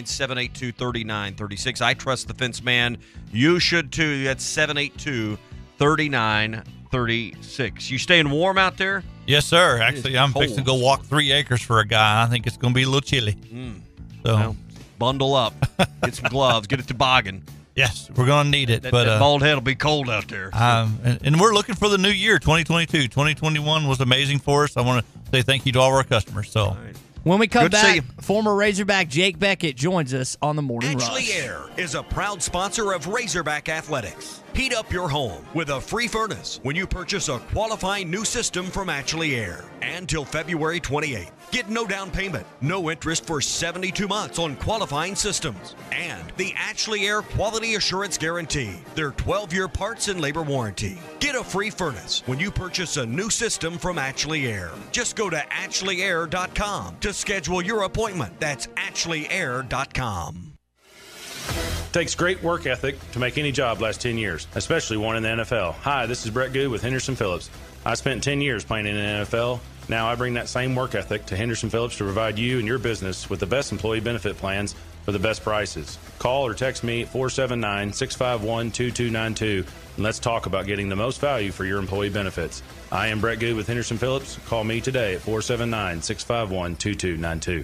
479-782-3936. I trust the Fence Man. You should too. That's 39-36. You staying warm out there? Yes, sir. Actually, I'm fixing to go walk 3 acres for a guy. I think it's going to be a little chilly. So well, bundle up. Get some gloves. Get a toboggan. Yes, we're going to need it. That bald head will be cold out there. And we're looking for the new year, 2022. 2021 was amazing for us. I want to say thank you to all of our customers. So when we come Good to see back, you. former Razorback Jake Beckett joins us on the Morning Ashley Rush. Air is a proud sponsor of Razorback Athletics. Heat up your home with a free furnace when you purchase a qualifying new system from Ashley Air. And till February 28th. Get no down payment, no interest for 72 months on qualifying systems. And the Ashley Air Quality Assurance Guarantee, their 12-year parts and labor warranty. Get a free furnace when you purchase a new system from Ashley Air. Just go to AshleyAir.com to schedule your appointment. That's AshleyAir.com. Takes great work ethic to make any job last 10 years, especially one in the NFL. Hi, this is Brett Good with Henderson Phillips. I spent 10 years playing in the NFL. Now I bring that same work ethic to Henderson Phillips to provide you and your business with the best employee benefit plans for the best prices. Call or text me at 479-651-2292 and let's talk about getting the most value for your employee benefits. I am Brett Good with Henderson Phillips. Call me today at 479-651-2292.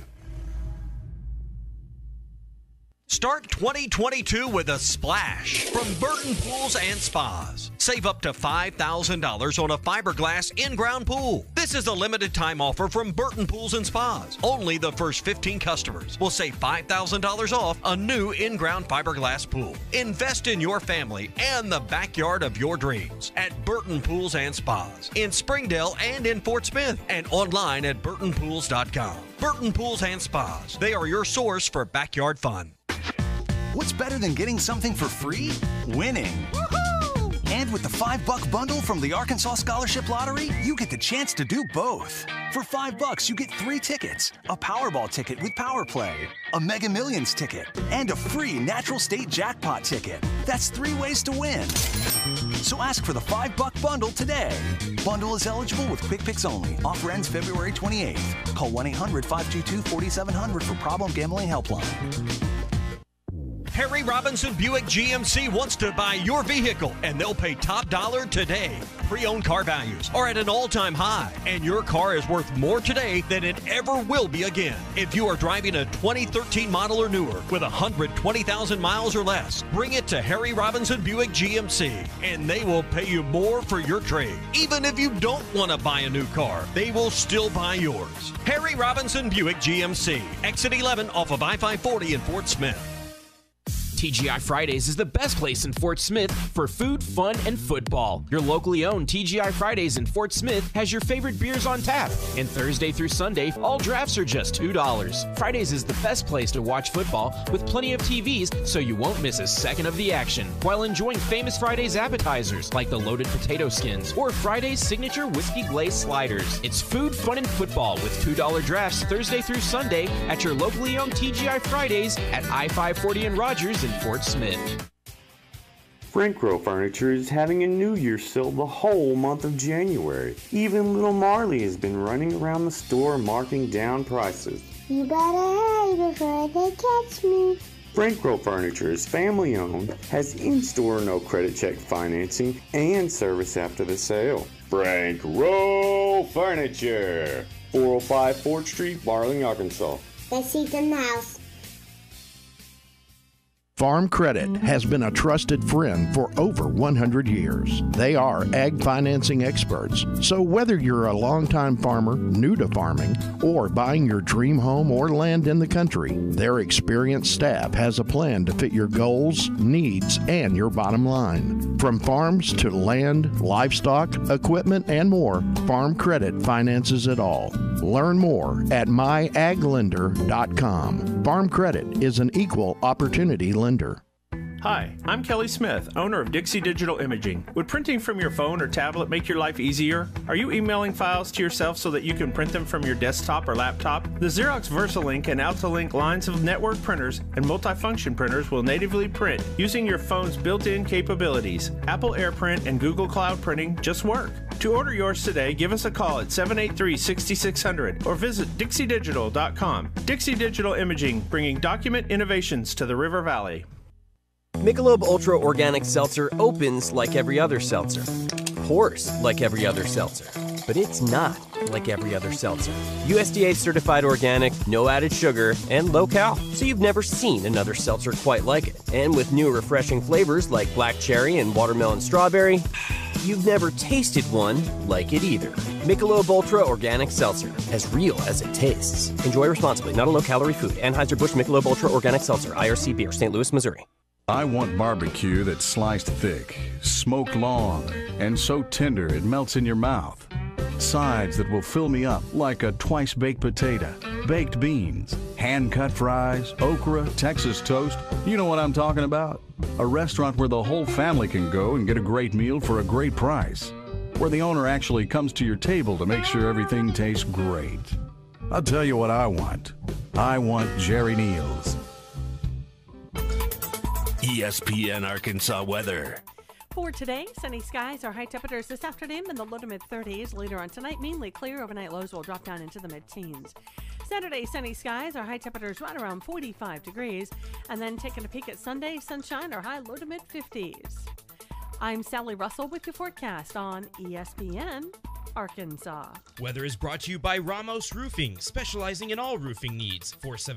Start 2022 with a splash from Burton Pools and Spas. Save up to $5,000 on a fiberglass in-ground pool. This is a limited time offer from Burton Pools and Spas. Only the first 15 customers will save $5,000 off a new in-ground fiberglass pool. Invest in your family and the backyard of your dreams at Burton Pools and Spas in Springdale and in Fort Smith and online at burtonpools.com. Burton Pools and Spas. They are your source for backyard fun. What's better than getting something for free? Winning. Woohoo! And with the $5 bundle from the Arkansas Scholarship Lottery, you get the chance to do both. For $5, you get 3 tickets, a Powerball ticket with Power Play, a Mega Millions ticket, and a free Natural State Jackpot ticket. That's 3 ways to win. So ask for the $5 bundle today. Bundle is eligible with Quick Picks only. Offer ends February 28th. Call 1-800-522-4700 for Problem Gambling Helpline. Harry Robinson Buick GMC wants to buy your vehicle, and they'll pay top dollar today. Pre-owned car values are at an all-time high, and your car is worth more today than it ever will be again. If you are driving a 2013 model or newer with 120,000 miles or less, bring it to Harry Robinson Buick GMC, and they will pay you more for your trade. Even if you don't want to buy a new car, they will still buy yours. Harry Robinson Buick GMC, exit 11 off of I-540 in Fort Smith. TGI Fridays is the best place in Fort Smith for food, fun, and football. Your locally owned TGI Fridays in Fort Smith has your favorite beers on tap. And Thursday through Sunday, all drafts are just $2. Fridays is the best place to watch football with plenty of TVs so you won't miss a second of the action while enjoying famous Fridays appetizers like the loaded potato skins or Friday's signature whiskey glazed sliders. It's food, fun, and football with $2 drafts Thursday through Sunday at your locally owned TGI Fridays at I-540 and Rogers in Fort Smith. Frankrow Furniture is having a New Year's sale the whole month of January. Even little Marley has been running around the store marking down prices. You better hurry before they catch me. Frankrow Furniture is family owned, has in-store no credit check financing, and service after the sale. Frankrow Furniture, 405 4th Street, Barling, Arkansas. Let's see the mouse. Farm Credit has been a trusted friend for over 100 years. They are ag financing experts, so whether you're a longtime farmer, new to farming, or buying your dream home or land in the country, their experienced staff has a plan to fit your goals, needs, and your bottom line. From farms to land, livestock, equipment, and more, Farm Credit finances it all. Learn more at myaglender.com. Farm Credit is an equal opportunity lender. Hi, I'm Kelly Smith, owner of Dixie Digital Imaging. Would printing from your phone or tablet make your life easier? Are you emailing files to yourself so that you can print them from your desktop or laptop? The Xerox VersaLink and AltaLink lines of network printers and multifunction printers will natively print using your phone's built-in capabilities. Apple AirPrint and Google Cloud Printing just work. To order yours today, give us a call at 783-6600 or visit dixiedigital.com. Dixie Digital Imaging, bringing document innovations to the River Valley. Michelob Ultra Organic Seltzer opens like every other seltzer, pours like every other seltzer, but it's not like every other seltzer. USDA certified organic, no added sugar, and low cal, so you've never seen another seltzer quite like it. And with new refreshing flavors like black cherry and watermelon strawberry, you've never tasted one like it either. Michelob Ultra Organic Seltzer, as real as it tastes. Enjoy responsibly, not a low-calorie food. Anheuser-Busch Michelob Ultra Organic Seltzer, IRC Beer, St. Louis, Missouri. I want barbecue that's sliced thick, smoked long, and so tender it melts in your mouth. Sides that will fill me up like a twice-baked potato, baked beans, hand-cut fries, okra, Texas toast. You know what I'm talking about? A restaurant where the whole family can go and get a great meal for a great price. Where the owner actually comes to your table to make sure everything tastes great. I'll tell you what I want. I want Jerry Neal's. ESPN Arkansas weather. For today, sunny skies, our high temperatures this afternoon in the low to mid-30s. Later on tonight, mainly clear. Overnight lows will drop down into the mid-teens. Saturday, sunny skies, our high temperatures right around 45 degrees. And then taking a peek at Sunday, sunshine, our high low to mid-50s. I'm Sally Russell with your forecast on ESPN Arkansas. Weather is brought to you by Ramos Roofing, specializing in all roofing needs.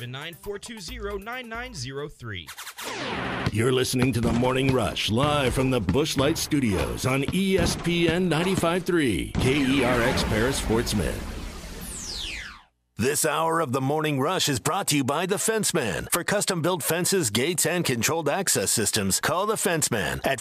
479-420-9903. You're listening to The Morning Rush, live from the Busch Light Studios on ESPN 95.3, KERX Paris Fort Smith. This hour of The Morning Rush is brought to you by The Fenceman. For custom-built fences, gates, and controlled access systems, call The Fenceman at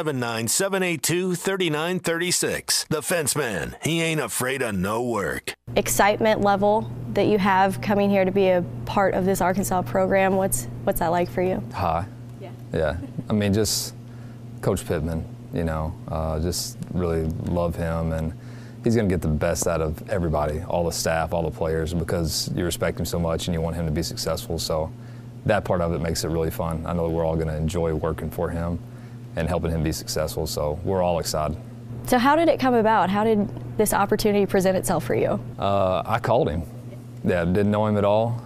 479-782-3936. The Fenceman, he ain't afraid of no work. Excitement level that you have coming here to be a part of this Arkansas program, what's that like for you? High. Yeah. I mean, just Coach Pittman, just really love him, and he's going to get the best out of everybody, all the staff, all the players, because you respect him so much and you want him to be successful. So that part of it makes it really fun. I know we're all going to enjoy working for him and helping him be successful, so we're all excited. So how did it come about? How did this opportunity present itself for you? I called him. Yeah, didn't know him at all.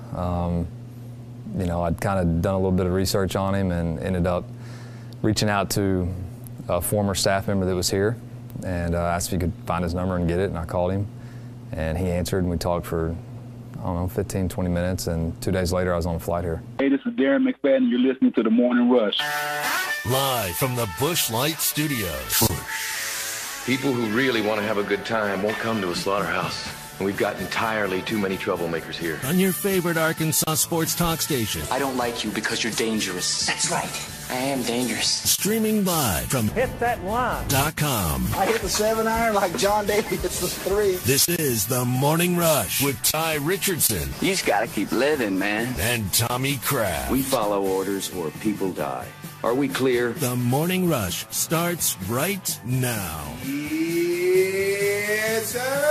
I'd kind of done a little bit of research on him and ended up reaching out to a former staff member that was here and asked if he could find his number and get it, and I called him. And he answered, and we talked for, 15, 20 minutes, and 2 days later I was on a flight here. Hey, this is Darren McFadden, and you're listening to The Morning Rush. Live from the Busch Light Studios. People who really want to have a good time won't come to a slaughterhouse. And we've got entirely too many troublemakers here. On your favorite Arkansas sports talk station. I don't like you because you're dangerous. That's right. I am dangerous. Streaming live from Hit that line. .com. I hit the 7-iron like John Daly hits the 3. This is The Morning Rush with Ty Richardson. You just gotta keep living, man. And Tommy Kraft. We follow orders or people die. Are we clear? The Morning Rush starts right now. Yes, sir.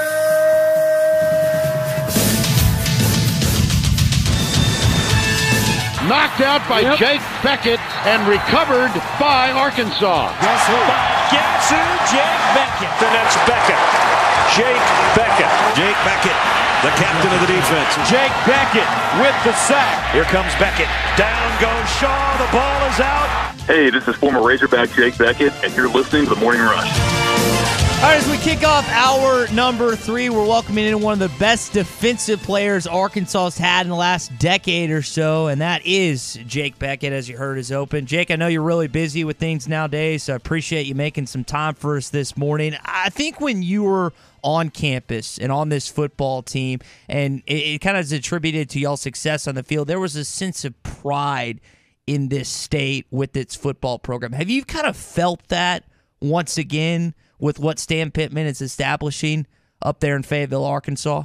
Knocked out by Jake Beckett and recovered by Arkansas. Guess who? Jake Beckett. The next Beckett. Jake Beckett. Jake Beckett, the captain of the defense. Jake Beckett with the sack. Here comes Beckett. Down goes Shaw. The ball is out. Hey, this is former Razorback Jake Beckett, and you're listening to The Morning Rush. All right, as we kick off hour number 3, we're welcoming in one of the best defensive players Arkansas's had in the last decade or so, and that is Jake Beckett, as you heard, is open. Jake, I know you're really busy with things nowadays, so I appreciate you making some time for us this morning. I think when you were on campus and on this football team, and it kind of is attributed to y'all's success on the field, there was a sense of pride in this state with its football program. Have you kind of felt that once again with what Stan Pittman is establishing up there in Fayetteville, Arkansas?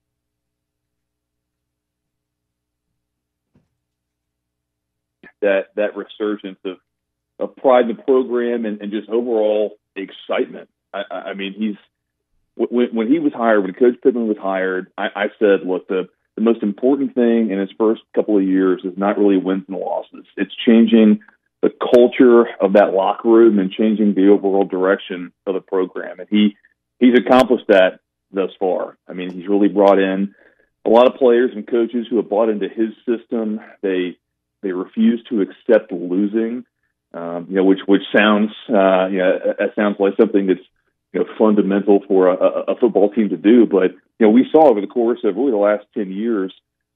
That resurgence of pride in the program and just overall excitement. I mean, when he was hired, when Coach Pittman was hired, I said, look, the most important thing in his first couple of years is not really wins and losses. It's changing the culture of that locker room and changing the overall direction of the program. And he's accomplished that thus far. I mean, he's really brought in a lot of players and coaches who have bought into his system. They refuse to accept losing. which sounds that sounds like something that's fundamental for a football team to do. But we saw over the course of really the last 10 years,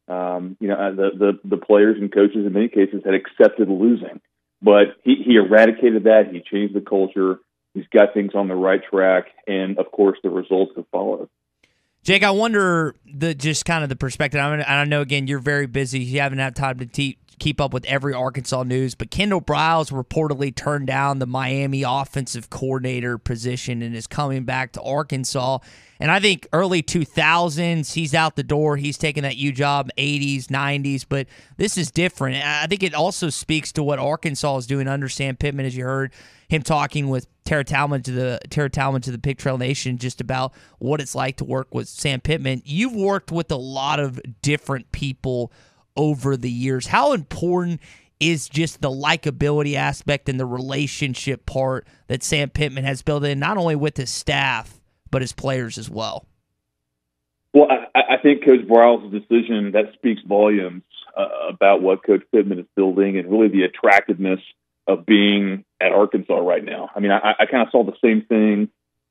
the players and coaches in many cases had accepted losing. But he eradicated that. He changed the culture. He's got things on the right track, and of course, the results have followed. Jake, I wonder just kind of the perspective. I know again you're very busy. You haven't had time to keep up with every Arkansas news, but Kendall Briles reportedly turned down the Miami offensive coordinator position and is coming back to Arkansas. And I think early 2000s, he's out the door. He's taking that U job, 80s, 90s, but this is different. I think it also speaks to what Arkansas is doing under Sam Pittman, as you heard him talking with Tara Talmadge to the Pig Trail Nation just about what it's like to work with Sam Pittman. You've worked with a lot of different people over the years. How important is just the likability aspect and the relationship part that Sam Pittman has built in, not only with his staff, but his players as well? Well, I think Coach Briles' decision, that speaks volumes about what Coach Pittman is building and really the attractiveness of being at Arkansas right now. I mean, I kind of saw the same thing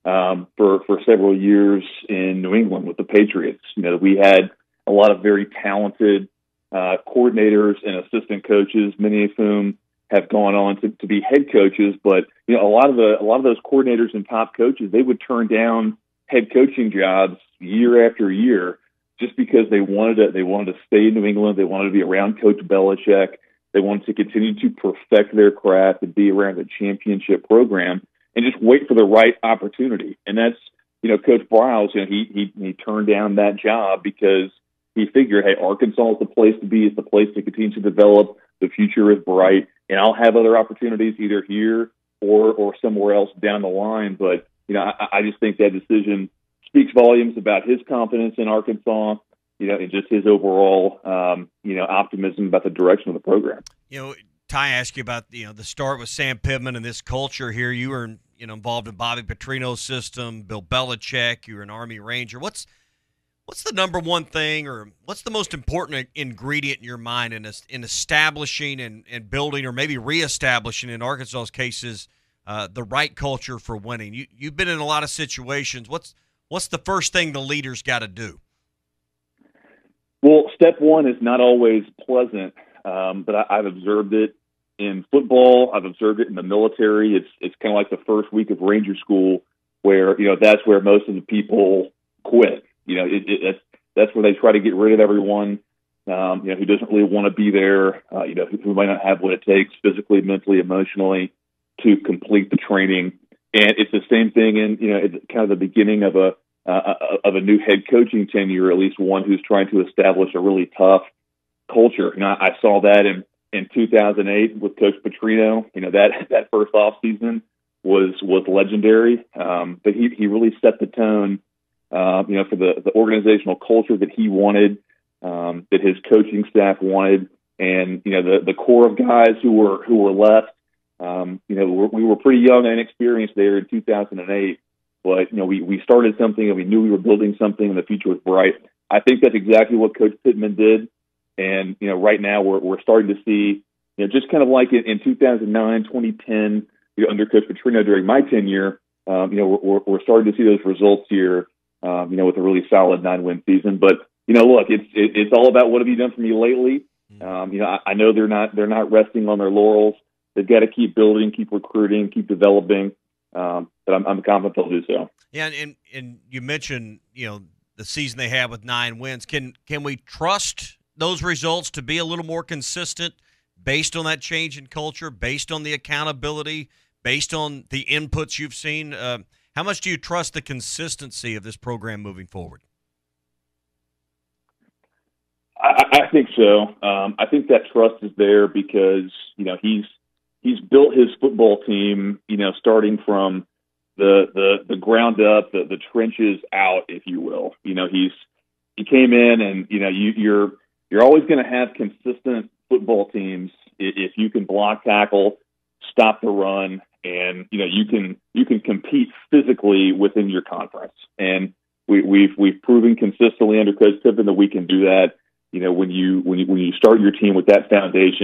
for several years in New England with the Patriots. We had a lot of very talented coordinators and assistant coaches, many of whom have gone on to be head coaches. But a lot of those coordinators and top coaches, they would turn down head coaching jobs year after year just because they wanted to stay in New England. They wanted to be around Coach Belichick. They wanted to continue to perfect their craft and be around a championship program and just wait for the right opportunity. And that's, Coach Briles, he turned down that job because he figured, hey, Arkansas is the place to be. It's the place to continue to develop. The future is bright, and I'll have other opportunities either here or somewhere else down the line. But, I just think that decision speaks volumes about his confidence in Arkansas, and just his overall, optimism about the direction of the program. Ty asked you about, the start with Sam Pittman and this culture here. You were, involved in Bobby Petrino's system, Bill Belichick. You were an Army Ranger. What's the number one thing, or what's the most important ingredient in your mind in establishing and building, or maybe reestablishing, in Arkansas's cases, the right culture for winning? You've been in a lot of situations. What's the first thing the leaders got to do? Well, step one is not always pleasant, but I've observed it in football. I've observed it in the military. It's kind of like the first week of Ranger School, where that's where most of the people quit. That's where they try to get rid of everyone who doesn't really want to be there. Who might not have what it takes physically, mentally, emotionally to complete the training. And it's the same thing in it's kind of the beginning of a new head coaching tenure, at least one who's trying to establish a really tough culture. I saw that in 2008 with Coach Petrino. That first off season was legendary, but he really set the tone. For the organizational culture that he wanted, that his coaching staff wanted, and the core of guys who were left. We were pretty young and inexperienced there in 2008, but we started something and we knew we were building something, and the future was bright. I think that's exactly what Coach Pittman did, and right now we're starting to see, just kind of like in 2009, 2010, under Coach Petrino during my tenure, we're starting to see those results here. With a really solid 9-win season. But, look, it's all about what have you done for me lately. I know they're not resting on their laurels. They've got to keep building, keep recruiting, keep developing. But I'm confident they'll do so. Yeah, and you mentioned, the season they had with 9 wins. Can we trust those results to be a little more consistent based on that change in culture, based on the accountability, based on the inputs you've seen? How much do you trust the consistency of this program moving forward? I think so. I think that trust is there because he's built his football team, starting from the ground up, the trenches out, if you will. He came in, and you're always going to have consistent football teams if you can block, tackle, stop the run. And you can compete physically within your conference, and we've proven consistently under Coach Pittman that we can do that. When you start your team with that foundation,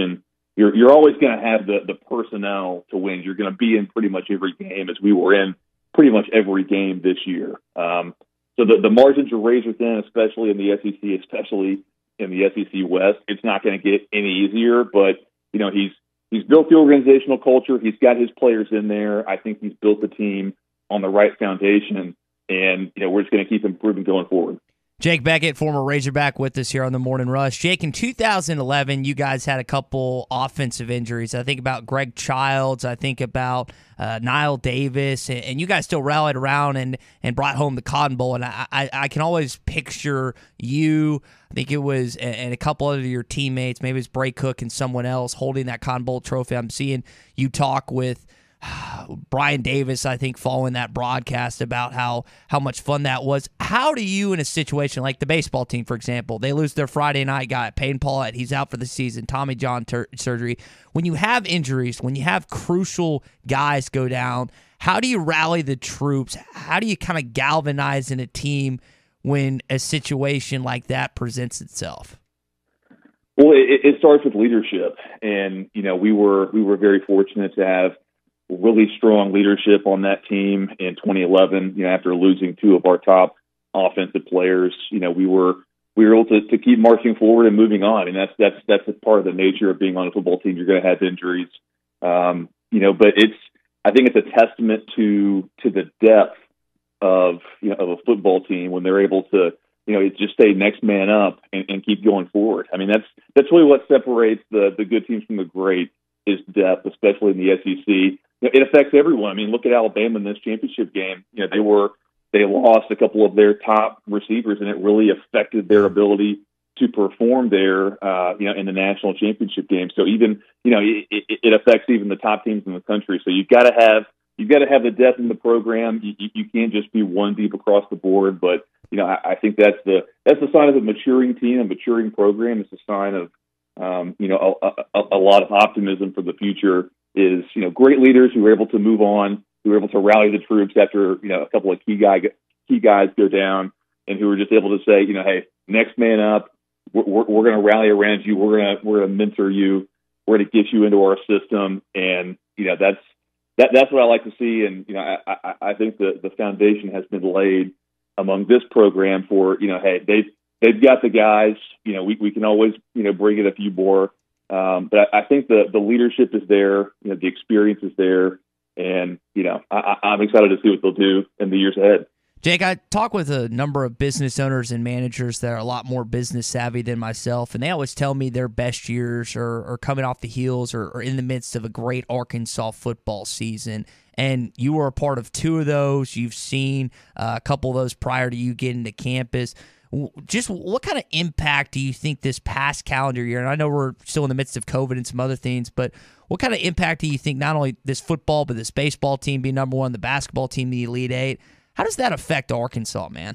you're always going to have the personnel to win. You're going to be in pretty much every game, as we were in pretty much every game this year. So the margins are razor thin, especially in the SEC, especially in the SEC West. It's not going to get any easier, but he's built the organizational culture. He's got his players in there. I think he's built the team on the right foundation, and we're just going to keep improving going forward. Jake Beckett, former Razorback, with us here on the Morning Rush. Jake, in 2011, you guys had a couple offensive injuries. I think about Greg Childs. I think about Niall Davis. And you guys still rallied around and brought home the Cotton Bowl. And I can always picture you, I think it was, and a couple of your teammates, maybe it's Bray Cook and someone else, holding that Cotton Bowl trophy. I'm seeing you talk with Brian Davis, I think, following that broadcast about how much fun that was. How do you, in a situation like the baseball team, for example, they lose their Friday night guy, Payne Paulette, he's out for the season, Tommy John surgery. When you have injuries, when you have crucial guys go down, how do you rally the troops? How do you kind of galvanize in a team when a situation like that presents itself? Well, it starts with leadership, and we were very fortunate to have really strong leadership on that team in 2011. After losing two of our top offensive players, we were able to keep marching forward and moving on. And that's a part of the nature of being on a football team. You're going to have injuries, but I think it's a testament to the depth of a football team when they're able to just stay next man up and keep going forward. I mean, that's really what separates the good teams from the great, is depth, especially in the SEC. It affects everyone. I mean, look at Alabama in this championship game. They lost a couple of their top receivers, and it really affected their ability to perform there, in the national championship game. So even, it affects even the top teams in the country. So you've got to have the depth in the program. You can't just be one deep across the board. But I think that's the sign of a maturing team, a maturing program. It's a sign of a lot of optimism for the future. Is great leaders who are able to move on, who are able to rally the troops after a couple of key guys go down, and who are just able to say, hey, next man up. We're going to rally around you. We're going to mentor you. We're going to get you into our system, and that's what I like to see. And I think the foundation has been laid among this program for hey, they've got the guys. We can always bring in a few more. But I think the leadership is there, the experience is there, and I'm excited to see what they'll do in the years ahead. Jake, I talk with a number of business owners and managers that are a lot more business savvy than myself, and they always tell me their best years are coming off the heels or in the midst of a great Arkansas football season. And you were a part of two of those. You've seen a couple of those prior to you getting to campus. Just what kind of impact do you think this past calendar year, and I know we're still in the midst of COVID and some other things, but what kind of impact do you think not only this football, but this baseball team being number one, the basketball team, the Elite Eight, how does that affect Arkansas, man?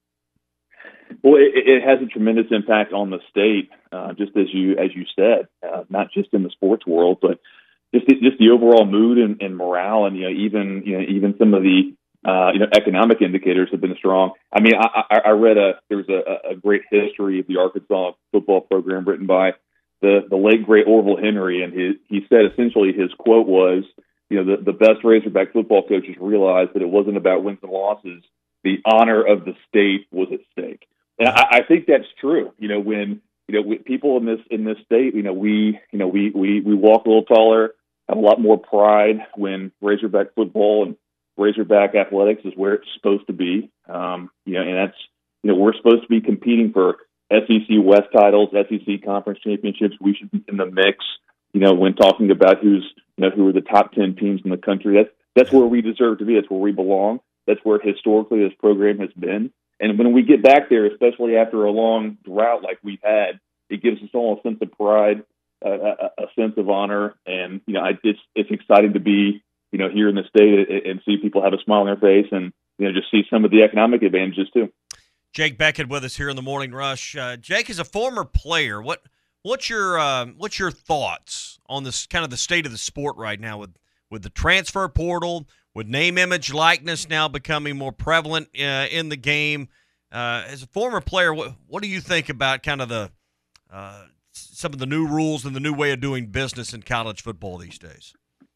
Well, it has a tremendous impact on the state, just as you said, not just in the sports world, but just the overall mood and morale, and even some of the economic indicators have been strong. I mean, I read there was a great history of the Arkansas football program written by the late great Orville Henry, and he said essentially his quote was, the best Razorback football coaches realized that it wasn't about wins and losses. The honor of the state was at stake, and I think that's true. When people in this state, we walk a little taller, have a lot more pride when Razorback football and Razorback athletics is where it's supposed to be. And that's, we're supposed to be competing for SEC West titles, SEC conference championships. We should be in the mix, when talking about who are the top 10 teams in the country. That's where we deserve to be. That's where we belong. That's where historically this program has been. And when we get back there, especially after a long drought like we've had, it gives us all a sense of pride, a sense of honor. And, it's exciting to be, here in the state and see people have a smile on their face and, just see some of the economic advantages too. Jake Beckett with us here in the Morning Rush. Jake, as a former player, what's your thoughts on this kind of the state of the sport right now with the transfer portal, with name, image, likeness now becoming more prevalent in the game? As a former player, what do you think about kind of the some of the new rules and the new way of doing business in college football these days?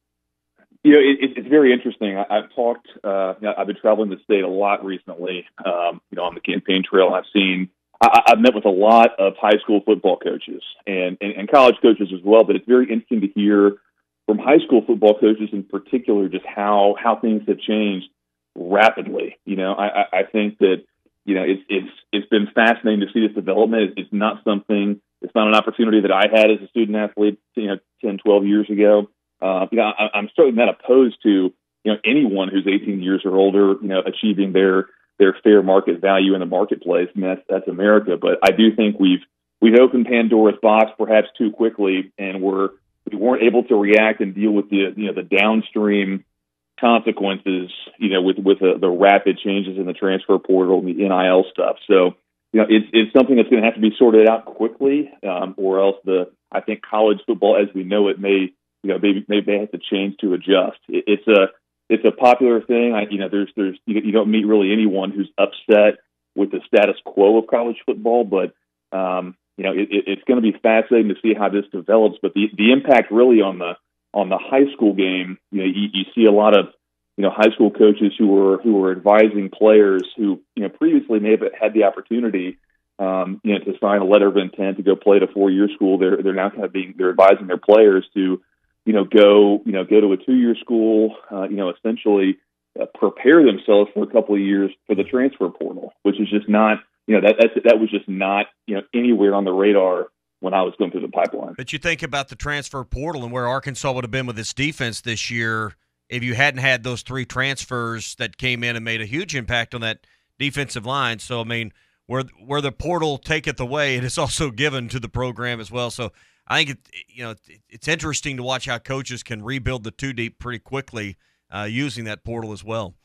It's very interesting. I've talked. I've been traveling the state a lot recently. On the campaign trail, I've met with a lot of high school football coaches and college coaches as well. But it's very interesting to hear from high school football coaches in particular just how things have changed rapidly. I think that it's been fascinating to see this development. It's not something. It's not an opportunity that I had as a student athlete, 10, 12 years ago. I'm certainly not opposed to, anyone who's 18 years or older, achieving their fair market value in the marketplace. I mean, that's America. But I do think we've opened Pandora's box perhaps too quickly, and we weren't able to react and deal with the downstream consequences, with the rapid changes in the transfer portal and the NIL stuff. So, it's something that's going to have to be sorted out quickly, or else I think college football as we know it may have to change to adjust. It's a popular thing. You don't meet really anyone who's upset with the status quo of college football, but it's going to be fascinating to see how this develops. But the impact really on the high school game, you see a lot of high school coaches who were advising players who previously may have had the opportunity to sign a letter of intent to go play at a 4-year school. They're now they're advising their players to go to a 2-year school, essentially prepare themselves for a couple of years for the transfer portal, which is just not, that was just not, anywhere on the radar when I was going through the pipeline. But you think about the transfer portal and where Arkansas would have been with its defense this year if you hadn't had those 3 transfers that came in and made a huge impact on that defensive line. So, I mean, where the portal taketh away, it is also given to the program as well. So, I think it's interesting to watch how coaches can rebuild the 2 deep pretty quickly using that portal as well.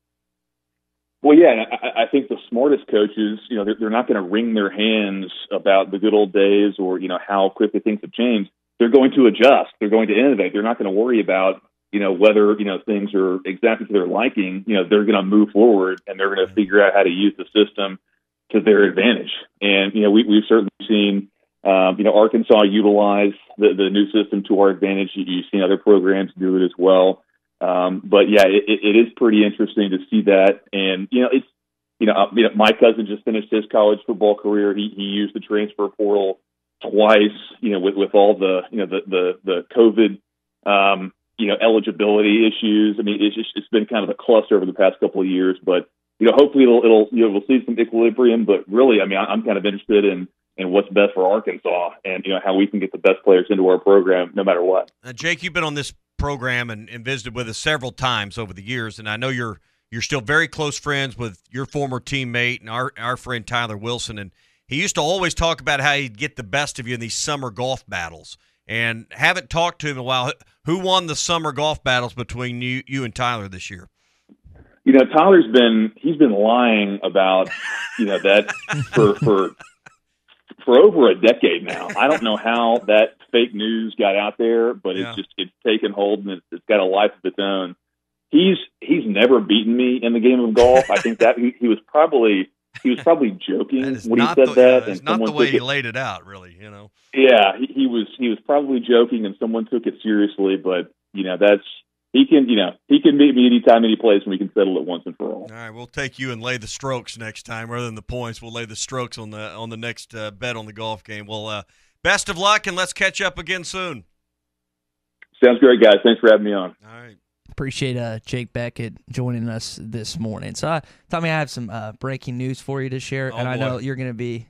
Well, yeah, and I think the smartest coaches, they're not going to wring their hands about the good old days or how quickly things have changed. They're going to adjust. They're going to innovate. They're not going to worry about whether things are exactly to their liking. They're going to move forward and they're going to figure out how to use the system to their advantage. And we've certainly seen. Arkansas utilize the new system to our advantage. You've seen other programs do it as well. But yeah, it is pretty interesting to see that. And, my cousin just finished his college football career. He used the transfer portal twice, with all the COVID, eligibility issues. I mean, it's been kind of a cluster over the past couple of years, but, hopefully we'll see some equilibrium, but really, I mean, I'm kind of interested in what's best for Arkansas and, how we can get the best players into our program no matter what. Jake, you've been on this program and visited with us several times over the years, and I know you're still very close friends with your former teammate and our friend Tyler Wilson, and he used to always talk about how he'd get the best of you in these summer golf battles. And haven't talked to him in a while. Who won the summer golf battles between you and Tyler this year? Tyler's been lying about, that for over a decade now. I don't know how that fake news got out there, but it's taken hold and it's got a life of its own. He's never beaten me in the game of golf. I think that he was probably joking when he said that. It's not the way he laid it out, really. Yeah, he was probably joking, and someone took it seriously. But he can meet me anytime, any place, and we can settle it once and for all. All right, we'll take you and lay the strokes next time rather than the points. We'll lay the strokes on the next bet on the golf game. Well, best of luck, and let's catch up again soon. Sounds great, guys. Thanks for having me on. All right. Appreciate Jake Beckett joining us this morning. So, Tommy, I have some breaking news for you to share, and I know you're going to be.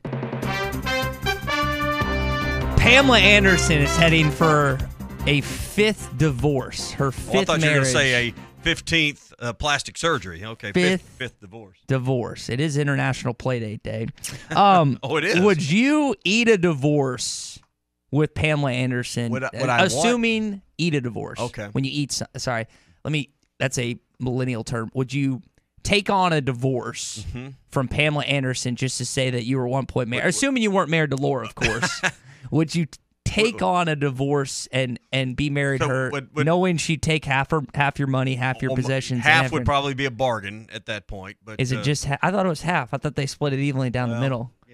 Pamela Anderson is heading for a 5th divorce. Her 5th marriage. I thought you were going to say a 15th plastic surgery. Okay, fifth divorce. Divorce. It is International Playdate Day. Oh, it is. Would you eat a divorce with Pamela Anderson? Would I assuming eat a divorce. Okay. When you eat, that's a millennial term. Would you take on a divorce from Pamela Anderson just to say that you were 1 point married? Assuming you weren't married to Laura, of course. Would you take on a divorce and be married to her, knowing she'd take half your money, half your possessions? Half would probably be a bargain at that point. But is it just? I thought it was half. I thought they split it evenly down the middle.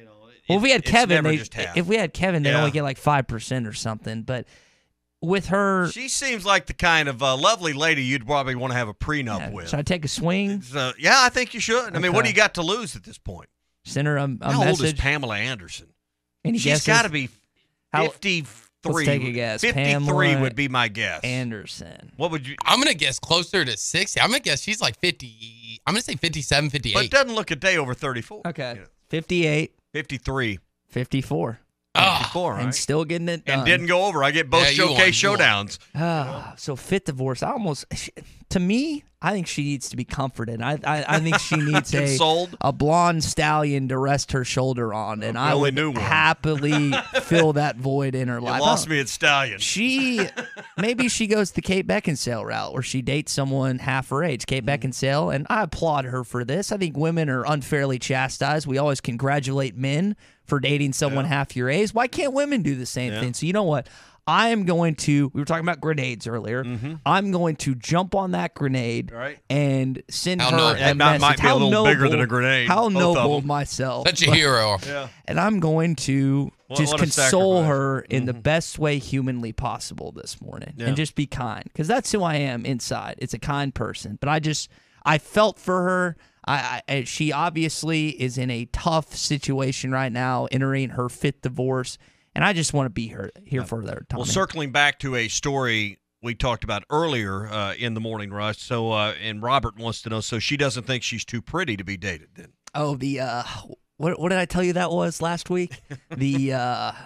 Well, if we had Kevin, never just half. if we had Kevin, they'd Yeah. only get like 5% or something. But with her, She seems like the kind of lovely lady you'd probably want to have a prenup with. should I take a swing? Yeah, I think you should. I mean, what do you got to lose at this point? Send her a How message. old is Pamela Anderson? Any She's guesses? got to be 53. Let's take a guess. 53 Pamela would be my guess. Anderson. What would you? I'm going to guess closer to 60. I'm going to guess she's like 50. I'm going to say 57, 58. But it doesn't look a day over 34. Okay. 58. 53. 54. 54, right? And still getting it done. And didn't go over. I get both showcase showdowns. So fit divorce. To me, I think she needs to be comforted. I think she needs Consoled? a blonde stallion to rest her shoulder on, and I only would knew one. happily fill that void in her You life. lost me at stallion. Maybe she goes the Kate Beckinsale route, where she dates someone half her age, Kate Beckinsale, and I applaud her for this. I think women are unfairly chastised. We always congratulate men for dating someone half your age. Why can't women do the same thing? So you know what? I am going to, we were talking about grenades earlier. I'm going to jump on that grenade and send her a message. Might be a little bigger than a grenade. How Both of noble them. myself. Such a hero. Yeah. And I'm going to just what a console sacrifice. her in the best way humanly possible this morning. Yeah. And just be kind. Because that's who I am inside. It's a kind person. But I felt for her. She obviously is in a tough situation right now, entering her fifth divorce. And I just want to be here for her, Tommy. Well, circling back to a story we talked about earlier in the morning rush. So, and Robert wants to know, so she doesn't think she's too pretty to be dated then? Oh, what did I tell you that was last week? The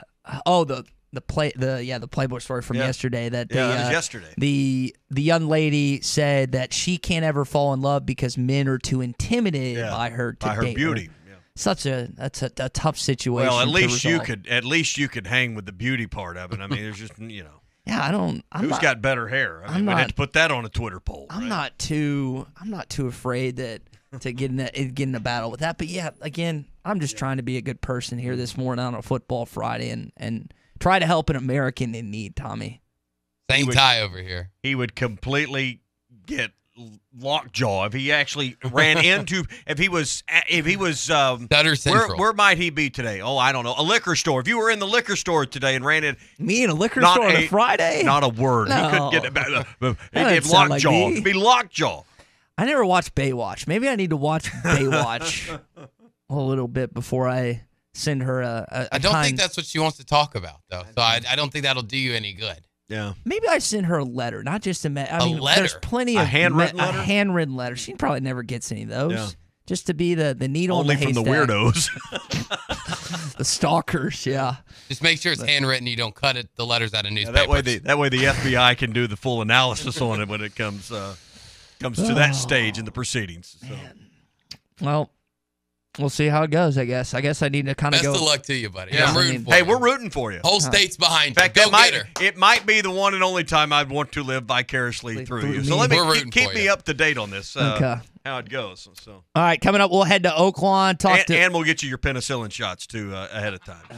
Playboy story from yesterday. That it was yesterday. The young lady said that she can't ever fall in love because men are too intimidated by her to by her date beauty. her. That's a tough situation. Well, at to least you could hang with the beauty part of it. I mean, there's just Yeah, I'm who's not, got better hair? I mean, we had to put that on a Twitter poll. I'm not too afraid to get in a battle with that. But yeah, again, I'm just trying to be a good person here this morning on a Football Friday and try to help an American in need, Tommy. Same tie over here. He would completely get lockjaw if he actually ran into if he was Stutter Central. Where might he be today? Oh, I don't know. A liquor store. If you were in the liquor store today and ran in me in a liquor store on a Friday, not a word. No. He couldn't get it back. That He'd sound like lockjaw. me. He'd be lockjaw. I never watched Baywatch. Maybe I need to watch Baywatch a little bit before I send her a I don't think that's what she wants to talk about, though. So I don't think that'll do you any good. Yeah. Maybe I send her a letter, not just a letter? There's plenty of A handwritten letter? A handwritten letter. She probably never gets any of those. Yeah. Just to be the needle Only in the from the haystack. weirdos. The stalkers, yeah. Just make sure it's handwritten. You don't cut the letters out of newspapers. That way the FBI can do the full analysis on it when it comes to that stage in the proceedings. So. Well, we'll see how it goes, I guess. I guess I need to kind of Best go. of luck to you, buddy. Yeah. I'm rooting for Hey, you. we're rooting for you. Whole state's behind In fact, you. Go get her. it might be the one and only time I'd want to live vicariously through you. So let We're me rooting keep for me you. up to date on this. Okay. How it goes. So. All right, coming up, we'll head to Oaklawn. And we'll get you your penicillin shots too ahead of time.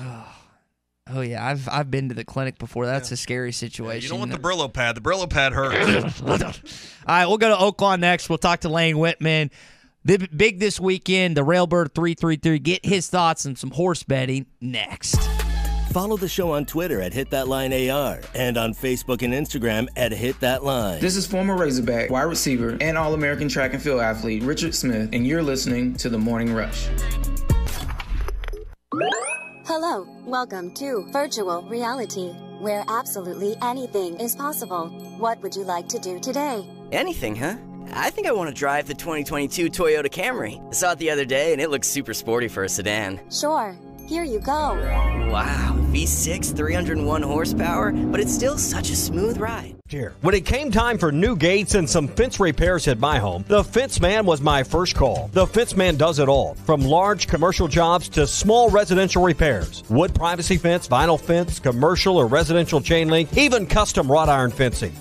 Oh yeah, I've been to the clinic before. That's a scary situation. You don't want the Brillo pad. The Brillo pad hurts. All right, we'll go to Oaklawn next. We'll talk to Lane Whitman. The big this weekend, the Railbird 333. Get his thoughts on some horse betting next. Follow the show on Twitter at HitThatLineAR and on Facebook and Instagram at HitThatLine. This is former Razorback wide receiver and All-American track and field athlete Richard Smith, and you're listening to The Morning Rush. Hello, welcome to virtual reality, where absolutely anything is possible. What would you like to do today? Anything, huh? I think I want to drive the 2022 Toyota Camry. I saw it the other day and it looks super sporty for a sedan. Sure, here you go. Wow, V6, 301 horsepower, but it's still such a smooth ride. When it came time for new gates and some fence repairs at my home, the Fence Man was my first call. The Fence Man does it all, from large commercial jobs to small residential repairs. Wood privacy fence, vinyl fence, commercial or residential chain link, even custom wrought iron fencing.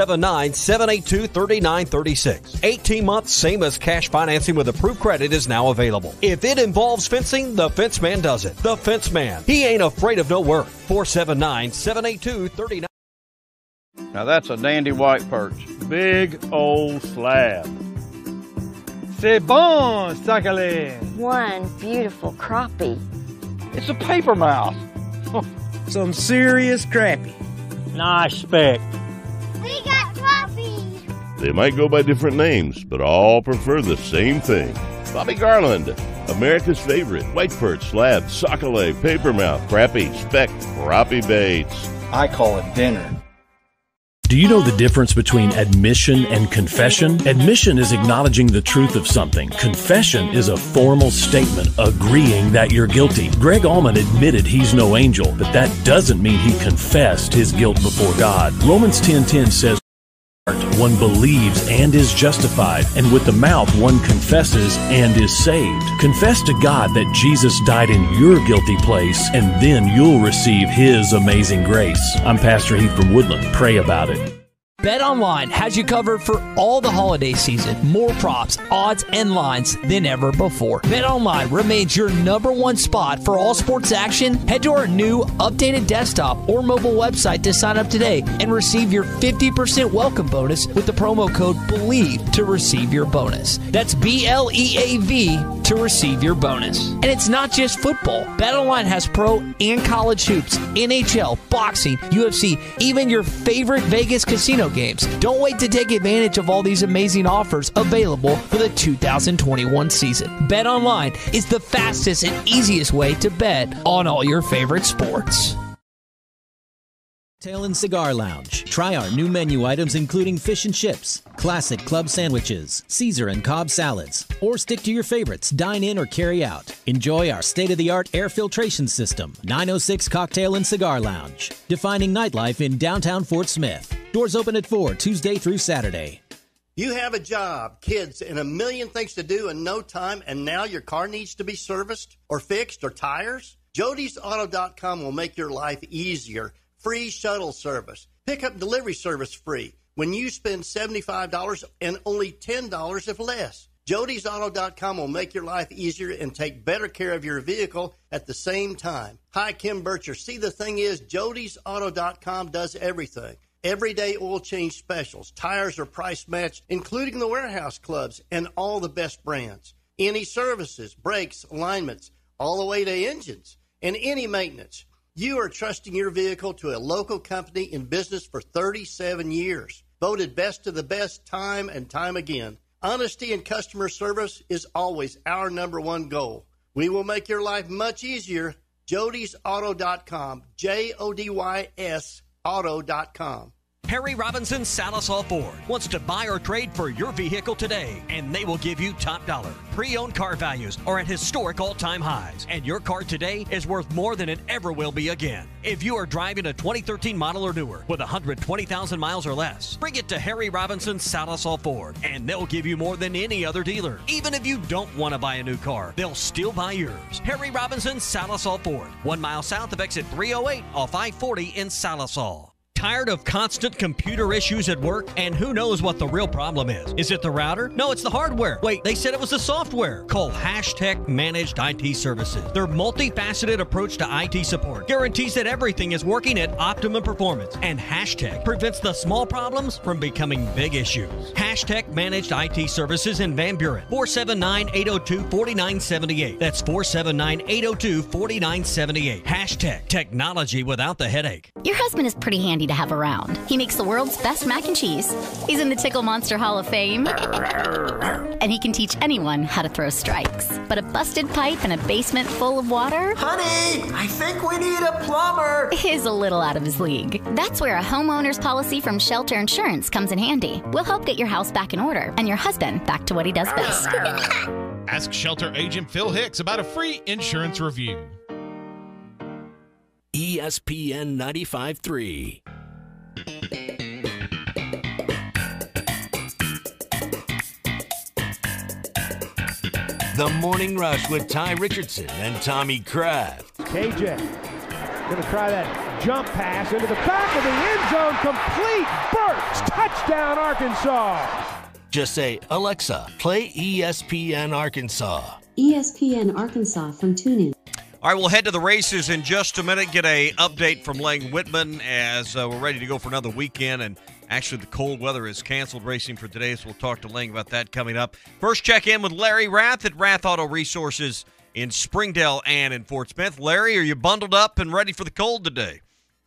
479-782-3936. 18 months, same as cash financing with approved credit is now available. If it involves fencing, the Fence Man does it. The Fence Man. He ain't afraid of no work. 479-782-3936. Now that's a dandy white perch. Big old slab. C'est bon, Sacalin. One beautiful crappie. It's a paper mouth. Some serious crappie. Nice speck. We got puppies. They might go by different names, but all prefer the same thing. Bobby Garland, America's favorite white perch, slab, sockeye, papermouth, crappie, speck, crappie baits. I call it dinner. Do you know the difference between admission and confession? Admission is acknowledging the truth of something. Confession is a formal statement agreeing that you're guilty. Greg Allman admitted he's no angel, but that doesn't mean he confessed his guilt before God. Romans 10:10 says, one believes and is justified, and with the mouth one confesses and is saved. Confess to God that Jesus died in your guilty place, and then you'll receive His amazing grace. I'm Pastor Heath from Woodland. Pray about it. BetOnline has you covered for all the holiday season. More props, odds, and lines than ever before. BetOnline remains your #1 spot for all sports action. Head to our new updated desktop or mobile website to sign up today and receive your 50% welcome bonus with the promo code BELIEVE to receive your bonus. That's BLEAV to receive your bonus. And it's not just football. BetOnline has pro and college hoops, NHL, boxing, UFC, even your favorite Vegas casino games. Don't wait to take advantage of all these amazing offers available for the 2021 season. BetOnline is the fastest and easiest way to bet on all your favorite sports. Cocktail and Cigar Lounge. Try our new menu items including fish and chips, classic club sandwiches, Caesar and Cobb salads, or stick to your favorites, dine in or carry out. Enjoy our state-of-the-art air filtration system. 906 Cocktail and Cigar Lounge. Defining nightlife in downtown Fort Smith. Doors open at 4 Tuesday through Saturday. You have a job, kids, and a million things to do in no time, and now your car needs to be serviced or fixed or tires? Jody'sAuto.com will make your life easier. Free shuttle service. Pickup and delivery service free when you spend $75 and only $10 if less. Jody'sAuto.com will make your life easier and take better care of your vehicle at the same time. Hi, Kim Bircher. See, the thing is, Jody'sAuto.com does everything. Everyday oil change specials. Tires are price matched, including the warehouse clubs and all the best brands. Any services, brakes, alignments, all the way to engines, and any maintenance. You are trusting your vehicle to a local company in business for 37 years. Voted best of the best time and time again. Honesty and customer service is always our #1 goal. We will make your life much easier. Jody'sAuto.com. JODYS Auto.com. Harry Robinson Salisal Ford wants to buy or trade for your vehicle today, and they will give you top dollar. Pre-owned car values are at historic all-time highs, and your car today is worth more than it ever will be again. If you are driving a 2013 model or newer with 120,000 miles or less, bring it to Harry Robinson Salisal Ford, and they'll give you more than any other dealer. Even if you don't want to buy a new car, they'll still buy yours. Harry Robinson Salisal Ford, 1 mile south of exit 308 off I-40 in Salisal. Tired of constant computer issues at work? And who knows what the real problem is? Is it the router? No, it's the hardware. Wait, they said it was the software. Call Hashtag Managed IT Services. Their multifaceted approach to IT support guarantees that everything is working at optimum performance. And Hashtag prevents the small problems from becoming big issues. Hashtag Managed IT Services in Van Buren. 479-802-4978. That's 479-802-4978. Hashtag Technology without the headache. Your husband is pretty handy to have around. He makes the world's best mac and cheese. He's in the Tickle Monster Hall of Fame. And he can teach anyone how to throw strikes. But a busted pipe in a basement full of water? Honey, I think we need a plumber. Is a little out of his league. That's where a homeowner's policy from Shelter Insurance comes in handy. We'll help get your house back in order and your husband back to what he does best. Ask Shelter agent Phil Hicks about a free insurance review. ESPN 95.3. The Morning Rush with Ty Richardson and Tommy Kraft. KJ going to try that jump pass into the back of the end zone. Complete burst. Touchdown, Arkansas. Just say, Alexa, play ESPN Arkansas. ESPN Arkansas from TuneIn. All right, we'll head to the races in just a minute, get a update from Lang Whitman as we're ready to go for another weekend. And actually, the cold weather is canceled racing for today, so we'll talk to Lang about that coming up. First, check in with Larry Rath at Rath Auto Resources in Springdale and in Fort Smith. Larry, are you bundled up and ready for the cold today?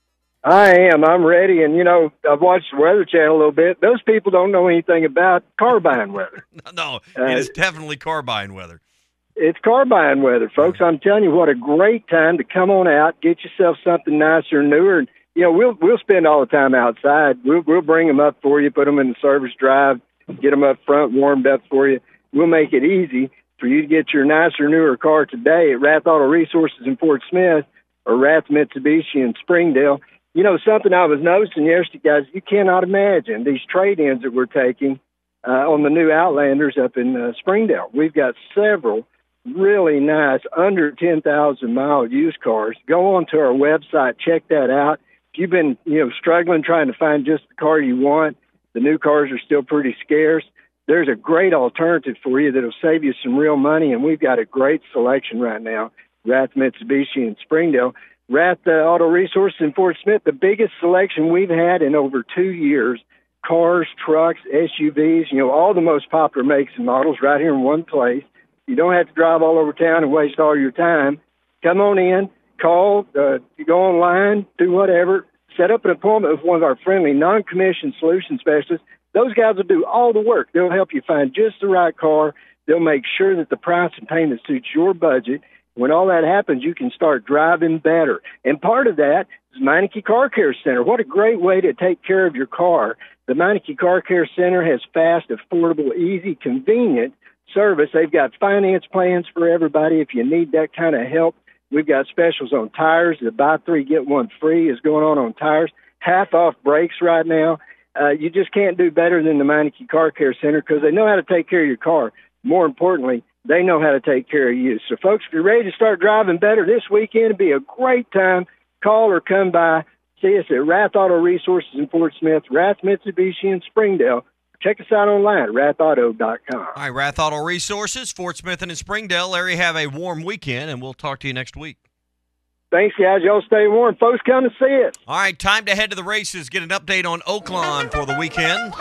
I am. I'm ready. And, I've watched the Weather Channel a little bit. Those people don't know anything about carbine weather. No, it is definitely carbine weather. It's carbine weather, folks. I'm telling you, what a great time to come on out, get yourself something nicer and newer. And, we'll spend all the time outside. We'll bring them up for you, put them in the service drive, get them up front, warmed up for you. We'll make it easy for you to get your nicer, newer car today at Rath Auto Resources in Fort Smith or Rath Mitsubishi in Springdale. Something I was noticing yesterday, guys, you cannot imagine these trade-ins that we're taking on the new Outlanders up in Springdale. We've got several really nice under 10,000-mile used cars. Go on to our website, check that out. If you've been, struggling trying to find just the car you want, the new cars are still pretty scarce. There's a great alternative for you that'll save you some real money, and we've got a great selection right now. Rath Mitsubishi in Springdale. Rath Auto Resources in Fort Smith, the biggest selection we've had in over 2 years. Cars, trucks, SUVs, all the most popular makes and models right here in one place. You don't have to drive all over town and waste all your time. Come on in, call, you go online, do whatever. Set up an appointment with one of our friendly non-commissioned solution specialists. Those guys will do all the work. They'll help you find just the right car. They'll make sure that the price and payment suits your budget. When all that happens, you can start driving better. And part of that is Meineke Car Care Center. What a great way to take care of your car. The Meineke Car Care Center has fast, affordable, easy, convenient service. They've got finance plans for everybody if you need that kind of help. We've got specials on tires. The buy three, get one free is going on tires. Half off brakes right now. You just can't do better than the Meineke Car Care Center because they know how to take care of your car. More importantly, they know how to take care of you. So, folks, if you're ready to start driving better this weekend, it'd be a great time. Call or come by. See us at Rath Auto Resources in Fort Smith, Rath Mitsubishi in Springdale. Check us out online at rathauto.com. All right, Rath Auto Resources, Fort Smith and in Springdale. Larry, have a warm weekend, and we'll talk to you next week. Thanks, guys. Y'all stay warm. Folks, come to see us. All right, time to head to the races, get an update on Oaklawn for the weekend.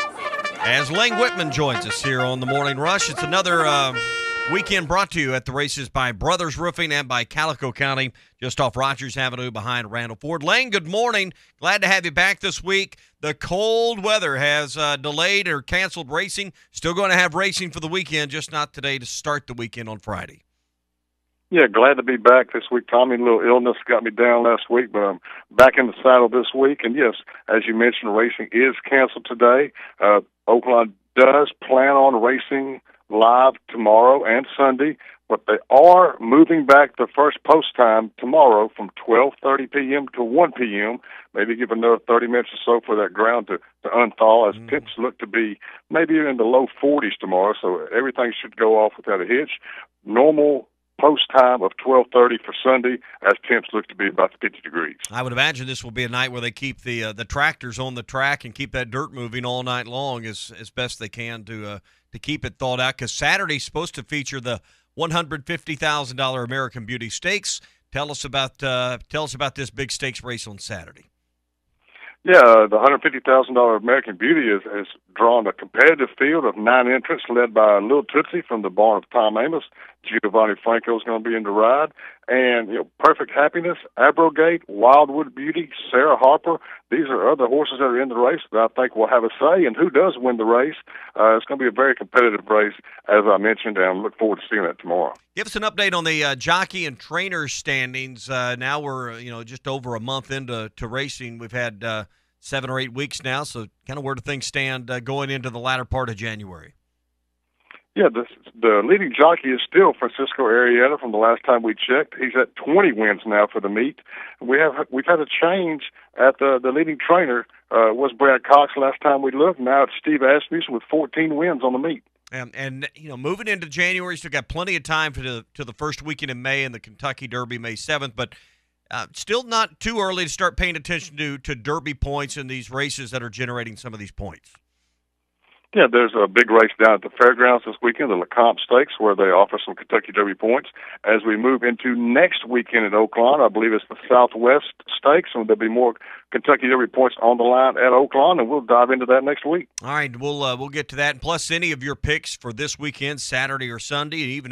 As Lang Whitman joins us here on the Morning Rush, it's another weekend brought to you at the races by Brothers Roofing and by Calico County, just off Rogers Avenue behind Randall Ford. Lang, good morning. Glad to have you back this week. The cold weather has delayed or canceled racing. Still going to have racing for the weekend, just not today to start the weekend on Friday. Yeah, glad to be back this week, Tommy. A little illness got me down last week, but I'm back in the saddle this week. And, yes, as you mentioned, racing is canceled today. Oaklawn does plan on racing live tomorrow and Sunday, but they are moving back the first post time tomorrow from 12:30 p.m. to 1 p.m., maybe give another 30 minutes or so for that ground to unthaw, as temps look to be maybe in the low 40s tomorrow, so everything should go off without a hitch. Normal post time of 12:30 for Sunday, as temps look to be about 50 degrees. I would imagine this will be a night where they keep the tractors on the track and keep that dirt moving all night long as best they can to keep it thawed out, because Saturday's supposed to feature the $150,000 American Beauty Stakes. Tell us about this big stakes race on Saturday. Yeah, the $150,000 American Beauty has drawn a competitive field of 9 entrants led by Little Tootsie from the barn of Tom Amos. Giovanni Franco is going to be in the ride. And, Perfect Happiness, Abrogate, Wildwood Beauty, Sarah Harper. These are other horses that are in the race that I think will have a say in who does win the race. It's going to be a very competitive race, as I mentioned, and I look forward to seeing that tomorrow. Give us an update on the jockey and trainer standings. Now we're, just over a month into racing. We've had 7 or 8 weeks now, so kind of where do things stand going into the latter part of January? Yeah, the leading jockey is still Francisco Arrieta from the last time we checked. He's at 20 wins now for the meet. We've had a change at the leading trainer. Was Brad Cox last time we looked. Now it's Steve Asmussen with 14 wins on the meet. And moving into January, still got plenty of time to the first weekend in May and the Kentucky Derby May 7th, but still not too early to start paying attention to Derby points and these races that are generating some of these points. Yeah, there's a big race down at the fairgrounds this weekend, the LeCompte Stakes, where they offer some Kentucky Derby points. As we move into next weekend at Oaklawn, I believe it's the Southwest Stakes, and there'll be more Kentucky Derby points on the line at Oaklawn, and we'll dive into that next week. All right, we'll get to that. And plus, any of your picks for this weekend, Saturday or Sunday, and even have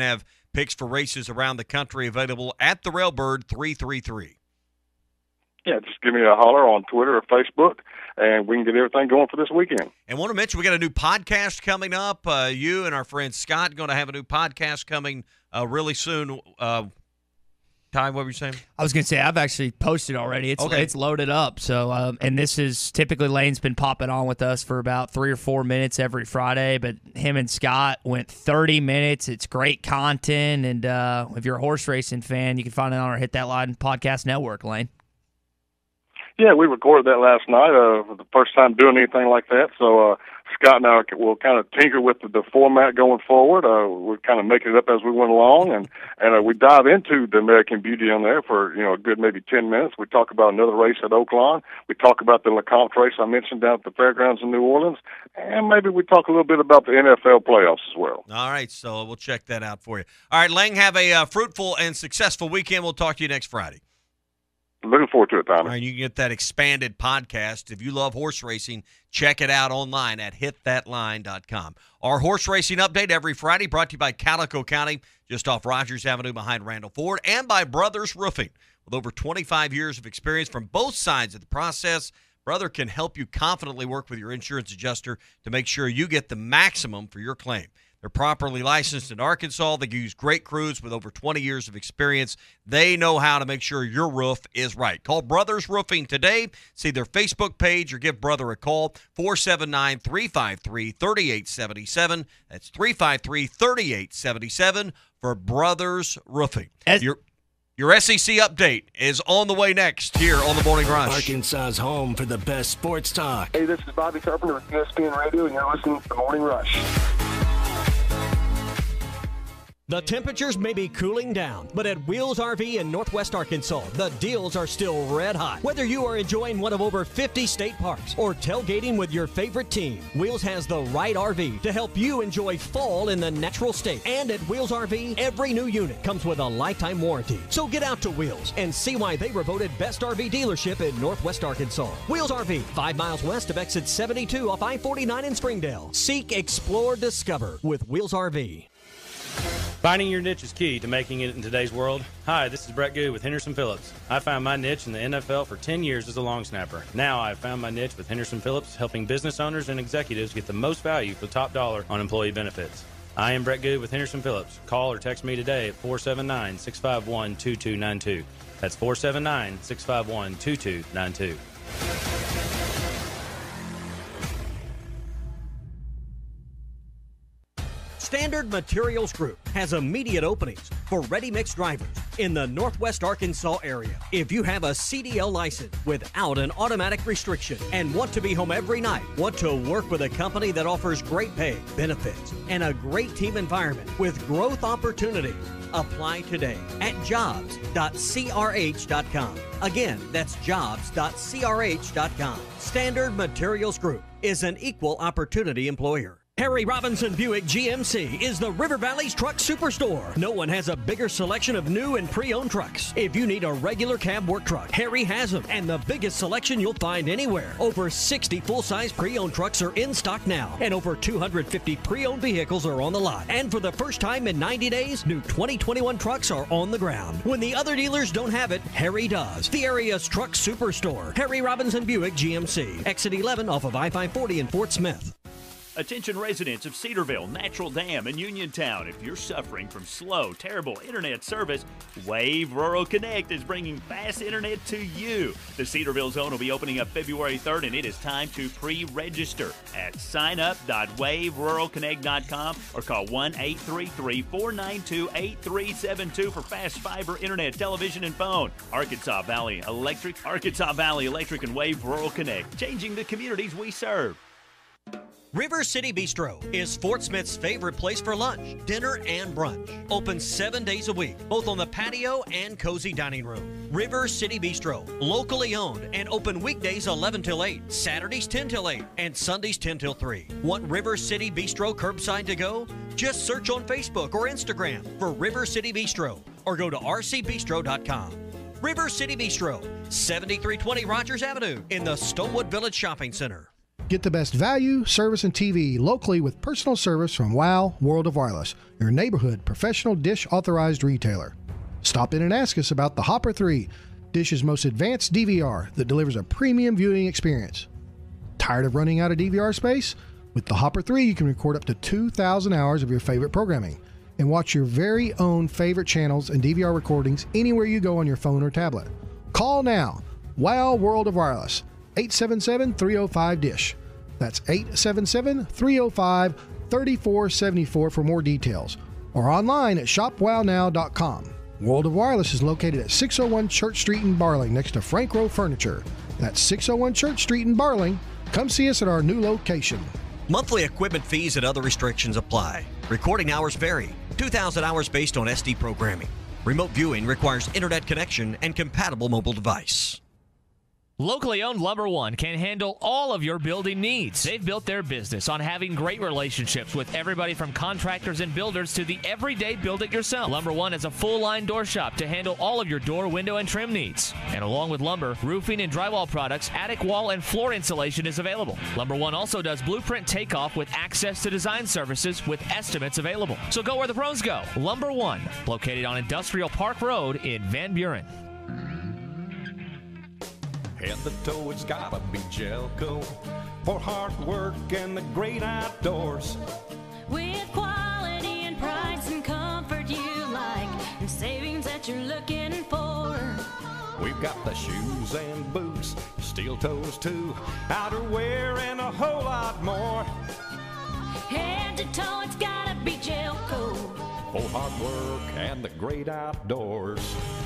Picks for races around the country available at the Railbird 333. Yeah, just give me a holler on Twitter or Facebook, and we can get everything going for this weekend. And want to mention we got a new podcast coming up. You and our friend Scott going to have a new podcast coming really soon. Ty, what were you saying? I was going to say, I've actually posted already. It's loaded up. So, and this is typically Lane's been popping on with us for about 3 or 4 minutes every Friday, but him and Scott went 30 minutes. It's great content. And if you're a horse racing fan, you can find it on our Hit That Line podcast network, Lane. Yeah, we recorded that last night for the first time doing anything like that. So Scott and I will kind of tinker with the format going forward. We're kind of making it up as we went along, and we dive into the American Beauty on there for a good maybe 10 minutes. We talk about another race at Oaklawn. We talk about the LeCompte race I mentioned down at the fairgrounds in New Orleans, and maybe we talk a little bit about the NFL playoffs as well. All right, so we'll check that out for you. All right, Lang, have a fruitful and successful weekend. We'll talk to you next Friday. Looking forward to it, Tommy. All right, you can get that expanded podcast. If you love horse racing, check it out online at hitthatline.com. Our horse racing update every Friday brought to you by Calico County, just off Rogers Avenue behind Randall Ford, and by Brothers Roofing. With over 25 years of experience from both sides of the process, Brother can help you confidently work with your insurance adjuster to make sure you get the maximum for your claim. They're properly licensed in Arkansas. They use great crews with over 20 years of experience. They know how to make sure your roof is right. Call Brothers Roofing today. See their Facebook page or give Brother a call, 479-353-3877. That's 353-3877 for Brothers Roofing. Your SEC update is on the way next here on the Morning Rush. Arkansas's home for the best sports talk. Hey, this is Bobby Carpenter with ESPN Radio, and you're listening to the Morning Rush. The temperatures may be cooling down, but at Wheels RV in Northwest Arkansas, the deals are still red hot. Whether you are enjoying one of over 50 state parks or tailgating with your favorite team, Wheels has the right RV to help you enjoy fall in the natural state. And at Wheels RV, every new unit comes with a lifetime warranty. So get out to Wheels and see why they were voted best RV dealership in Northwest Arkansas. Wheels RV, 5 miles west of exit 72 off I-49 in Springdale. Seek, explore, discover with Wheels RV. Finding your niche is key to making it in today's world. Hi, this is Brett Goo with Henderson Phillips. I found my niche in the NFL for 10 years as a long snapper. Now I've found my niche with Henderson Phillips, helping business owners and executives get the most value for top dollar on employee benefits. I am Brett Goo with Henderson Phillips. Call or text me today at 479-651-2292. That's 479-651-2292. Standard Materials Group has immediate openings for ready-mix drivers in the Northwest Arkansas area. If you have a CDL license without an automatic restriction and want to be home every night, want to work with a company that offers great pay, benefits, and a great team environment with growth opportunity, apply today at jobs.crh.com. Again, that's jobs.crh.com. Standard Materials Group is an equal opportunity employer. Harry Robinson Buick GMC is the River Valley's truck superstore. No one has a bigger selection of new and pre-owned trucks. If you need a regular cab work truck, Harry has them, and the biggest selection you'll find anywhere. Over 60 full-size pre-owned trucks are in stock now, and over 250 pre-owned vehicles are on the lot. And for the first time in 90 days, new 2021 trucks are on the ground. When the other dealers don't have it, Harry does. The area's truck superstore, Harry Robinson Buick GMC, exit 11 off of I-540 in Fort Smith. Attention residents of Cedarville, Natural Dam, and Uniontown. If you're suffering from slow, terrible internet service, Wave Rural Connect is bringing fast internet to you. The Cedarville zone will be opening up February 3rd, and it is time to pre-register at signup.waveruralconnect.com or call 1-833-492-8372 for fast fiber internet, television, and phone. Arkansas Valley Electric, and Wave Rural Connect, changing the communities we serve. River City Bistro is Fort Smith's favorite place for lunch, dinner, and brunch. Open 7 days a week, both on the patio and cozy dining room. River City Bistro, locally owned and open weekdays 11 till 8, Saturdays 10 till 8, and Sundays 10 till 3. Want River City Bistro curbside to go? Just search on Facebook or Instagram for River City Bistro or go to rcbistro.com. River City Bistro, 7320 Rogers Avenue in the Stonewood Village Shopping Center. Get the best value, service, and TV locally with personal service from WOW World of Wireless, your neighborhood professional Dish authorized retailer. Stop in and ask us about the Hopper 3, Dish's most advanced DVR that delivers a premium viewing experience. Tired of running out of DVR space? With the Hopper 3, you can record up to 2,000 hours of your favorite programming and watch your very own favorite channels and DVR recordings anywhere you go on your phone or tablet. Call now. WOW World of Wireless. 877-305-DISH. That's 877-305-3474 for more details. Or online at shopwownow.com. World of Wireless is located at 601 Church Street in Barling next to Frank Rowe Furniture. That's 601 Church Street in Barling. Come see us at our new location. Monthly equipment fees and other restrictions apply. Recording hours vary. 2,000 hours based on SD programming. Remote viewing requires internet connection and compatible mobile device. Locally owned Lumber One can handle all of your building needs. They've built their business on having great relationships with everybody from contractors and builders to the everyday build-it-yourself. Lumber One is a full-line door shop to handle all of your door, window, and trim needs. And along with lumber, roofing and drywall products, attic wall and floor insulation is available. Lumber One also does blueprint takeoff with access to design services with estimates available. So go where the pros go. Lumber One, located on Industrial Park Road in Van Buren. Head to toe, it's gotta be Gelco for hard work and the great outdoors. With quality and price and comfort you like, and savings that you're looking for. We've got the shoes and boots, steel toes too, outerwear and a whole lot more. Head to toe, it's gotta be Gelco for hard work and the great outdoors.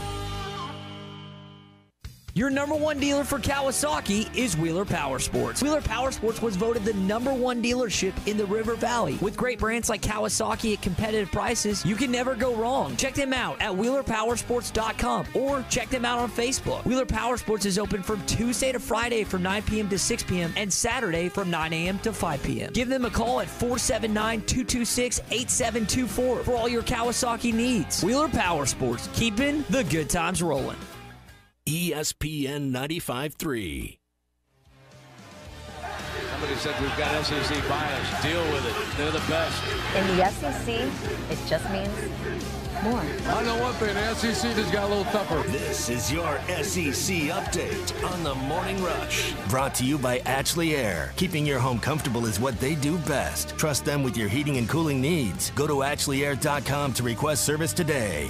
Your number one dealer for Kawasaki is Wheeler Power Sports. Wheeler Power Sports was voted the number one dealership in the River Valley. With great brands like Kawasaki at competitive prices, you can never go wrong. Check them out at WheelerPowersports.com or check them out on Facebook. Wheeler Power Sports is open from Tuesday to Friday from 9 p.m. to 6 p.m. and Saturday from 9 a.m. to 5 p.m. Give them a call at 479-226-8724 for all your Kawasaki needs. Wheeler Power Sports, keeping the good times rolling. ESPN 95.3. Somebody said we've got SEC bias. Deal with it. They're the best. In the SEC, it just means more. I know one thing. The SEC just got a little tougher. This is your SEC update on the Morning Rush. Brought to you by Ashley Air. Keeping your home comfortable is what they do best. Trust them with your heating and cooling needs. Go to AshleyAir.com to request service today.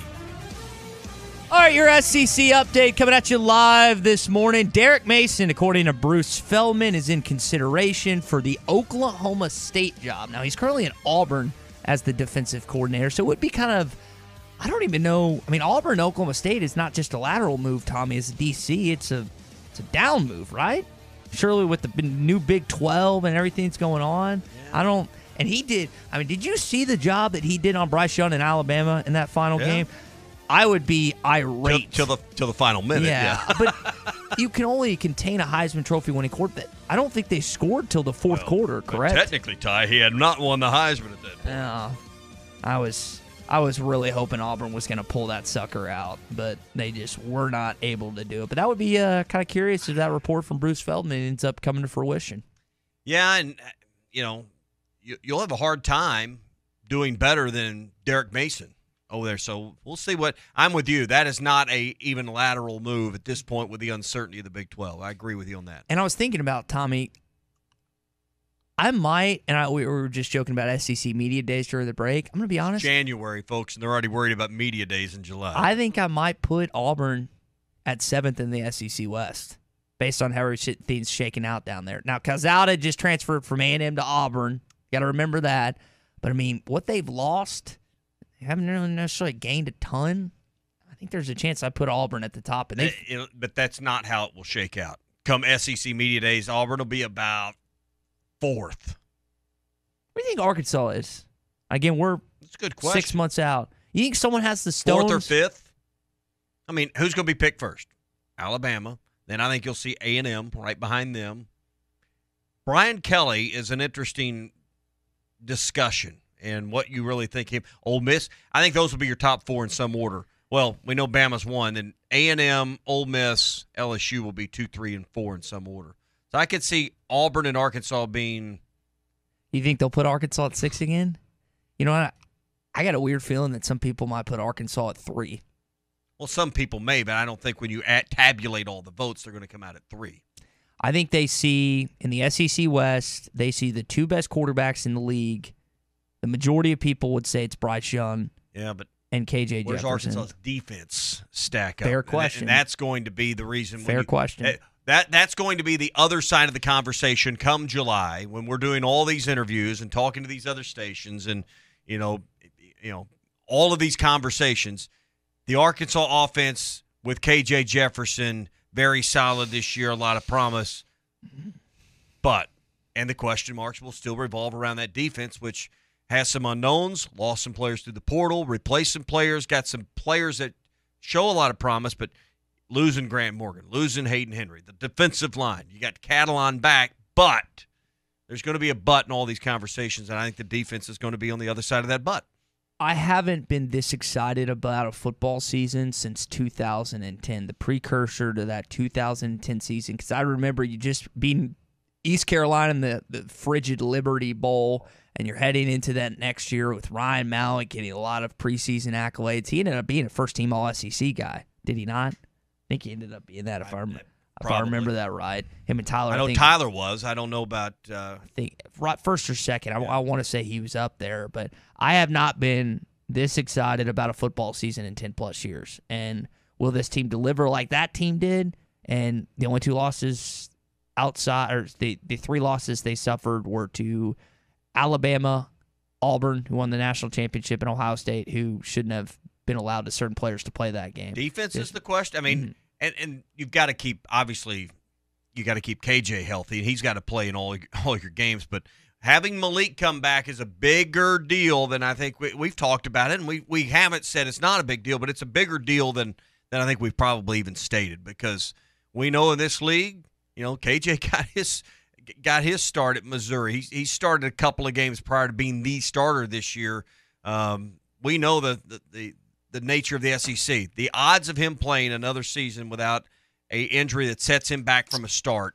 All right, your SEC update coming at you live this morning. Derek Mason, according to Bruce Feldman, is in consideration for the Oklahoma State job. Now, he's currently at Auburn as the defensive coordinator, so it would be kind of, I don't even know. I mean, Auburn, Oklahoma State is not just a lateral move, Tommy, as a DC. It's a down move, right? Surely with the new Big 12 and everything that's going on. Yeah. And he did, I mean, did you see the job that he did on Bryce Young in Alabama in that final game? I would be irate till the final minute. Yeah. But you can only contain a Heisman Trophy winning quarterback. I don't think they scored till the fourth quarter. Correct? Technically, Ty, he had not won the Heisman at that point. I was really hoping Auburn was going to pull that sucker out, but they just were not able to do it. But that would be kind of curious if that report from Bruce Feldman ends up coming to fruition. Yeah, and you'll have a hard time doing better than Derek Mason over there. So we'll see what – I'm with you. That is not a even lateral move at this point with the uncertainty of the Big 12. I agree with you on that. And I was thinking about, Tommy, I might – and we were just joking about SEC Media Days during the break. I'm going to be honest. January, folks, and they're already worried about Media Days in July. I think I might put Auburn at 7th in the SEC West based on how everything's shaking out down there. Now, Calzada just transferred from A&M to Auburn. Got to remember that. But, I mean, what they've lost – they haven't really necessarily gained a ton. I think there's a chance I put Auburn at the top. But that's not how it will shake out. Come SEC Media Days, Auburn will be about 4th. What do you think Arkansas is? Again, that's a good question. 6 months out. You think someone has the stones? 4th or 5th? I mean, who's going to be picked first? Alabama. Then I think you'll see A&M right behind them. Brian Kelly is an interesting discussion. And what you really think him. Ole Miss, I think those will be your top 4 in some order. Well, we know Bama's 1. Then A&M, Ole Miss, LSU will be 2, 3, and 4 in some order. So I could see Auburn and Arkansas being. You think they'll put Arkansas at 6 again? You know what? I got a weird feeling that some people might put Arkansas at 3. Well, some people may, but I don't think when you tabulate all the votes, they're going to come out at 3. I think they see, in the SEC West, they see the 2 best quarterbacks in the league. The majority of people would say it's Bryce Young and KJ where's Jefferson. Arkansas's defense stack up? Fair question. And that's going to be the reason. Fair question. That's going to be the other side of the conversation come July when we're doing all these interviews and talking to these other stations and, all of these conversations. The Arkansas offense with KJ Jefferson, very solid this year, a lot of promise. And the question marks will still revolve around that defense, which has some unknowns, lost some players through the portal, replaced some players, got some players that show a lot of promise, but losing Grant Morgan, losing Hayden Henry, the defensive line. You got Catalan back, but there's going to be a but in all these conversations, and I think the defense is going to be on the other side of that but. I haven't been this excited about a football season since 2010, the precursor to that 2010 season, because I remember you just being East Carolina in the frigid Liberty Bowl, and you're heading into that next year with Ryan Mallett getting a lot of preseason accolades. He ended up being a first-team All-SEC guy, did he not? I think he ended up being that, if I remember that right. Him and Tyler. I know Tyler was. I don't know about. I think right first or second. I want to say he was up there, but I have not been this excited about a football season in 10+ years. And will this team deliver like that team did? And the only 2 losses outside, or the 3 losses they suffered were to Alabama, Auburn, who won the national championship, and Ohio State, who shouldn't have been allowed to certain players to play that game. Defense is the question. I mean, and you've got to keep, obviously, you got to keep KJ healthy, and he's got to play in all your games. But having Malik come back is a bigger deal than I think we've talked about it, and we haven't said it's not a big deal, but it's a bigger deal than I think we've probably even stated, because we know in this league, KJ got his start at Missouri. He started a couple of games prior to being the starter this year. We know the nature of the SEC. The odds of him playing another season without an injury that sets him back from a start,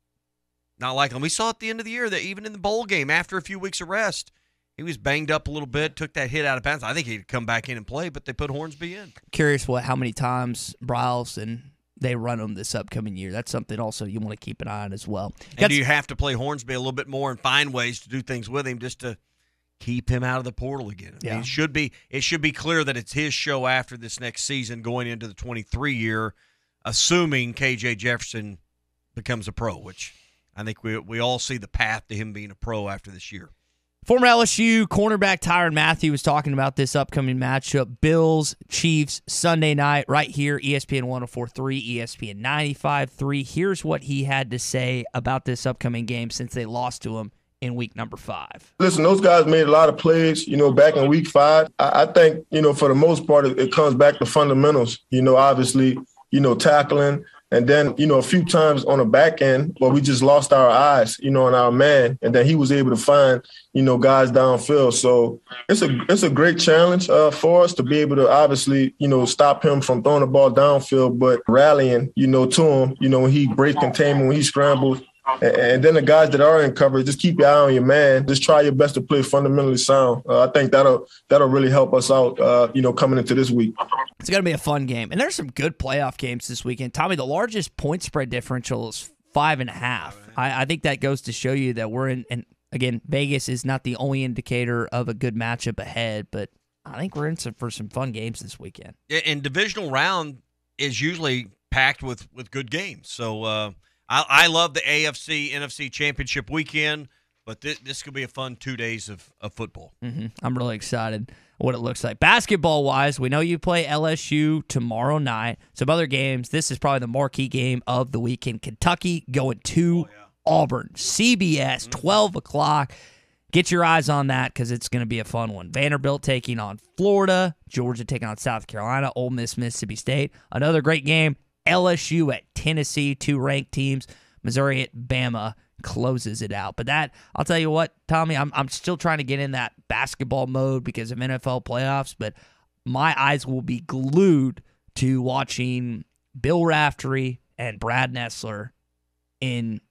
not likely. We saw at the end of the year that even in the bowl game, after a few weeks of rest, he was banged up a little bit, took that hit out of bounds. I think he'd come back in and play, but they put Hornsby in. Curious how many times Bryles and they run them this upcoming year. That's something also you want to keep an eye on as well. And do you have to play Hornsby a little bit more and find ways to do things with him just to keep him out of the portal again? I mean, it should be clear that it's his show after this next season going into the 23 year, assuming KJ Jefferson becomes a pro, which I think we all see the path to him being a pro after this year. Former LSU cornerback Tyrann Mathieu was talking about this upcoming matchup. Bills, Chiefs, Sunday night, right here, ESPN 104.3, ESPN 95.3. Here's what he had to say about this upcoming game since they lost to him in week number 5. Listen, those guys made a lot of plays, back in week 5. I think, for the most part, it comes back to fundamentals, obviously, tackling. And then, a few times on the back end where we just lost our eyes, on our man. And then he was able to find, guys downfield. So it's a great challenge for us to be able to obviously, stop him from throwing the ball downfield, but rallying, to him, when he breaks containment, when he scrambles. And then the guys that are in coverage, just keep your eye on your man. Just try your best to play fundamentally sound. I think that'll really help us out, coming into this week. It's going to be a fun game. And there's some good playoff games this weekend. Tommy, the largest point spread differential is 5.5. I think that goes to show you that we're in, and again, Vegas is not the only indicator of a good matchup ahead, but I think we're in for some fun games this weekend. And divisional round is usually packed with good games. So, I love the AFC, NFC championship weekend, but this could be a fun 2 days of football. Mm-hmm. I'm really excited what it looks like. Basketball-wise, we know you play LSU tomorrow night. Some other games, this is probably the marquee game of the weekend. Kentucky going to Auburn. CBS, 12 o'clock. Get your eyes on that because it's going to be a fun one. Vanderbilt taking on Florida. Georgia taking on South Carolina. Ole Miss, Mississippi State. Another great game. LSU at Tennessee, 2 ranked teams. Missouri at Bama closes it out. But that, I'll tell you what, Tommy, I'm still trying to get in that basketball mode because of NFL playoffs, but my eyes will be glued to watching Bill Raftery and Brad Nessler in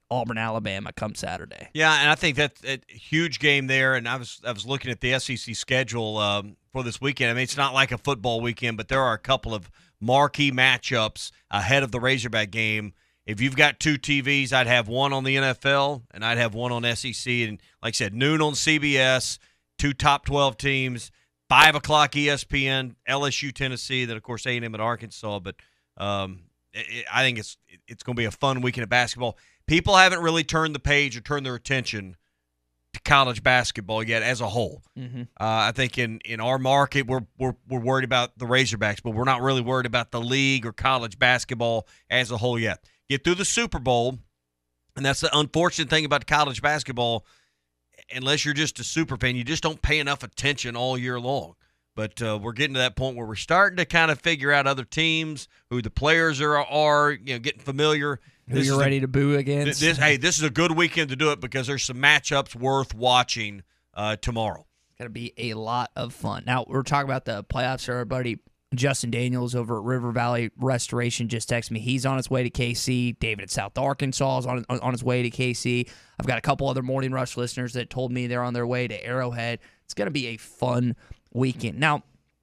Auburn, Alabama come Saturday. Yeah, and I think that's a huge game there. And I was looking at the SEC schedule for this weekend. I mean, it's not like a football weekend, but there are a couple of marquee matchups ahead of the Razorback game. If you've got 2 TVs, I'd have one on the NFL and I'd have one on SEC. And like I said, noon on CBS, 2 top 12 teams, 5 o'clock ESPN, LSU, Tennessee, then, of course, A&M at Arkansas. But I think it's going to be a fun weekend of basketball. People haven't really turned the page or turned their attention to college basketball yet as a whole. Mm-hmm. I think in our market, we're worried about the Razorbacks, but we're not really worried about the league or college basketball as a whole yet. Get through the Super Bowl, and that's the unfortunate thing about college basketball. Unless you're just a super fan, you just don't pay enough attention all year long. But we're getting to that point where we're starting to kind of figure out other teams, who the players are getting familiar. Who you're ready to boo against. This is a good weekend to do it because there's some matchups worth watching tomorrow. It's going to be a lot of fun. Now, we're talking about the playoffs. Our buddy Justin Daniels over at River Valley Restoration just texted me. He's on his way to KC. David at South Arkansas is on his way to KC. I've got a couple other Morning Rush listeners that told me they're on their way to Arrowhead. It's going to be a fun weekend. Now,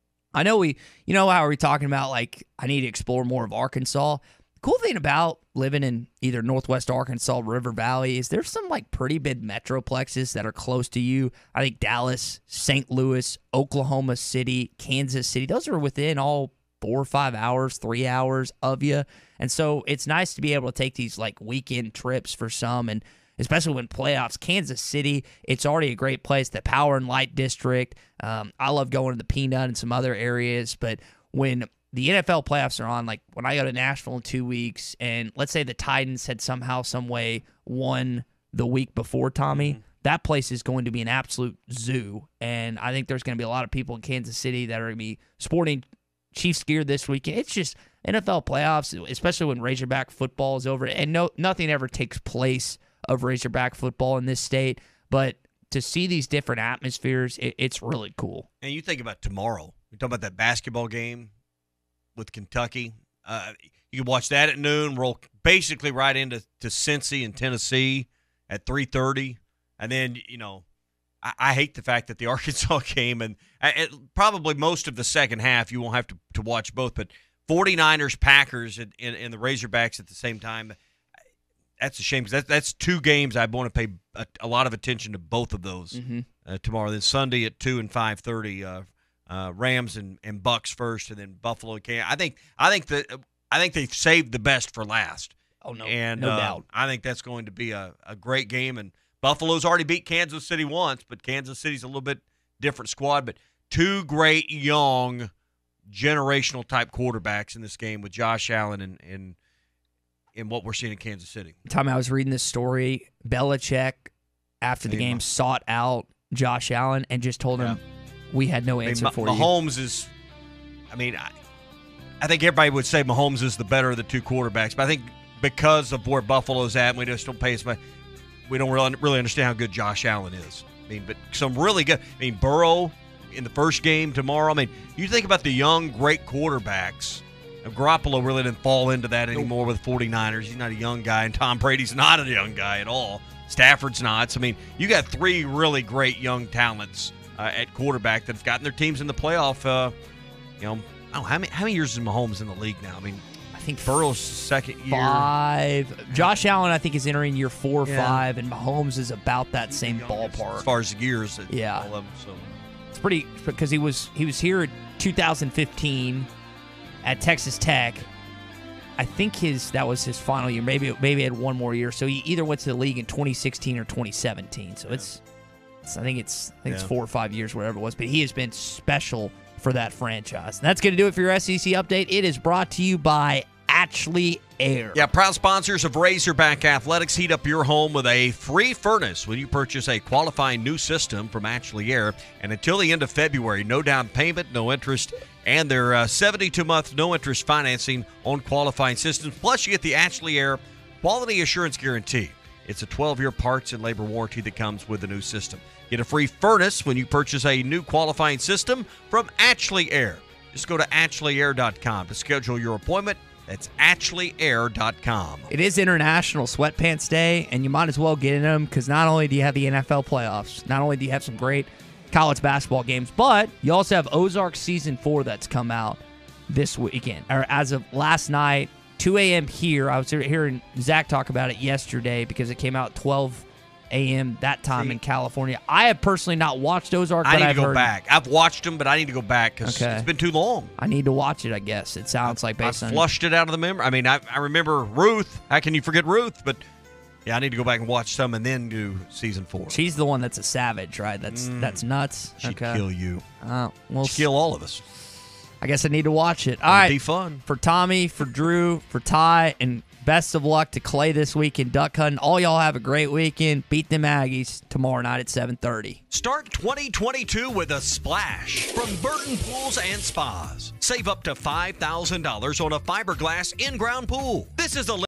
I know how we're talking about, like, I need to explore more of Arkansas. The cool thing about living in either Northwest Arkansas or River Valley is there's some, like, pretty big metroplexes that are close to you. I think Dallas, St. Louis, Oklahoma City, Kansas City, those are within all 4 or 5 hours, 3 hours of you. And so it's nice to be able to take these, like, weekend trips for some, and especially when playoffs. Kansas City, it's already a great place. The Power and Light District. I love going to the Peanut and some other areas, but when the NFL playoffs are on, like when I go to Nashville in 2 weeks, and let's say the Titans had somehow, some way won the week before, Tommy, that place is going to be an absolute zoo. And I think there's going to be a lot of people in Kansas City that are going to be sporting Chiefs gear this weekend. It's just NFL playoffs, especially when Razorback football is over. And nothing ever takes place of Razorback football in this state, but to see these different atmospheres, it's really cool. And you think about tomorrow. We talk about that basketball game with Kentucky. You can watch that at noon, roll basically right into Cincy and Tennessee at 3:30. And then, I hate the fact that the Arkansas game, and probably most of the second half, you won't have to watch both, but 49ers, Packers, and the Razorbacks at the same time. That's a shame because that's 2 games I want to pay a lot of attention to both of those tomorrow. Then Sunday at 2 and 5:30, Rams and Bucks first, and then Buffalo. I think they've saved the best for last. Oh no, and no doubt. I think that's going to be a great game. And Buffalo's already beat Kansas City once, but Kansas City's a little bit different squad. But 2 great young generational type quarterbacks in this game with Josh Allen and what we're seeing in Kansas City. Tom, I was reading this story. Belichick, after the game, sought out Josh Allen and just told him, we had no answer for you. Mahomes is, I think everybody would say Mahomes is the better of the 2 quarterbacks, but I think because of where Buffalo's at, we just don't pay as much. We don't really understand how good Josh Allen is. But some really good. Burrow in the first game tomorrow. You think about the young, great quarterbacks. Garoppolo really didn't fall into that anymore with the 49ers. He's not a young guy, and Tom Brady's not a young guy at all. Stafford's not. So, you got 3 really great young talents at quarterback that have gotten their teams in the playoff. How many years is Mahomes in the league now? I think Burrow's second year. 5. Josh Allen, I think, is entering year 4 or 5, and Mahomes is about that same ballpark. As far as years. All of them, so. It's pretty, because he was here in 2015 at Texas Tech. I think that was his final year. Maybe he had one more year. So he either went to the league in 2016 or 2017. So I think it's 4 or 5 years, whatever it was. But he has been special for that franchise. And that's going to do it for your SEC update. It is brought to you by Ashley Air. Yeah, proud sponsors of Razorback Athletics. Heat up your home with a free furnace when you purchase a qualifying new system from Ashley Air. And until the end of February, no down payment, no interest, and their 72-month no-interest financing on qualifying systems. Plus, you get the Ashley Air Quality Assurance Guarantee. It's a 12-year parts and labor warranty that comes with the new system. Get a free furnace when you purchase a new qualifying system from Ashley Air. Just go to AshleyAir.com to schedule your appointment That's AshleyAir.com. It is International Sweatpants Day, and you might as well get in them because not only do you have the NFL playoffs, not only do you have some great college basketball games, but you also have Ozark Season 4 that's come out this weekend, or as of last night, 2 a.m. here. I was hearing Zach talk about it yesterday because it came out 12 a.m. that time in California. I have personally not watched Ozark, but I need I've to go heard back. I've watched them, but I need to go back because it's been too long. I need to watch it, I guess. It sounds like I based on... flushed it out of the memory. I mean, I remember Ruth. How can you forget Ruth? But, yeah, I need to go back and watch some and then do Season 4. She's the one that's a savage, right? That's nuts. She'd kill you. We'll She'd kill all of us. I guess I need to watch it. All right. It'd be fun. For Tommy, for Drew, for Ty, and best of luck to Clay this week in duck hunting. All y'all have a great weekend. Beat them Aggies tomorrow night at 7:30. Start 2022 with a splash from Burton Pools and Spas. Save up to $5,000 on a fiberglass in-ground pool. This is a